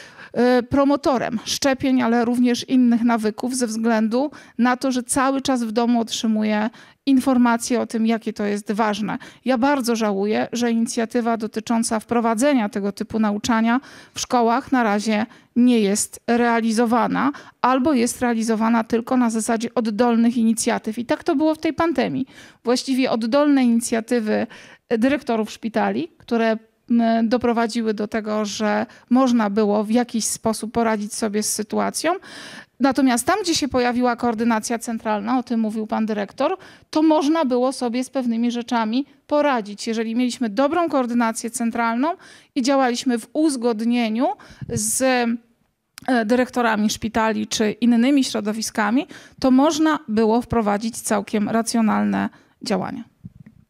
promotorem szczepień, ale również innych nawyków ze względu na to, że cały czas w domu otrzymuje informacje o tym, jakie to jest ważne. Ja bardzo żałuję, że inicjatywa dotycząca wprowadzenia tego typu nauczania w szkołach na razie nie jest realizowana albo jest realizowana tylko na zasadzie oddolnych inicjatyw. I tak to było w tej pandemii. Właściwie oddolne inicjatywy dyrektorów szpitali, które doprowadziły do tego, że można było w jakiś sposób poradzić sobie z sytuacją. Natomiast tam, gdzie się pojawiła koordynacja centralna, o tym mówił pan dyrektor, to można było sobie z pewnymi rzeczami poradzić. Jeżeli mieliśmy dobrą koordynację centralną i działaliśmy w uzgodnieniu z dyrektorami szpitali czy innymi środowiskami, to można było wprowadzić całkiem racjonalne działania.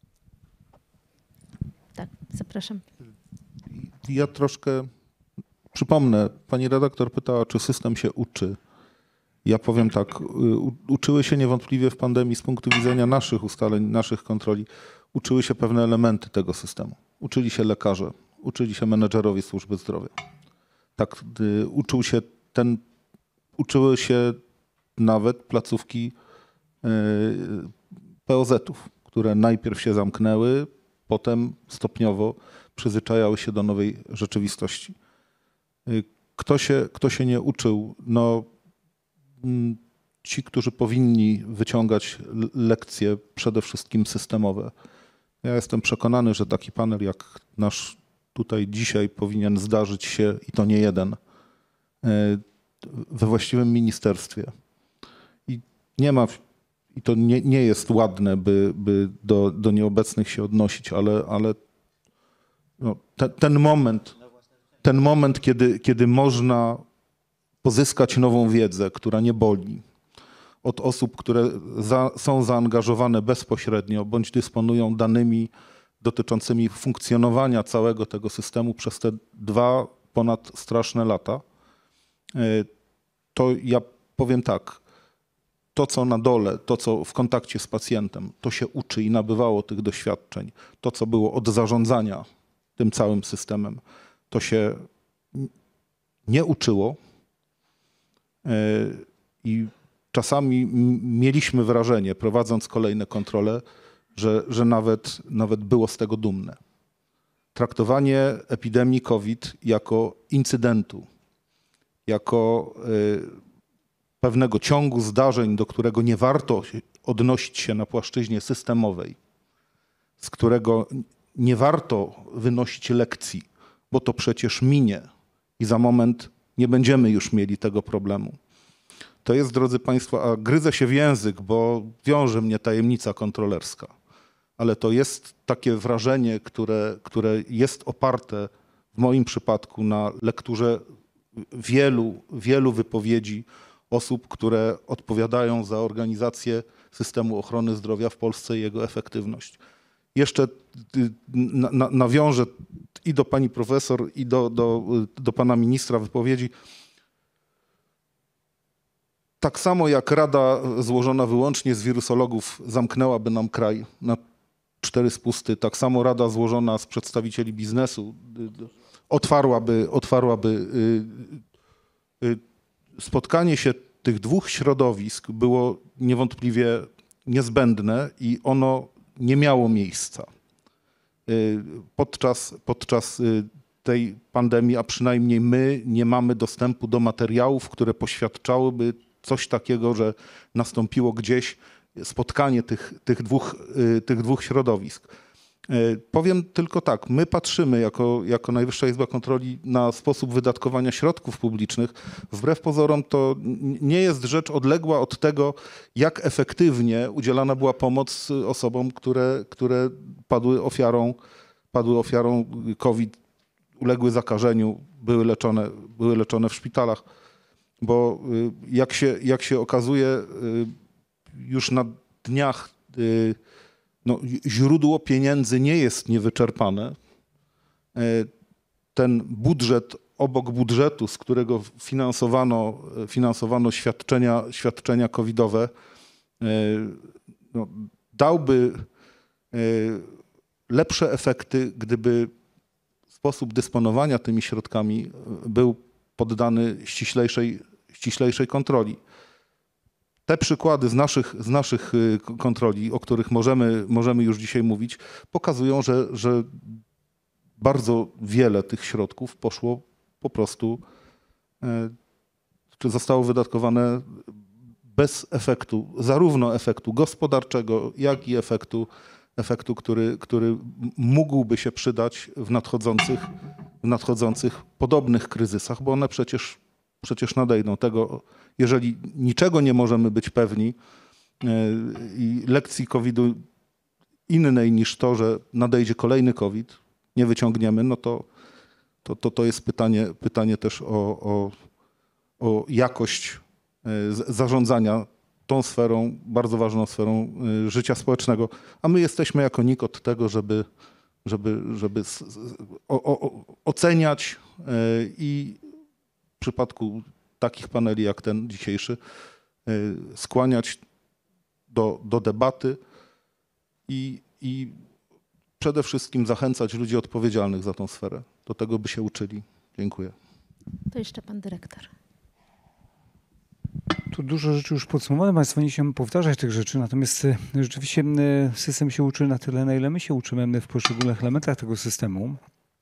Zapraszam. Ja troszkę przypomnę, pani redaktor pytała, czy system się uczy. Ja powiem tak, u, uczyły się niewątpliwie w pandemii z punktu widzenia naszych ustaleń, naszych kontroli, uczyły się pewne elementy tego systemu. Uczyli się lekarze, uczyli się menedżerowie służby zdrowia. Tak, y, uczył się ten, uczyły się nawet placówki y, P O Z-ów, które najpierw się zamknęły, potem stopniowo przyzwyczajały się do nowej rzeczywistości. Y, kto się, kto się nie uczył? No, ci, którzy powinni wyciągać lekcje przede wszystkim systemowe. Ja jestem przekonany, że taki panel jak nasz tutaj dzisiaj powinien zdarzyć się, i to nie jeden, we właściwym ministerstwie. I nie ma, i to nie, nie jest ładne, by, by do, do nieobecnych się odnosić, ale, ale no, te, ten moment, ten moment, kiedy, kiedy można pozyskać nową wiedzę, która nie boli, od osób, które za, są zaangażowane bezpośrednio bądź dysponują danymi dotyczącymi funkcjonowania całego tego systemu przez te dwa ponad straszne lata, to ja powiem tak, to co na dole, to co w kontakcie z pacjentem, to się uczy i nabywało tych doświadczeń. To co było od zarządzania tym całym systemem, to się nie uczyło. I czasami mieliśmy wrażenie, prowadząc kolejne kontrole, że, że nawet, nawet było z tego dumne. Traktowanie epidemii COVID jako incydentu, jako pewnego ciągu zdarzeń, do którego nie warto odnosić się na płaszczyźnie systemowej, z którego nie warto wynosić lekcji, bo to przecież minie i za moment nie będziemy już mieli tego problemu. To jest, drodzy Państwo, a gryzę się w język, bo wiąże mnie tajemnica kontrolerska, ale to jest takie wrażenie, które, które jest oparte w moim przypadku na lekturze wielu, wielu wypowiedzi osób, które odpowiadają za organizację systemu ochrony zdrowia w Polsce i jego efektywność. Jeszcze na, na, nawiążę i do pani profesor, i do, do, do pana ministra wypowiedzi. Tak samo jak Rada złożona wyłącznie z wirusologów zamknęłaby nam kraj na cztery spusty, tak samo Rada złożona z przedstawicieli biznesu otwarłaby, otwarłaby spotkanie się tych dwóch środowisk było niewątpliwie niezbędne i ono nie miało miejsca podczas, podczas tej pandemii, a przynajmniej my nie mamy dostępu do materiałów, które poświadczałyby coś takiego, że nastąpiło gdzieś spotkanie tych, tych, dwóch, tych dwóch środowisk. Powiem tylko tak, my patrzymy jako, jako Najwyższa Izba Kontroli na sposób wydatkowania środków publicznych. Wbrew pozorom to nie jest rzecz odległa od tego, jak efektywnie udzielana była pomoc osobom, które, które padły ofiarą, padły ofiarą COVID, uległy zakażeniu, były leczone, były leczone w szpitalach. Bo jak się, jak się okazuje, już na dniach no, źródło pieniędzy nie jest niewyczerpane. Ten budżet obok budżetu, z którego finansowano, finansowano świadczenia, świadczenia covidowe, no, dałby lepsze efekty, gdyby sposób dysponowania tymi środkami był poddany ściślejszej, ściślejszej kontroli. Te przykłady z naszych, z naszych kontroli, o których możemy, możemy już dzisiaj mówić, pokazują, że, że bardzo wiele tych środków poszło po prostu, czy zostało wydatkowane bez efektu, zarówno efektu gospodarczego, jak i efektu, efektu który, który mógłby się przydać w nadchodzących, w nadchodzących podobnych kryzysach, bo one przecież, przecież nadejdą. Tego, jeżeli niczego nie możemy być pewni i lekcji kowida innej niż to, że nadejdzie kolejny COVID, nie wyciągniemy, no to, to, to, to jest pytanie, pytanie też o, o, o jakość zarządzania tą sferą, bardzo ważną sferą życia społecznego. A my jesteśmy jako N I K od tego, żeby żeby, żeby o, o, oceniać i w przypadku takich paneli jak ten dzisiejszy skłaniać do, do debaty i, i przede wszystkim zachęcać ludzi odpowiedzialnych za tą sferę. Do tego by się uczyli. Dziękuję. To jeszcze pan dyrektor. Tu dużo rzeczy już podsumowane, Państwo nie chciałem powtarzać tych rzeczy, natomiast rzeczywiście system się uczy na tyle, na ile my się uczymy w poszczególnych elementach tego systemu.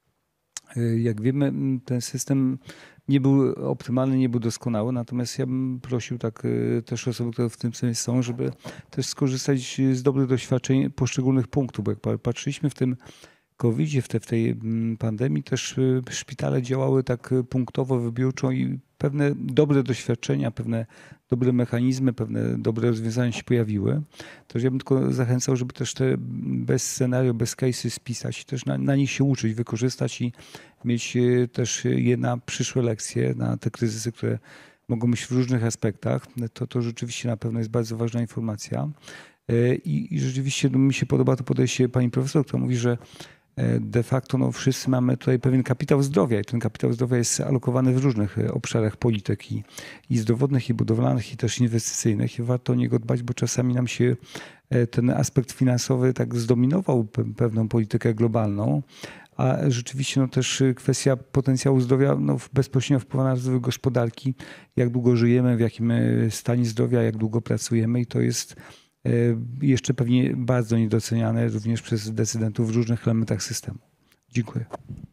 Jak wiemy, ten system nie był optymalny, nie był doskonały, natomiast ja bym prosił tak też osoby, które w tym systemie są, żeby też skorzystać z dobrych doświadczeń poszczególnych punktów, bo jak patrzyliśmy w tym kowidzie, w, te, w tej pandemii, też szpitale działały tak punktowo, wybiórczo i pewne dobre doświadczenia, pewne dobre mechanizmy, pewne dobre rozwiązania się pojawiły. Też ja bym tylko zachęcał, żeby też te bez scenario, bez case'y spisać i też na, na nich się uczyć, wykorzystać i mieć też je na przyszłe lekcje, na te kryzysy, które mogą być w różnych aspektach. To, to rzeczywiście na pewno jest bardzo ważna informacja. I, i rzeczywiście no, mi się podoba to podejście pani profesor, która mówi, że de facto no, wszyscy mamy tutaj pewien kapitał zdrowia i ten kapitał zdrowia jest alokowany w różnych obszarach polityki i zdrowotnych, i budowlanych, i też inwestycyjnych i warto o niego dbać, bo czasami nam się ten aspekt finansowy tak zdominował pewną politykę globalną, a rzeczywiście no, też kwestia potencjału zdrowia no, bezpośrednio wpływa na rozwój gospodarki, jak długo żyjemy, w jakim stanie zdrowia, jak długo pracujemy i to jest jeszcze pewnie bardzo niedoceniane również przez decydentów w różnych elementach systemu. Dziękuję.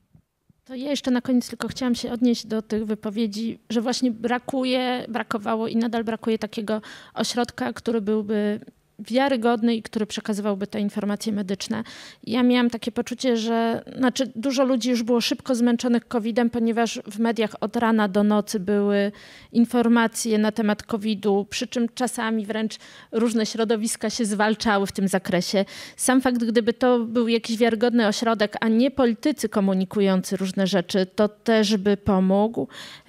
To ja jeszcze na koniec tylko chciałam się odnieść do tych wypowiedzi, że właśnie brakuje, brakowało i nadal brakuje takiego ośrodka, który byłby wiarygodny i który przekazywałby te informacje medyczne. Ja miałam takie poczucie, że znaczy dużo ludzi już było szybko zmęczonych kowidem, ponieważ w mediach od rana do nocy były informacje na temat kowidu, przy czym czasami wręcz różne środowiska się zwalczały w tym zakresie. Sam fakt, gdyby to był jakiś wiarygodny ośrodek, a nie politycy komunikujący różne rzeczy, to też by pomógł.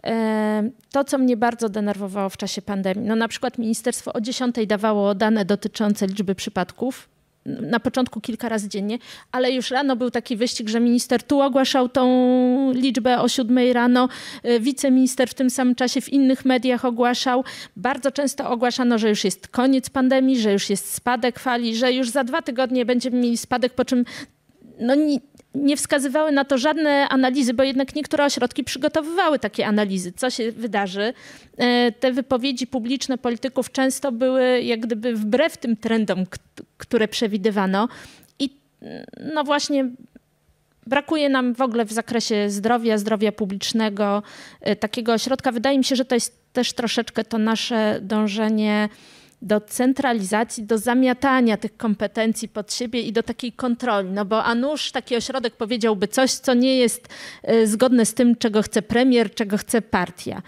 To, co mnie bardzo denerwowało w czasie pandemii, no na przykład ministerstwo o dziesiątej dawało dane dotyczące liczby przypadków, na początku kilka razy dziennie, ale już rano był taki wyścig, że minister tu ogłaszał tą liczbę o siódmej rano, wiceminister w tym samym czasie w innych mediach ogłaszał. Bardzo często ogłaszano, że już jest koniec pandemii, że już jest spadek fali, że już za dwa tygodnie będziemy mieli spadek, po czym no nie, nie wskazywały na to żadne analizy, bo jednak niektóre ośrodki przygotowywały takie analizy, co się wydarzy. Te wypowiedzi publiczne polityków często były jak gdyby wbrew tym trendom, które przewidywano. I no właśnie brakuje nam w ogóle w zakresie zdrowia, zdrowia publicznego takiego ośrodka. Wydaje mi się, że to jest też troszeczkę to nasze dążenie do centralizacji, do zamiatania tych kompetencji pod siebie i do takiej kontroli. No bo a nuż taki ośrodek powiedziałby coś, co nie jest zgodne z tym, czego chce premier, czego chce partia.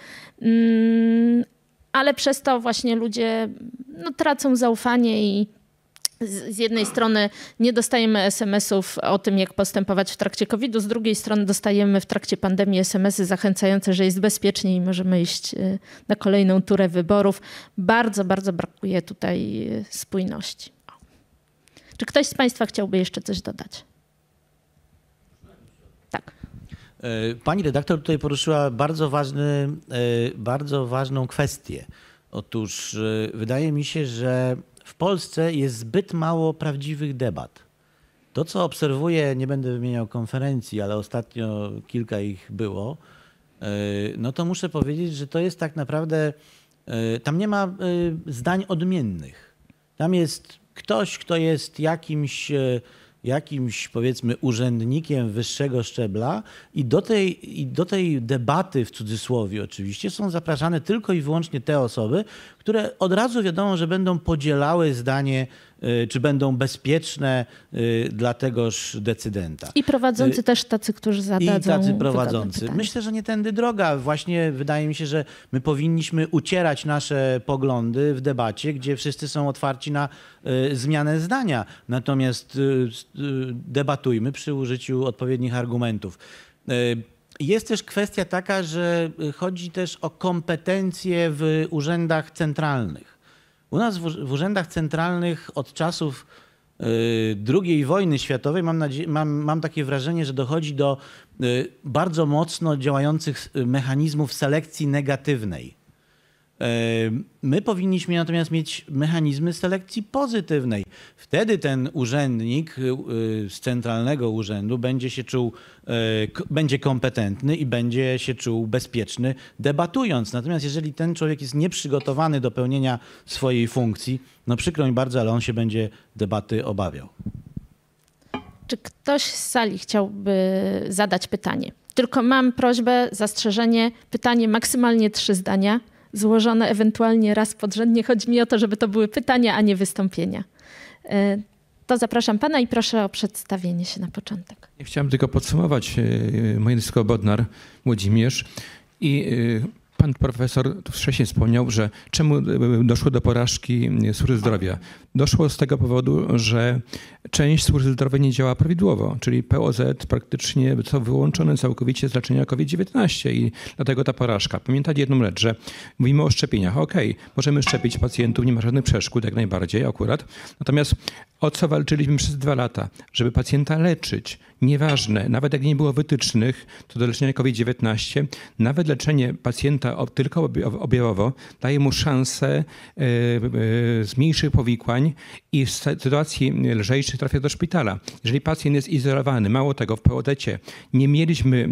Ale przez to właśnie ludzie no, tracą zaufanie i z jednej strony nie dostajemy es em esów o tym, jak postępować w trakcie kowida, z drugiej strony dostajemy w trakcie pandemii es em esy zachęcające, że jest bezpiecznie i możemy iść na kolejną turę wyborów. Bardzo, bardzo brakuje tutaj spójności. Czy ktoś z Państwa chciałby jeszcze coś dodać? Tak. Pani redaktor tutaj poruszyła bardzo, ważny, bardzo ważną kwestię. Otóż wydaje mi się, że w Polsce jest zbyt mało prawdziwych debat. To, co obserwuję, nie będę wymieniał konferencji, ale ostatnio kilka ich było, no to muszę powiedzieć, że to jest tak naprawdę, tam nie ma zdań odmiennych. Tam jest ktoś, kto jest jakimś, jakimś powiedzmy urzędnikiem wyższego szczebla i do tej, i do tej debaty, w cudzysłowie oczywiście, są zapraszane tylko i wyłącznie te osoby, które od razu wiadomo, że będą podzielały zdanie, czy będą bezpieczne dla tegoż decydenta. I prowadzący też tacy, którzy zadadzą. I tacy prowadzący. Myślę, że nie tędy droga. Właśnie wydaje mi się, że my powinniśmy ucierać nasze poglądy w debacie, gdzie wszyscy są otwarci na y, zmianę zdania. Natomiast y, y, debatujmy przy użyciu odpowiednich argumentów. Y, Jest też kwestia taka, że chodzi też o kompetencje w urzędach centralnych. U nas w, w urzędach centralnych od czasów drugiej wojny światowej mam, nadzie- mam, mam takie wrażenie, że dochodzi do bardzo mocno działających mechanizmów selekcji negatywnej. My powinniśmy natomiast mieć mechanizmy selekcji pozytywnej. Wtedy ten urzędnik z centralnego urzędu będzie się czuł, będzie kompetentny i będzie się czuł bezpieczny, debatując. Natomiast jeżeli ten człowiek jest nieprzygotowany do pełnienia swojej funkcji, no przykro mi bardzo, ale on się będzie debaty obawiał. Czy ktoś z sali chciałby zadać pytanie? Tylko mam prośbę, zastrzeżenie, pytanie maksymalnie trzy zdania, złożone ewentualnie raz podrzędnie. Chodzi mi o to, żeby to były pytania, a nie wystąpienia. To zapraszam pana i proszę o przedstawienie się na początek. Ja chciałem tylko podsumować moje nazwisko Bodnar, Włodzimierz. I pan profesor tu wcześniej wspomniał, że czemu doszło do porażki służby zdrowia. Doszło z tego powodu, że część służby zdrowia nie działa prawidłowo, czyli P O Z praktycznie został wyłączony całkowicie z leczenia COVID dziewiętnaście i dlatego ta porażka. Pamiętajcie jedną rzecz, że mówimy o szczepieniach. Okej, możemy szczepić pacjentów, nie ma żadnych przeszkód, jak najbardziej akurat. Natomiast o co walczyliśmy przez dwa lata? Żeby pacjenta leczyć. Nieważne, nawet jak nie było wytycznych co do leczenia COVID dziewiętnaście, nawet leczenie pacjenta tylko objawowo daje mu szansę zmniejszych powikłań i w sytuacji lżejszej trafia do szpitala. Jeżeli pacjent jest izolowany, mało tego, w P O Z-cie nie mieliśmy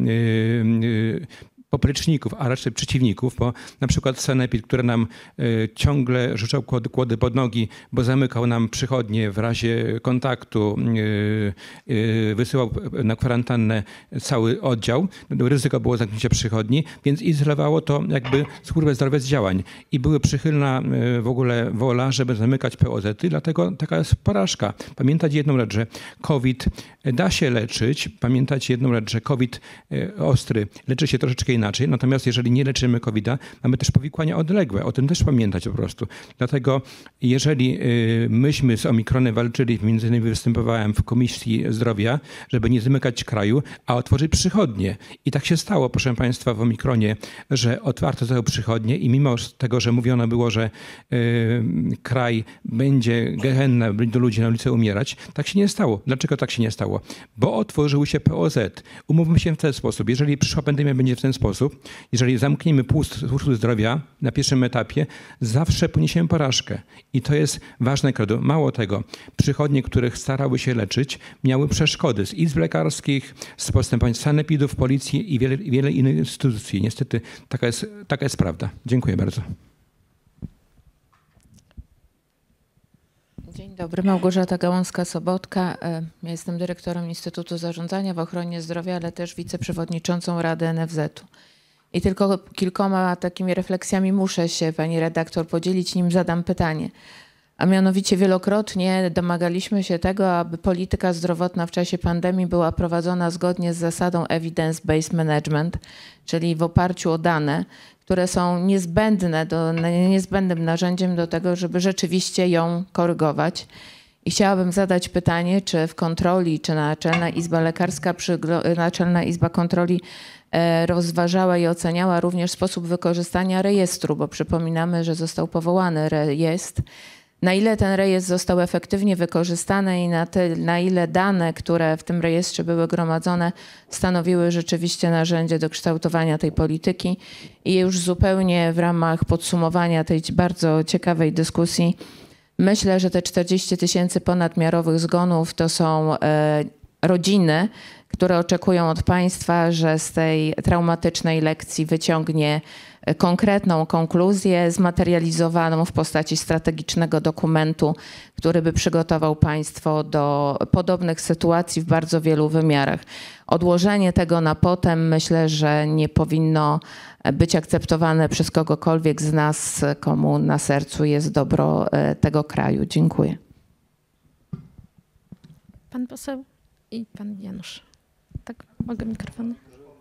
popleczników, a raczej przeciwników, bo na przykład Sanepid, który nam y, ciągle rzucał kłody, kłody pod nogi, bo zamykał nam przychodnie w razie kontaktu, y, y, wysyłał na kwarantannę cały oddział, ryzyko było zamknięcia przychodni, więc izolowało to jakby służbę zdrowia z działań. I była przychylna y, w ogóle wola, żeby zamykać P O Z-y, dlatego taka jest porażka. Pamiętać jedną rzecz, że COVID da się leczyć, pamiętać jedną rzecz, że COVID y, ostry leczy się troszeczkę inaczej, natomiast jeżeli nie leczymy kowida, mamy też powikłania odległe. O tym też pamiętać po prostu. Dlatego jeżeli myśmy z Omikronem walczyli, między innymi występowałem w Komisji Zdrowia, żeby nie zamykać kraju, a otworzyć przychodnie. I tak się stało, proszę państwa, w Omikronie, że otwarto te przychodnie i mimo tego, że mówiono było, że y, kraj będzie gehenna, będą ludzie na ulicy umierać, tak się nie stało. Dlaczego tak się nie stało? Bo otworzył się P O Z. Umówmy się w ten sposób. Jeżeli przyszła pandemia będzie w ten sposób, jeżeli zamkniemy pół służby zdrowia na pierwszym etapie, zawsze poniesiemy porażkę. I to jest ważne credo. Mało tego, przychodnie, których starały się leczyć, miały przeszkody z izb lekarskich, z postępowań sanepidów, policji i wiele, wiele innych instytucji. Niestety taka jest, taka jest prawda. Dziękuję bardzo. Dzień dobry, Małgorzata Gałązka-Sobotka. Ja jestem dyrektorem Instytutu Zarządzania w Ochronie Zdrowia, ale też wiceprzewodniczącą Rady N F Z-u. I tylko kilkoma takimi refleksjami muszę się, pani redaktor, podzielić, nim zadam pytanie. A mianowicie wielokrotnie domagaliśmy się tego, aby polityka zdrowotna w czasie pandemii była prowadzona zgodnie z zasadą evidence-based management, czyli w oparciu o dane, które są niezbędne do, niezbędnym narzędziem do tego, żeby rzeczywiście ją korygować. I chciałabym zadać pytanie, czy w kontroli, czy Naczelna Izba Lekarska, Naczelna Izba Kontroli rozważała i oceniała również sposób wykorzystania rejestru, bo przypominamy, że został powołany rejestr. Na ile ten rejestr został efektywnie wykorzystany i na, te, na ile dane, które w tym rejestrze były gromadzone, stanowiły rzeczywiście narzędzie do kształtowania tej polityki. I już zupełnie w ramach podsumowania tej bardzo ciekawej dyskusji, myślę, że te czterdzieści tysięcy ponadmiarowych zgonów to są e, rodziny, które oczekują od państwa, że z tej traumatycznej lekcji wyciągnie konkretną konkluzję zmaterializowaną w postaci strategicznego dokumentu, który by przygotował państwo do podobnych sytuacji w bardzo wielu wymiarach. Odłożenie tego na potem myślę, że nie powinno być akceptowane przez kogokolwiek z nas, komu na sercu jest dobro tego kraju. Dziękuję. Pan poseł i pan Janusz. Tak, mogę mikrofon?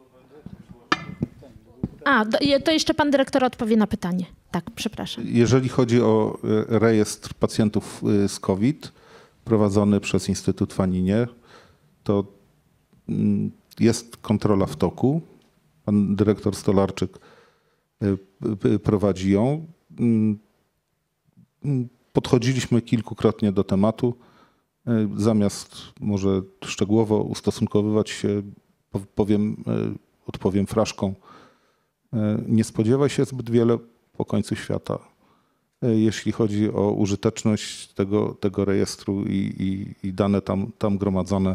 A, to jeszcze pan dyrektor odpowie na pytanie. Tak, przepraszam. Jeżeli chodzi o rejestr pacjentów z COVID prowadzony przez Instytut w Aninie, to jest kontrola w toku. Pan dyrektor Stolarczyk prowadzi ją. Podchodziliśmy kilkukrotnie do tematu. Zamiast może szczegółowo ustosunkowywać się, powiem, odpowiem fraszką. Nie spodziewaj się zbyt wiele po końcu świata, jeśli chodzi o użyteczność tego, tego rejestru i, i, i dane tam, tam gromadzone.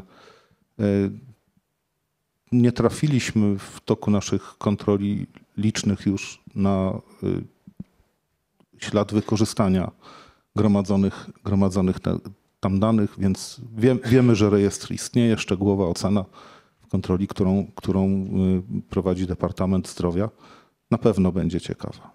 Nie trafiliśmy w toku naszych kontroli licznych już na ślad wykorzystania gromadzonych, gromadzonych tam danych, więc wie, wiemy, że rejestr istnieje. Szczegółowa ocena w kontroli, którą, którą prowadzi Departament Zdrowia, na pewno będzie ciekawa.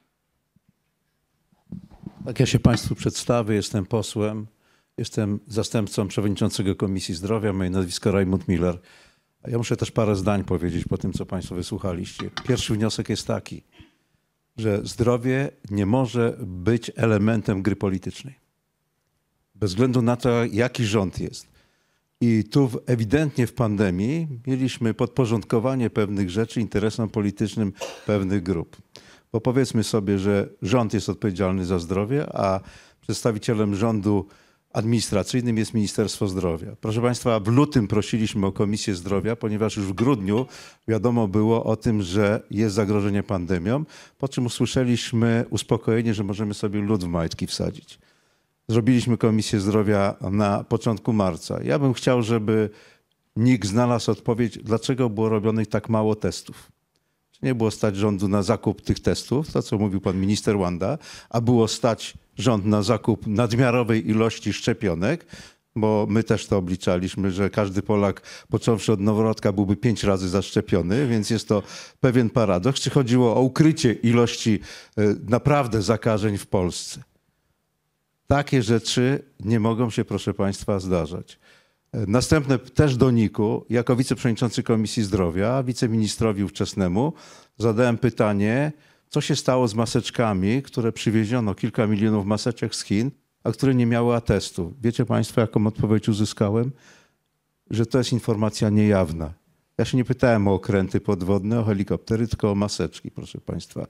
Tak, ja się Państwu przedstawię. Jestem posłem, jestem zastępcą przewodniczącego Komisji Zdrowia. Moje nazwisko Rajmund Miller. A ja muszę też parę zdań powiedzieć po tym, co Państwo wysłuchaliście. Pierwszy wniosek jest taki, że zdrowie nie może być elementem gry politycznej. Bez względu na to, jaki rząd jest. I tu ewidentnie w pandemii mieliśmy podporządkowanie pewnych rzeczy interesom politycznym pewnych grup. Bo powiedzmy sobie, że rząd jest odpowiedzialny za zdrowie, a przedstawicielem rządu administracyjnym jest Ministerstwo Zdrowia. Proszę Państwa, w lutym prosiliśmy o Komisję Zdrowia, ponieważ już w grudniu wiadomo było o tym, że jest zagrożenie pandemią, po czym usłyszeliśmy uspokojenie, że możemy sobie lód w majtki wsadzić. Zrobiliśmy Komisję Zdrowia na początku marca. Ja bym chciał, żeby nikt znalazł odpowiedź, dlaczego było robionych tak mało testów. Nie było stać rządu na zakup tych testów, to co mówił pan minister Łanda, a było stać rząd na zakup nadmiarowej ilości szczepionek, bo my też to obliczaliśmy, że każdy Polak, począwszy od noworodka, byłby pięć razy zaszczepiony, więc jest to pewien paradoks. Czy chodziło o ukrycie ilości naprawdę zakażeń w Polsce? Takie rzeczy nie mogą się, proszę Państwa, zdarzać. Następne też do niku, jako wiceprzewodniczący Komisji Zdrowia, wiceministrowi ówczesnemu, zadałem pytanie, co się stało z maseczkami, które przywieziono, kilka milionów maseczek z Chin, a które nie miały atestu. Wiecie Państwo, jaką odpowiedź uzyskałem? Że to jest informacja niejawna. Ja się nie pytałem o okręty podwodne, o helikoptery, tylko o maseczki, proszę Państwa.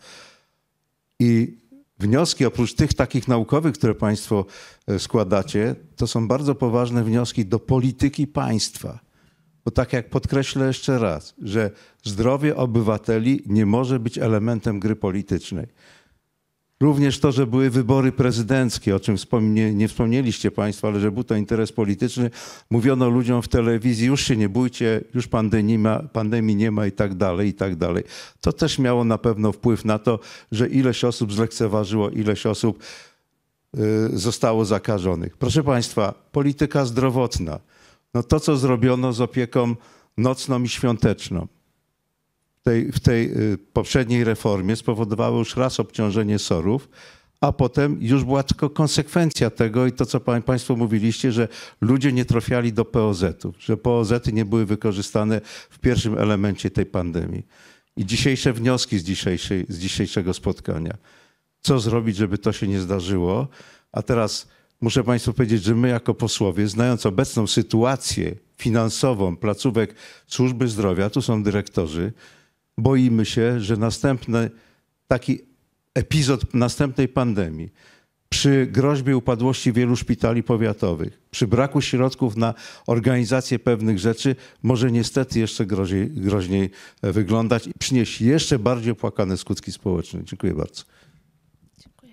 I wnioski, oprócz tych takich naukowych, które Państwo składacie, to są bardzo poważne wnioski do polityki państwa. Bo tak jak podkreślę jeszcze raz, że zdrowie obywateli nie może być elementem gry politycznej. Również to, że były wybory prezydenckie, o czym wspomnie, nie wspomnieliście Państwo, ale że był to interes polityczny, mówiono ludziom w telewizji, już się nie bójcie, już pandemii, ma, pandemii nie ma i tak dalej, i tak dalej. To też miało na pewno wpływ na to, że ileś osób zlekceważyło, ileś osób y, zostało zakażonych. Proszę Państwa, polityka zdrowotna. No to, co zrobiono z opieką nocną i świąteczną w tej, w tej poprzedniej reformie spowodowało już raz obciążenie sorów, a potem już była tylko konsekwencja tego i to, co Państwo mówiliście, że ludzie nie trafiali do P O Z-ów, że P O Z-y nie były wykorzystane w pierwszym elemencie tej pandemii. I dzisiejsze wnioski z, dzisiejszej, z dzisiejszego spotkania. Co zrobić, żeby to się nie zdarzyło? A teraz muszę Państwu powiedzieć, że my jako posłowie, znając obecną sytuację finansową placówek służby zdrowia, tu są dyrektorzy, boimy się, że następny taki epizod następnej pandemii, przy groźbie upadłości wielu szpitali powiatowych, przy braku środków na organizację pewnych rzeczy, może niestety jeszcze groźniej, groźniej wyglądać i przynieść jeszcze bardziej opłakane skutki społeczne. Dziękuję bardzo. Dziękuję.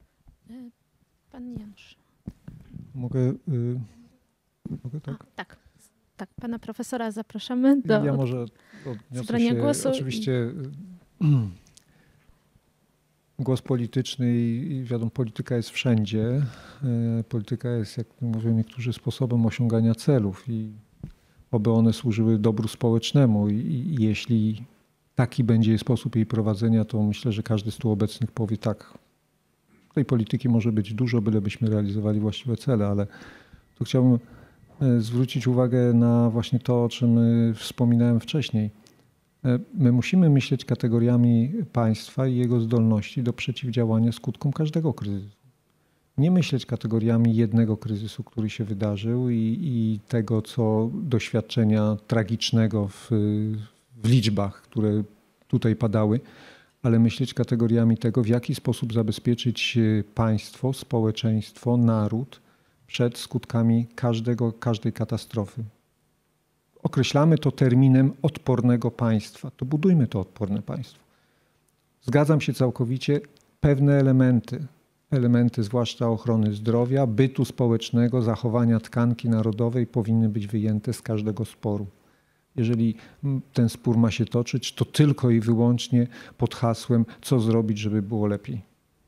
Pan Janusz. Mogę, y, mogę tak? A, tak. Tak, pana profesora zapraszamy do Ja może zabrania się, głosu. Oczywiście i... głos polityczny i, i wiadomo, polityka jest wszędzie. Polityka jest, jak mówią niektórzy, sposobem osiągania celów i oby one służyły dobru społecznemu. I, i jeśli taki będzie sposób jej prowadzenia, to myślę, że każdy z tu obecnych powie tak. Tej polityki może być dużo, bylebyśmy realizowali właściwe cele, ale tu chciałbym zwrócić uwagę na właśnie to, o czym wspominałem wcześniej. My musimy myśleć kategoriami państwa i jego zdolności do przeciwdziałania skutkom każdego kryzysu. Nie myśleć kategoriami jednego kryzysu, który się wydarzył i, i tego, co doświadczenia tragicznego w, w liczbach, które tutaj padały, ale myśleć kategoriami tego, w jaki sposób zabezpieczyć państwo, społeczeństwo, naród przed skutkami każdego, każdej katastrofy. Określamy to terminem odpornego państwa. To budujmy to odporne państwo. Zgadzam się całkowicie, pewne elementy, elementy zwłaszcza ochrony zdrowia, bytu społecznego, zachowania tkanki narodowej powinny być wyjęte z każdego sporu. Jeżeli ten spór ma się toczyć, to tylko i wyłącznie pod hasłem, co zrobić, żeby było lepiej.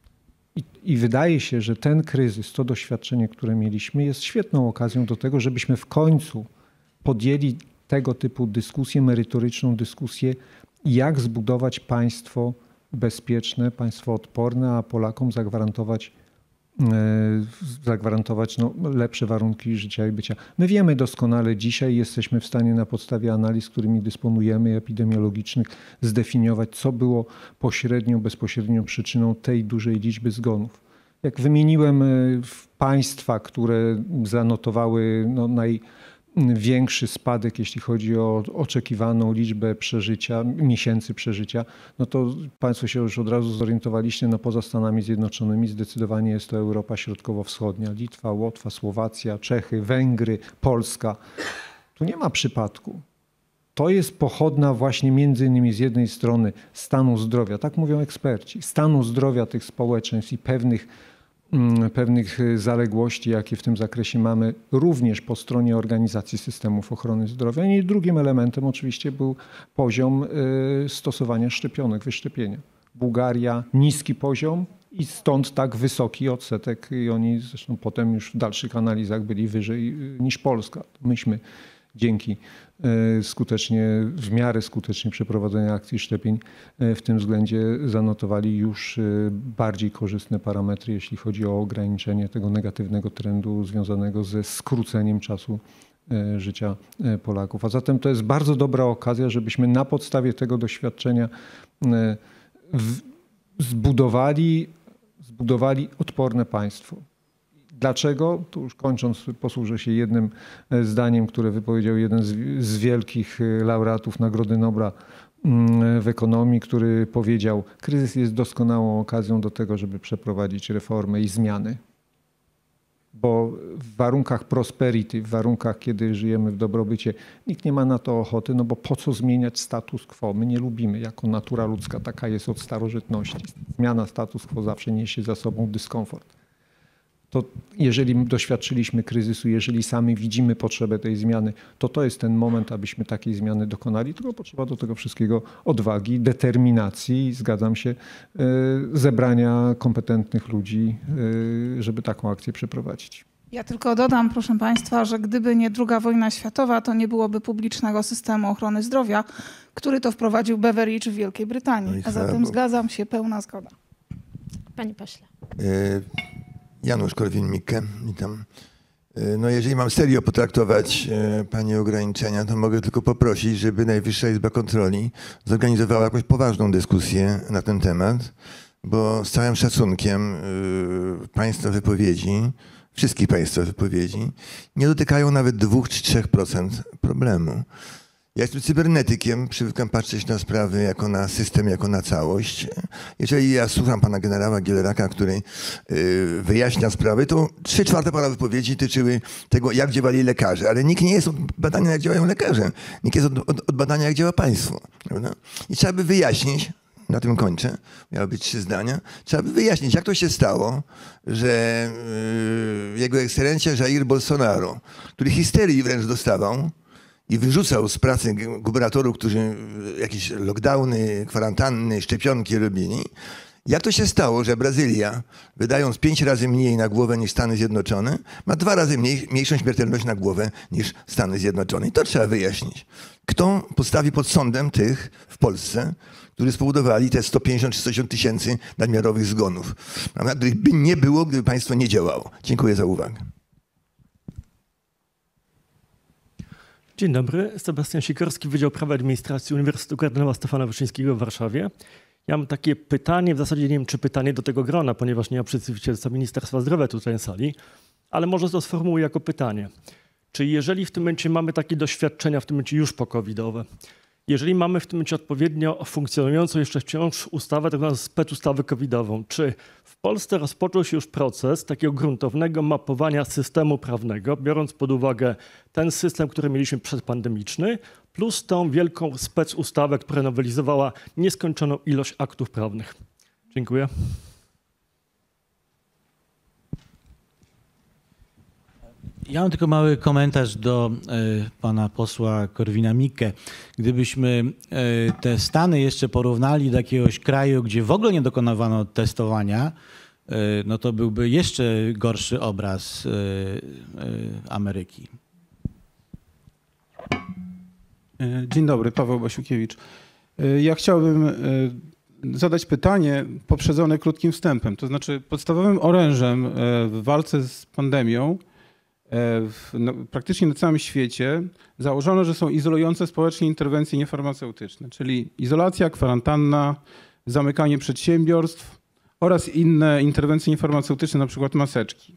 I, I wydaje się, że ten kryzys, to doświadczenie, które mieliśmy, jest świetną okazją do tego, żebyśmy w końcu podjęli tego typu dyskusję, merytoryczną dyskusję, jak zbudować państwo bezpieczne, państwo odporne, a Polakom zagwarantować, e, zagwarantować no, lepsze warunki życia i bycia. My wiemy doskonale dzisiaj, jesteśmy w stanie na podstawie analiz, którymi dysponujemy, epidemiologicznych, zdefiniować, co było pośrednią, bezpośrednią przyczyną tej dużej liczby zgonów. Jak wymieniłem państwa, które zanotowały no, naj większy spadek, jeśli chodzi o oczekiwaną liczbę przeżycia, miesięcy przeżycia, no to Państwo się już od razu zorientowaliście, no poza Stanami Zjednoczonymi zdecydowanie jest to Europa Środkowo-Wschodnia, Litwa, Łotwa, Słowacja, Czechy, Węgry, Polska. Tu nie ma przypadku. To jest pochodna właśnie między innymi z jednej strony stanu zdrowia, tak mówią eksperci, stanu zdrowia tych społeczeństw i pewnych pewnych zaległości, jakie w tym zakresie mamy, również po stronie organizacji systemów ochrony zdrowia. I drugim elementem oczywiście był poziom stosowania szczepionek, wyszczepienia. Bułgaria niski poziom i stąd tak wysoki odsetek i oni zresztą potem już w dalszych analizach byli wyżej niż Polska. Myśmy dzięki skutecznie, w miarę skutecznie przeprowadzenia akcji szczepień w tym względzie zanotowali już bardziej korzystne parametry, jeśli chodzi o ograniczenie tego negatywnego trendu związanego ze skróceniem czasu życia Polaków. A zatem to jest bardzo dobra okazja, żebyśmy na podstawie tego doświadczenia zbudowali, zbudowali odporne państwo. Dlaczego? Tu już kończąc, posłużę się jednym zdaniem, które wypowiedział jeden z, z wielkich laureatów Nagrody Nobla w ekonomii, który powiedział, kryzys jest doskonałą okazją do tego, żeby przeprowadzić reformę i zmiany. Bo w warunkach prosperity, w warunkach, kiedy żyjemy w dobrobycie, nikt nie ma na to ochoty, no bo po co zmieniać status quo? My nie lubimy, jako natura ludzka, taka jest od starożytności. Zmiana status quo zawsze niesie za sobą dyskomfort. To jeżeli doświadczyliśmy kryzysu, jeżeli sami widzimy potrzebę tej zmiany, to to jest ten moment, abyśmy takiej zmiany dokonali. Tylko potrzeba do tego wszystkiego odwagi, determinacji, zgadzam się, zebrania kompetentnych ludzi, żeby taką akcję przeprowadzić. Ja tylko dodam, proszę Państwa, że gdyby nie druga wojna światowa, to nie byłoby publicznego systemu ochrony zdrowia, który to wprowadził Beveridge w Wielkiej Brytanii. No A zatem zgadzam się, pełna zgoda. Panie pośle. Janusz Korwin-Mikke, witam. No jeżeli mam serio potraktować Pani ograniczenia, to mogę tylko poprosić, żeby Najwyższa Izba Kontroli zorganizowała jakąś poważną dyskusję na ten temat, bo z całym szacunkiem Państwa wypowiedzi, wszystkich Państwa wypowiedzi, nie dotykają nawet dwóch czy trzech procent problemu. Ja jestem cybernetykiem, przywykłem patrzeć na sprawy jako na system, jako na całość. Jeżeli ja słucham pana generała Gieleraka, który wyjaśnia sprawy, to trzy czwarte pana wypowiedzi tyczyły tego, jak działali lekarze. Ale nikt nie jest od badania, jak działają lekarze. Nikt jest od, od, od badania, jak działa państwo. Prawda? I trzeba by wyjaśnić, na tym kończę, miały być trzy zdania, trzeba by wyjaśnić, jak to się stało, że yy, jego ekscelencja Jair Bolsonaro, który histerii wręcz dostawał, i wyrzucał z pracy gubernatorów, którzy jakieś lockdowny, kwarantanny, szczepionki robili. Jak to się stało, że Brazylia, wydając pięć razy mniej na głowę niż Stany Zjednoczone, ma dwa razy mniej, mniejszą śmiertelność na głowę niż Stany Zjednoczone? I to trzeba wyjaśnić. Kto postawi pod sądem tych w Polsce, którzy spowodowali te sto pięćdziesiąt czy sto sześćdziesiąt tysięcy nadmiarowych zgonów? Których by nie było, gdyby państwo nie działało. Dziękuję za uwagę. Dzień dobry, Sebastian Sikorski, Wydział Prawa i Administracji Uniwersytetu Kardynała Stefana Wyszyńskiego w Warszawie. Ja mam takie pytanie, w zasadzie nie wiem, czy pytanie do tego grona, ponieważ nie ma przedstawicielstwa Ministerstwa Zdrowia tutaj na sali, ale może to sformułuję jako pytanie. Czy jeżeli w tym momencie mamy takie doświadczenia, w tym momencie już po-covidowe, Jeżeli mamy w tym momencie odpowiednio funkcjonującą jeszcze wciąż ustawę, tak zwaną specustawę covidową, czy w Polsce rozpoczął się już proces takiego gruntownego mapowania systemu prawnego, biorąc pod uwagę ten system, który mieliśmy przedpandemiczny, plus tą wielką specustawę, która nowelizowała nieskończoną ilość aktów prawnych? Dziękuję. Ja mam tylko mały komentarz do y, pana posła Korwin-Mikke. Gdybyśmy y, te Stany jeszcze porównali do jakiegoś kraju, gdzie w ogóle nie dokonywano testowania, y, no to byłby jeszcze gorszy obraz y, y, Ameryki. Dzień dobry, Paweł Basiukiewicz. Ja chciałbym zadać pytanie poprzedzone krótkim wstępem. To znaczy podstawowym orężem w walce z pandemią w, no, praktycznie na całym świecie założono, że są izolujące społecznie interwencje niefarmaceutyczne, czyli izolacja, kwarantanna, zamykanie przedsiębiorstw oraz inne interwencje niefarmaceutyczne, na przykład maseczki.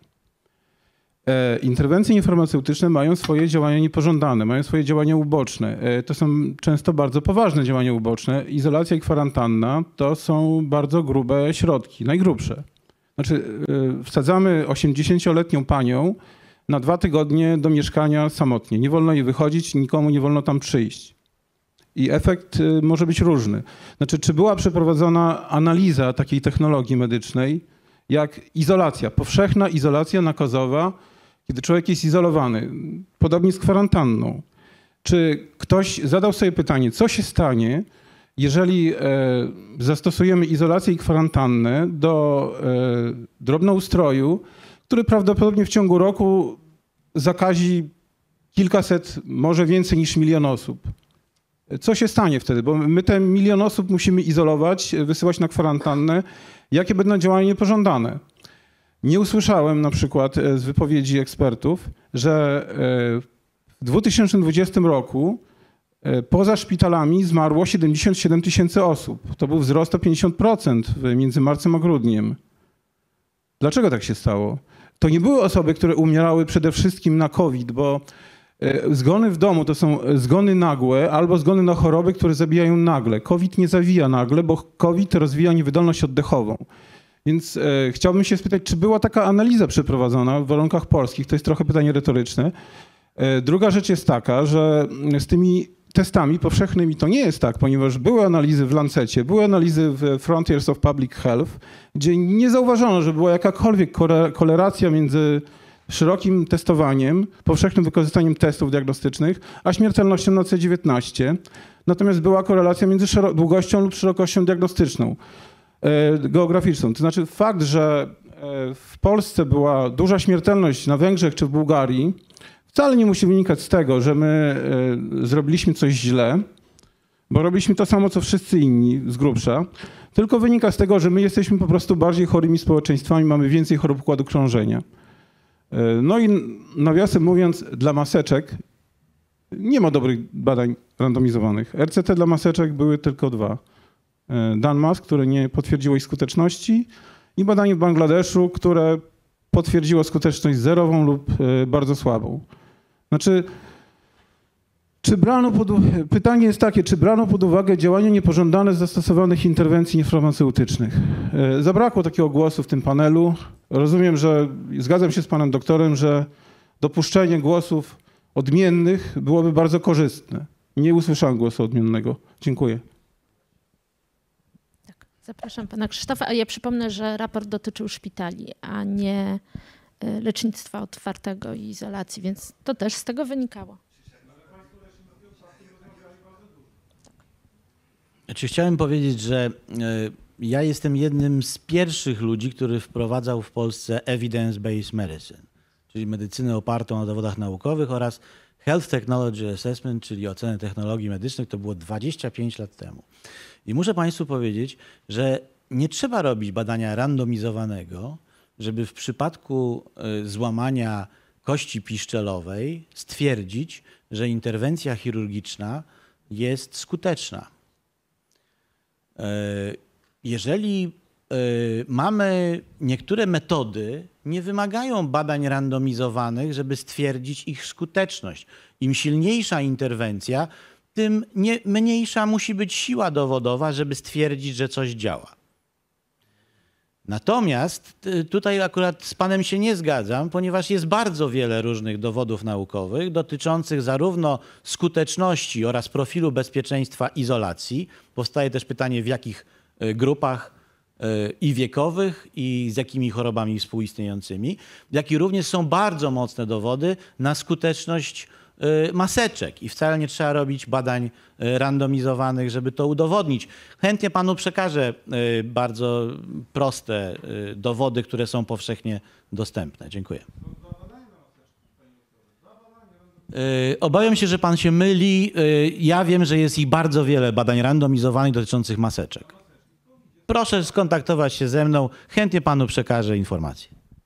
E, interwencje niefarmaceutyczne mają swoje działania niepożądane, mają swoje działania uboczne. E, to są często bardzo poważne działania uboczne. Izolacja i kwarantanna to są bardzo grube środki, najgrubsze. Znaczy e, wsadzamy osiemdziesięcioletnią panią na dwa tygodnie do mieszkania samotnie. Nie wolno jej wychodzić, nikomu nie wolno tam przyjść. I efekt e, może być różny. Znaczy, czy była przeprowadzona analiza takiej technologii medycznej, jak izolacja, powszechna izolacja nakazowa, kiedy człowiek jest izolowany, podobnie z kwarantanną. Czy ktoś zadał sobie pytanie, co się stanie, jeżeli e, zastosujemy izolację i kwarantannę do e, drobnoustroju, który prawdopodobnie w ciągu roku zakazi kilkaset, może więcej niż milion osób. Co się stanie wtedy? Bo my ten milion osób musimy izolować, wysyłać na kwarantannę. Jakie będą działania niepożądane? Nie usłyszałem na przykład z wypowiedzi ekspertów, że w dwa tysiące dwudziestym roku poza szpitalami zmarło siedemdziesiąt siedem tysięcy osób. To był wzrost o pięćdziesiąt procent między marcem a grudniem. Dlaczego tak się stało? To nie były osoby, które umierały przede wszystkim na COVID, bo zgony w domu to są zgony nagłe albo zgony na choroby, które zabijają nagle. COVID nie zawija nagle, bo COVID rozwija niewydolność oddechową. Więc e, chciałbym się spytać, czy była taka analiza przeprowadzona w warunkach polskich? To jest trochę pytanie retoryczne. E, druga rzecz jest taka, że z tymi testami powszechnymi to nie jest tak, ponieważ były analizy w Lancecie, były analizy w Frontiers of Public Health, gdzie nie zauważono, że była jakakolwiek korelacja między szerokim testowaniem, powszechnym wykorzystaniem testów diagnostycznych, a śmiertelnością na C dziewiętnaście. Natomiast była korelacja między długością lub szerokością diagnostyczną, e, geograficzną. To znaczy fakt, że e, w Polsce była duża śmiertelność na Węgrzech czy w Bułgarii, wcale nie musi wynikać z tego, że my e, zrobiliśmy coś źle, bo robiliśmy to samo, co wszyscy inni z grubsza, tylko wynika z tego, że my jesteśmy po prostu bardziej chorymi społeczeństwami, mamy więcej chorób układu krążenia. No i nawiasem mówiąc, dla maseczek nie ma dobrych badań randomizowanych. R C T dla maseczek były tylko dwa. Danmas, które nie potwierdziło ich skuteczności, i badanie w Bangladeszu, które potwierdziło skuteczność zerową lub bardzo słabą. Znaczy, czy brano pod, pytanie jest takie, czy brano pod uwagę działania niepożądane zastosowanych interwencji niefarmaceutycznych? Zabrakło takiego głosu w tym panelu. Rozumiem, że zgadzam się z panem doktorem, że dopuszczenie głosów odmiennych byłoby bardzo korzystne. Nie usłyszałem głosu odmiennego. Dziękuję. Tak, zapraszam pana Krzysztofa, a ja przypomnę, że raport dotyczył szpitali, a nie lecznictwa otwartego i izolacji, więc to też z tego wynikało. Znaczy, chciałem powiedzieć, że ja jestem jednym z pierwszych ludzi, który wprowadzał w Polsce evidence-based medicine, czyli medycynę opartą na dowodach naukowych, oraz health technology assessment, czyli ocenę technologii medycznych. To było dwadzieścia pięć lat temu. I muszę państwu powiedzieć, że nie trzeba robić badania randomizowanego, żeby w przypadku złamania kości piszczelowej stwierdzić, że interwencja chirurgiczna jest skuteczna. Jeżeli mamy niektóre metody, nie wymagają badań randomizowanych, żeby stwierdzić ich skuteczność. Im silniejsza interwencja, tym nie, mniejsza musi być siła dowodowa, żeby stwierdzić, że coś działa. Natomiast tutaj akurat z panem się nie zgadzam, ponieważ jest bardzo wiele różnych dowodów naukowych dotyczących zarówno skuteczności oraz profilu bezpieczeństwa izolacji. Powstaje też pytanie, w jakich grupach i wiekowych, i z jakimi chorobami współistniejącymi, jak i również są bardzo mocne dowody na skuteczność maseczek i wcale nie trzeba robić badań randomizowanych, żeby to udowodnić. Chętnie panu przekażę bardzo proste dowody, które są powszechnie dostępne. Dziękuję. Obawiam się, że pan się myli. Ja wiem, że jest ich bardzo wiele badań randomizowanych dotyczących maseczek. Proszę skontaktować się ze mną. Chętnie panu przekażę informacje.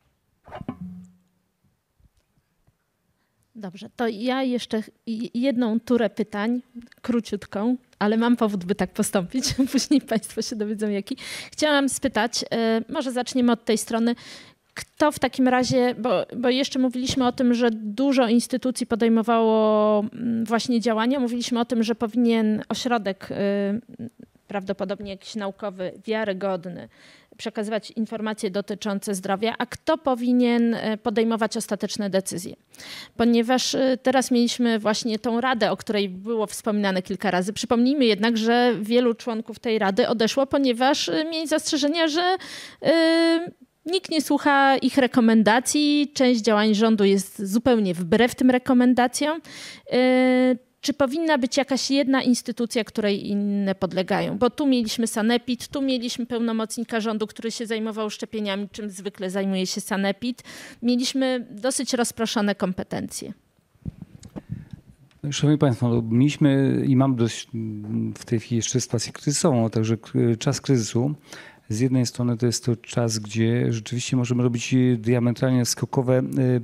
Dobrze, to ja jeszcze jedną turę pytań, króciutką, ale mam powód, by tak postąpić. Później państwo się dowiedzą jaki. Chciałam spytać, może zaczniemy od tej strony, kto w takim razie, bo, bo jeszcze mówiliśmy o tym, że dużo instytucji podejmowało właśnie działania. Mówiliśmy o tym, że powinien ośrodek, prawdopodobnie jakiś naukowy, wiarygodny, przekazywać informacje dotyczące zdrowia, a kto powinien podejmować ostateczne decyzje. Ponieważ teraz mieliśmy właśnie tą radę, o której było wspominane kilka razy. Przypomnijmy jednak, że wielu członków tej rady odeszło, ponieważ mieli zastrzeżenia, że yy, nikt nie słucha ich rekomendacji, część działań rządu jest zupełnie wbrew tym rekomendacjom. Yy, Czy powinna być jakaś jedna instytucja, której inne podlegają? Bo tu mieliśmy Sanepid, tu mieliśmy pełnomocnika rządu, który się zajmował szczepieniami, czym zwykle zajmuje się Sanepid. Mieliśmy dosyć rozproszone kompetencje. Szanowni Państwo, no, mieliśmy i mam dość w tej chwili jeszcze sytuację kryzysową, także czas kryzysu. Z jednej strony to jest to czas, gdzie rzeczywiście możemy robić diametralnie skokowe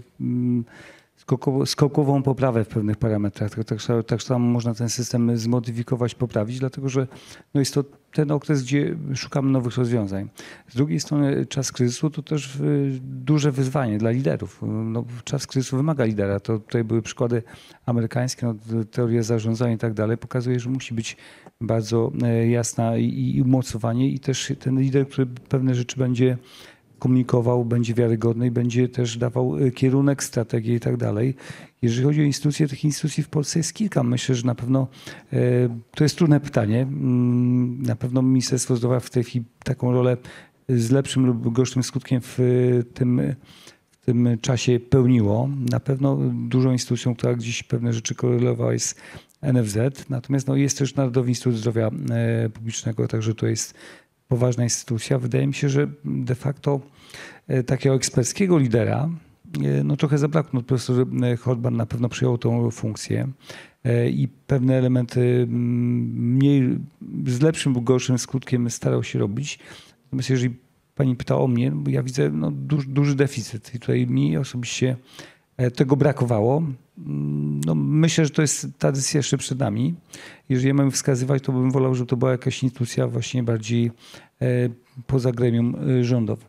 skokową poprawę w pewnych parametrach. Tak, tak, tak samo można ten system zmodyfikować, poprawić, dlatego że no jest to ten okres, gdzie szukamy nowych rozwiązań. Z drugiej strony czas kryzysu to też duże wyzwanie dla liderów. No, czas kryzysu wymaga lidera. To tutaj były przykłady amerykańskie, no, teoria zarządzania i tak dalej. Pokazuje, że musi być bardzo jasna i, i umocowanie i też ten lider, który pewne rzeczy będzie komunikował, będzie wiarygodny i będzie też dawał kierunek, strategię i tak dalej. Jeżeli chodzi o instytucje, tych instytucji w Polsce jest kilka. Myślę, że na pewno to jest trudne pytanie. Na pewno Ministerstwo Zdrowia w tej chwili taką rolę z lepszym lub gorszym skutkiem w tym, w tym czasie pełniło. Na pewno dużą instytucją, która gdzieś pewne rzeczy korelowała, jest N F Z. Natomiast no, jest też Narodowy Instytut Zdrowia Publicznego, także to jest poważna instytucja. Wydaje mi się, że de facto takiego eksperckiego lidera no trochę zabrakło. No, profesor Horban na pewno przyjął tą funkcję i pewne elementy mniej, z lepszym lub gorszym skutkiem starał się robić. Natomiast jeżeli pani pyta o mnie, bo ja widzę no, duży, duży deficyt i tutaj mi osobiście tego brakowało. No, myślę, że to jest ta decyzja jeszcze przed nami. Jeżeli ja mam wskazywać, to bym wolał, żeby to była jakaś instytucja właśnie bardziej poza gremium rządowym.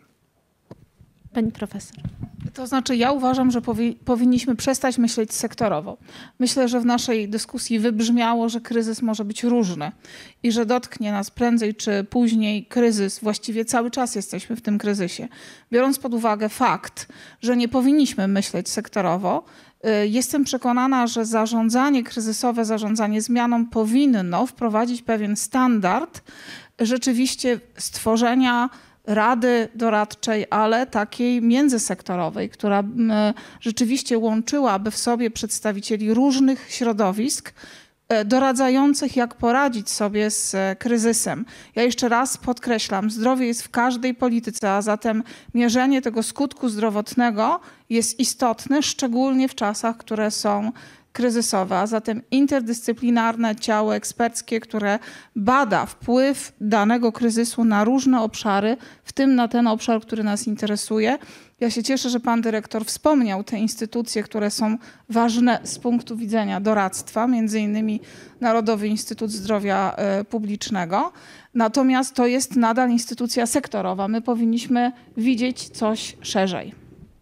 Pani profesor. To znaczy ja uważam, że powi powinniśmy przestać myśleć sektorowo. Myślę, że w naszej dyskusji wybrzmiało, że kryzys może być różny i że dotknie nas prędzej czy później kryzys. Właściwie cały czas jesteśmy w tym kryzysie. Biorąc pod uwagę fakt, że nie powinniśmy myśleć sektorowo, jestem przekonana, że zarządzanie kryzysowe, zarządzanie zmianą powinno wprowadzić pewien standard rzeczywiście stworzenia rady doradczej, ale takiej międzysektorowej, która rzeczywiście łączyłaby w sobie przedstawicieli różnych środowisk, doradzających, jak poradzić sobie z kryzysem. Ja jeszcze raz podkreślam, zdrowie jest w każdej polityce, a zatem mierzenie tego skutku zdrowotnego jest istotne, szczególnie w czasach, które są kryzysowe, a zatem interdyscyplinarne ciało eksperckie, które bada wpływ danego kryzysu na różne obszary, w tym na ten obszar, który nas interesuje. Ja się cieszę, że pan dyrektor wspomniał te instytucje, które są ważne z punktu widzenia doradztwa, między innymi Narodowy Instytut Zdrowia Publicznego. Natomiast to jest nadal instytucja sektorowa. My powinniśmy widzieć coś szerzej.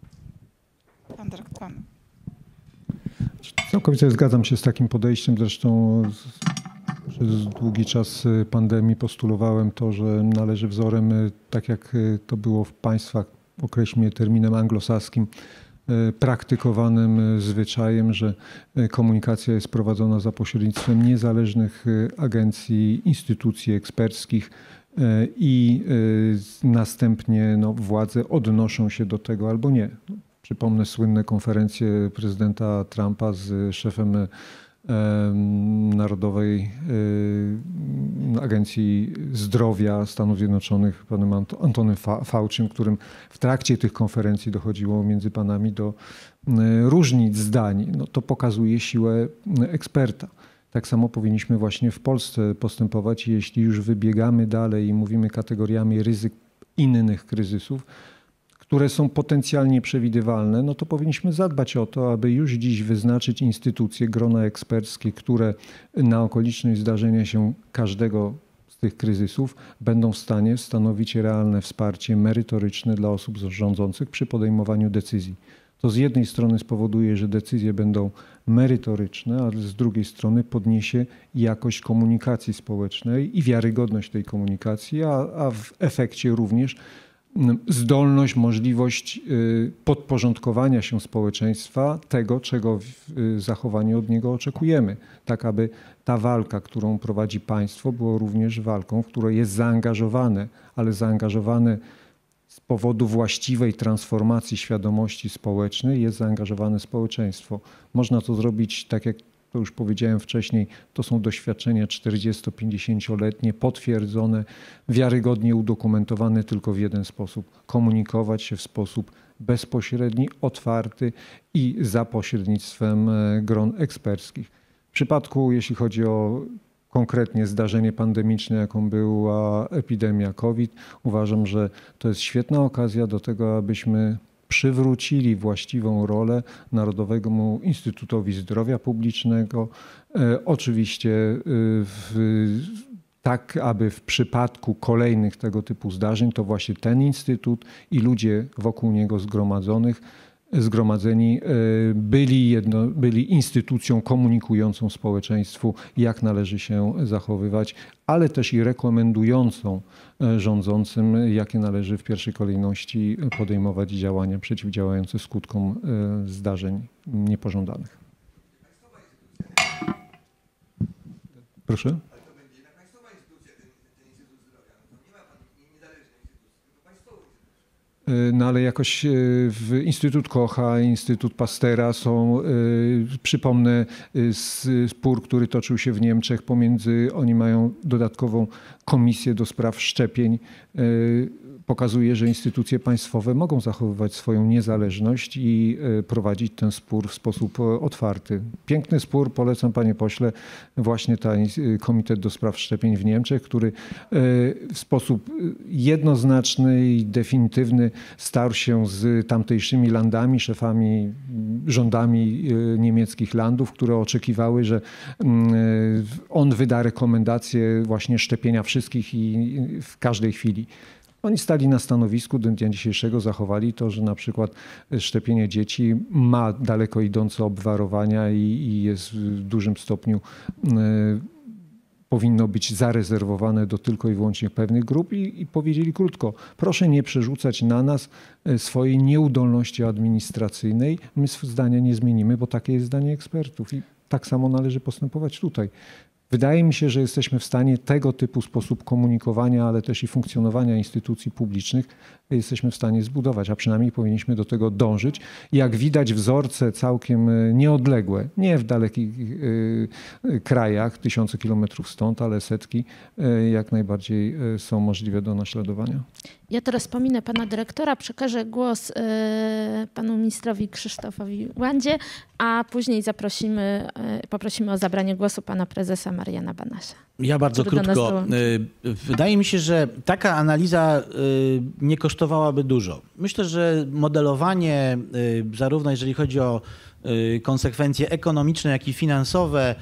Pan dyrektor, pan. Całkowicie zgadzam się z takim podejściem, zresztą Przez długi czas pandemii postulowałem to, że należy wzorem, tak jak to było w państwach, określmy terminem anglosaskim, praktykowanym zwyczajem, że komunikacja jest prowadzona za pośrednictwem niezależnych agencji, instytucji eksperckich i następnie no, władze odnoszą się do tego albo nie. Przypomnę słynne konferencje prezydenta Trumpa z szefem Narodowej Agencji Zdrowia Stanów Zjednoczonych, panem Antonym Faucim, którym w trakcie tych konferencji dochodziło między panami do różnic zdań. No, to pokazuje siłę eksperta. Tak samo powinniśmy właśnie w Polsce postępować. Jeśli już wybiegamy dalej i mówimy kategoriami ryzyk innych kryzysów, które są potencjalnie przewidywalne, no to powinniśmy zadbać o to, aby już dziś wyznaczyć instytucje, grona eksperckie, które na okoliczność zdarzenia się każdego z tych kryzysów będą w stanie stanowić realne wsparcie merytoryczne dla osób rządzących przy podejmowaniu decyzji. To z jednej strony spowoduje, że decyzje będą merytoryczne, ale z drugiej strony podniesie jakość komunikacji społecznej i wiarygodność tej komunikacji, a, a w efekcie również zdolność, możliwość podporządkowania się społeczeństwa tego, czego w zachowaniu od niego oczekujemy. Tak, aby ta walka, którą prowadzi państwo, była również walką, w której jest zaangażowane, ale zaangażowane z powodu właściwej transformacji świadomości społecznej, jest zaangażowane społeczeństwo. Można to zrobić, tak jak to już powiedziałem wcześniej, to są doświadczenia czterdziesto-pięćdziesięcioletnie, potwierdzone, wiarygodnie udokumentowane tylko w jeden sposób. Komunikować się w sposób bezpośredni, otwarty i za pośrednictwem gron eksperckich. W przypadku, jeśli chodzi o konkretnie zdarzenie pandemiczne, jaką była epidemia COVID, uważam, że to jest świetna okazja do tego, abyśmy przywrócili właściwą rolę Narodowemu Instytutowi Zdrowia Publicznego. Oczywiście w, tak, aby w przypadku kolejnych tego typu zdarzeń to właśnie ten instytut i ludzie wokół niego zgromadzonych, zgromadzeni byli, jedno, byli instytucją komunikującą społeczeństwu, jak należy się zachowywać, ale też i rekomendującą rządzącym, jakie należy w pierwszej kolejności podejmować działania przeciwdziałające skutkom zdarzeń niepożądanych. Proszę? No ale jakoś w Instytut Kocha, Instytut Pastera są, przypomnę, spór, który toczył się w Niemczech pomiędzy, oni mają dodatkową komisję do spraw szczepień. Pokazuje, że instytucje państwowe mogą zachowywać swoją niezależność i prowadzić ten spór w sposób otwarty. Piękny spór, polecam panie pośle, właśnie ten Komitet do Spraw Szczepień w Niemczech, który w sposób jednoznaczny i definitywny starł się z tamtejszymi landami, szefami, rządami niemieckich landów, które oczekiwały, że on wyda rekomendacje właśnie szczepienia wszystkich i w każdej chwili. Oni stali na stanowisku, do dnia dzisiejszego zachowali to, że na przykład szczepienie dzieci ma daleko idące obwarowania i, i jest w dużym stopniu y, powinno być zarezerwowane do tylko i wyłącznie pewnych grup i, i powiedzieli krótko, proszę nie przerzucać na nas swojej nieudolności administracyjnej. My zdania nie zmienimy, bo takie jest zdanie ekspertów i tak samo należy postępować tutaj. Wydaje mi się, że jesteśmy w stanie tego typu sposób komunikowania, ale też i funkcjonowania instytucji publicznych jesteśmy w stanie zbudować, a przynajmniej powinniśmy do tego dążyć. Jak widać, wzorce całkiem nieodległe, nie w dalekich krajach, tysiące kilometrów stąd, ale setki, jak najbardziej są możliwe do naśladowania. Ja teraz pominę pana dyrektora, przekażę głos panu ministrowi Krzysztofowi Łandzie, a później zaprosimy, poprosimy o zabranie głosu pana prezesa Mariana Banasia. Ja bardzo krótko. Wydaje mi się, że taka analiza nie kosztowałaby dużo. Myślę, że modelowanie, zarówno jeżeli chodzi o konsekwencje ekonomiczne, jak i finansowe,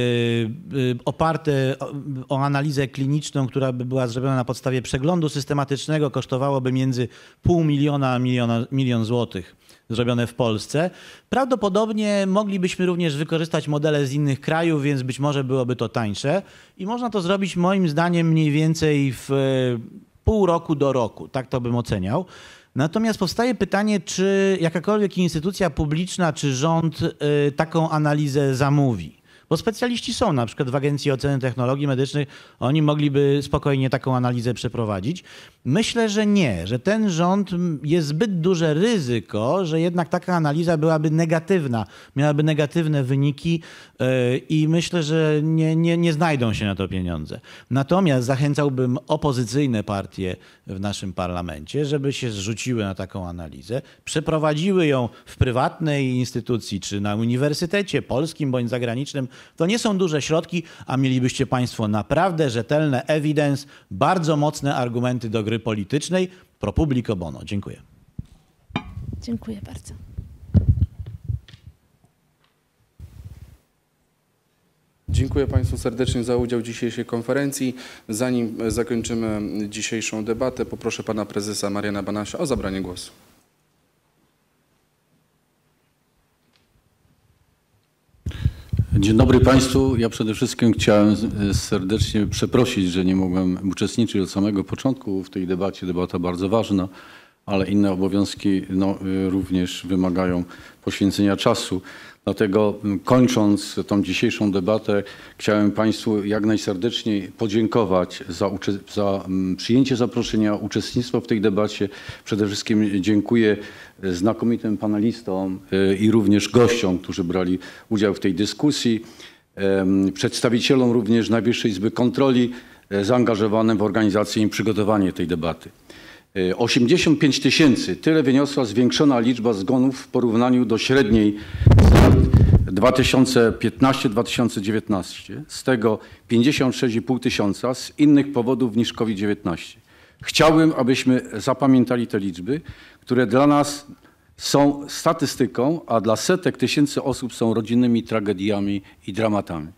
oparte o analizę kliniczną, która by była zrobiona na podstawie przeglądu systematycznego, kosztowałoby między pół miliona a miliona, milion złotych zrobione w Polsce. Prawdopodobnie moglibyśmy również wykorzystać modele z innych krajów, więc być może byłoby to tańsze. I I można to zrobić moim zdaniem mniej więcej w pół roku do roku. Tak to bym oceniał. Natomiast powstaje pytanie, czy jakakolwiek instytucja publiczna, czy rząd y, taką analizę zamówi. Bo specjaliści są, na przykład w Agencji Oceny Technologii Medycznych, oni mogliby spokojnie taką analizę przeprowadzić. Myślę, że nie, że ten rząd jest zbyt duże ryzyko, że jednak taka analiza byłaby negatywna, miałaby negatywne wyniki yy, i myślę, że nie, nie, nie znajdą się na to pieniądze. Natomiast zachęcałbym opozycyjne partie w naszym parlamencie, żeby się zrzuciły na taką analizę, przeprowadziły ją w prywatnej instytucji, czy na uniwersytecie polskim bądź zagranicznym. To nie są duże środki, a mielibyście Państwo naprawdę rzetelne evidence, bardzo mocne argumenty do gry politycznej. Pro publico bono. Dziękuję. Dziękuję bardzo. Dziękuję Państwu serdecznie za udział w dzisiejszej konferencji. Zanim zakończymy dzisiejszą debatę, poproszę Pana Prezesa Mariana Banasia o zabranie głosu. Dzień dobry Państwu. Ja przede wszystkim chciałem serdecznie przeprosić, że nie mogłem uczestniczyć od samego początku w tej debacie. Debata bardzo ważna, ale inne obowiązki no, również wymagają poświęcenia czasu. Dlatego kończąc tą dzisiejszą debatę, chciałem Państwu jak najserdeczniej podziękować za, za przyjęcie zaproszenia, uczestnictwo w tej debacie. Przede wszystkim dziękuję znakomitym panelistom i również gościom, którzy brali udział w tej dyskusji, przedstawicielom również Najwyższej Izby Kontroli zaangażowanym w organizację i przygotowanie tej debaty. osiemdziesiąt pięć tysięcy, tyle wyniosła zwiększona liczba zgonów w porównaniu do średniej z lat dwa tysiące piętnasty do dwa tysiące dziewiętnastego. Z tego pięćdziesiąt sześć i pół tysiąca z innych powodów niż COVID dziewiętnaście. Chciałbym, abyśmy zapamiętali te liczby, które dla nas są statystyką, a dla setek tysięcy osób są rodzinnymi tragediami i dramatami.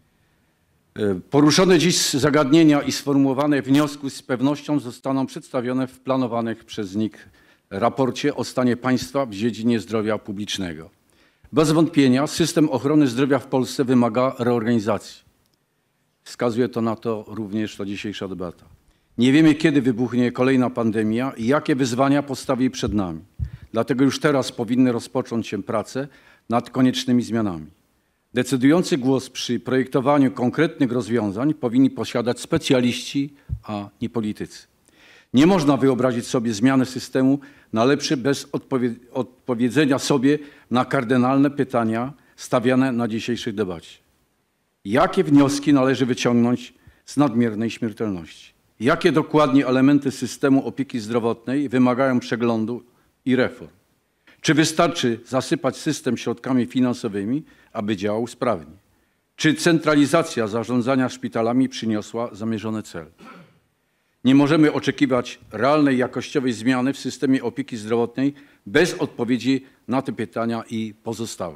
Poruszone dziś zagadnienia i sformułowane wnioski z pewnością zostaną przedstawione w planowanych przez N I K raporcie o stanie państwa w dziedzinie zdrowia publicznego. Bez wątpienia system ochrony zdrowia w Polsce wymaga reorganizacji. Wskazuje to na to również ta dzisiejsza debata. Nie wiemy, kiedy wybuchnie kolejna pandemia i jakie wyzwania postawi przed nami. Dlatego już teraz powinny rozpocząć się prace nad koniecznymi zmianami. Decydujący głos przy projektowaniu konkretnych rozwiązań powinni posiadać specjaliści, a nie politycy. Nie można wyobrazić sobie zmiany systemu na lepszy bez odpowie- odpowiedzenia sobie na kardynalne pytania stawiane na dzisiejszej debacie. Jakie wnioski należy wyciągnąć z nadmiernej śmiertelności? Jakie dokładnie elementy systemu opieki zdrowotnej wymagają przeglądu i reform? Czy wystarczy zasypać system środkami finansowymi, aby działał sprawnie? Czy centralizacja zarządzania szpitalami przyniosła zamierzony cel? Nie możemy oczekiwać realnej jakościowej zmiany w systemie opieki zdrowotnej bez odpowiedzi na te pytania i pozostałe.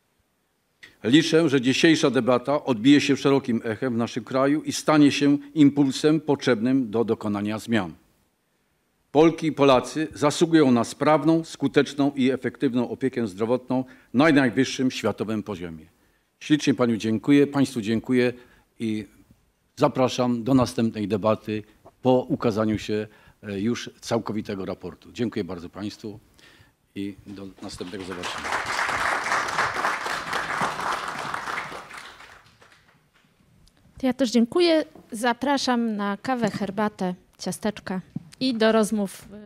Liczę, że dzisiejsza debata odbije się szerokim echem w naszym kraju i stanie się impulsem potrzebnym do dokonania zmian. Polki i Polacy zasługują na sprawną, skuteczną i efektywną opiekę zdrowotną na najwyższym światowym poziomie. Ślicznie Panu dziękuję, Państwu dziękuję i zapraszam do następnej debaty po ukazaniu się już całkowitego raportu. Dziękuję bardzo Państwu i do następnego zobaczenia. Ja też dziękuję. Zapraszam na kawę, herbatę, ciasteczka i do rozmów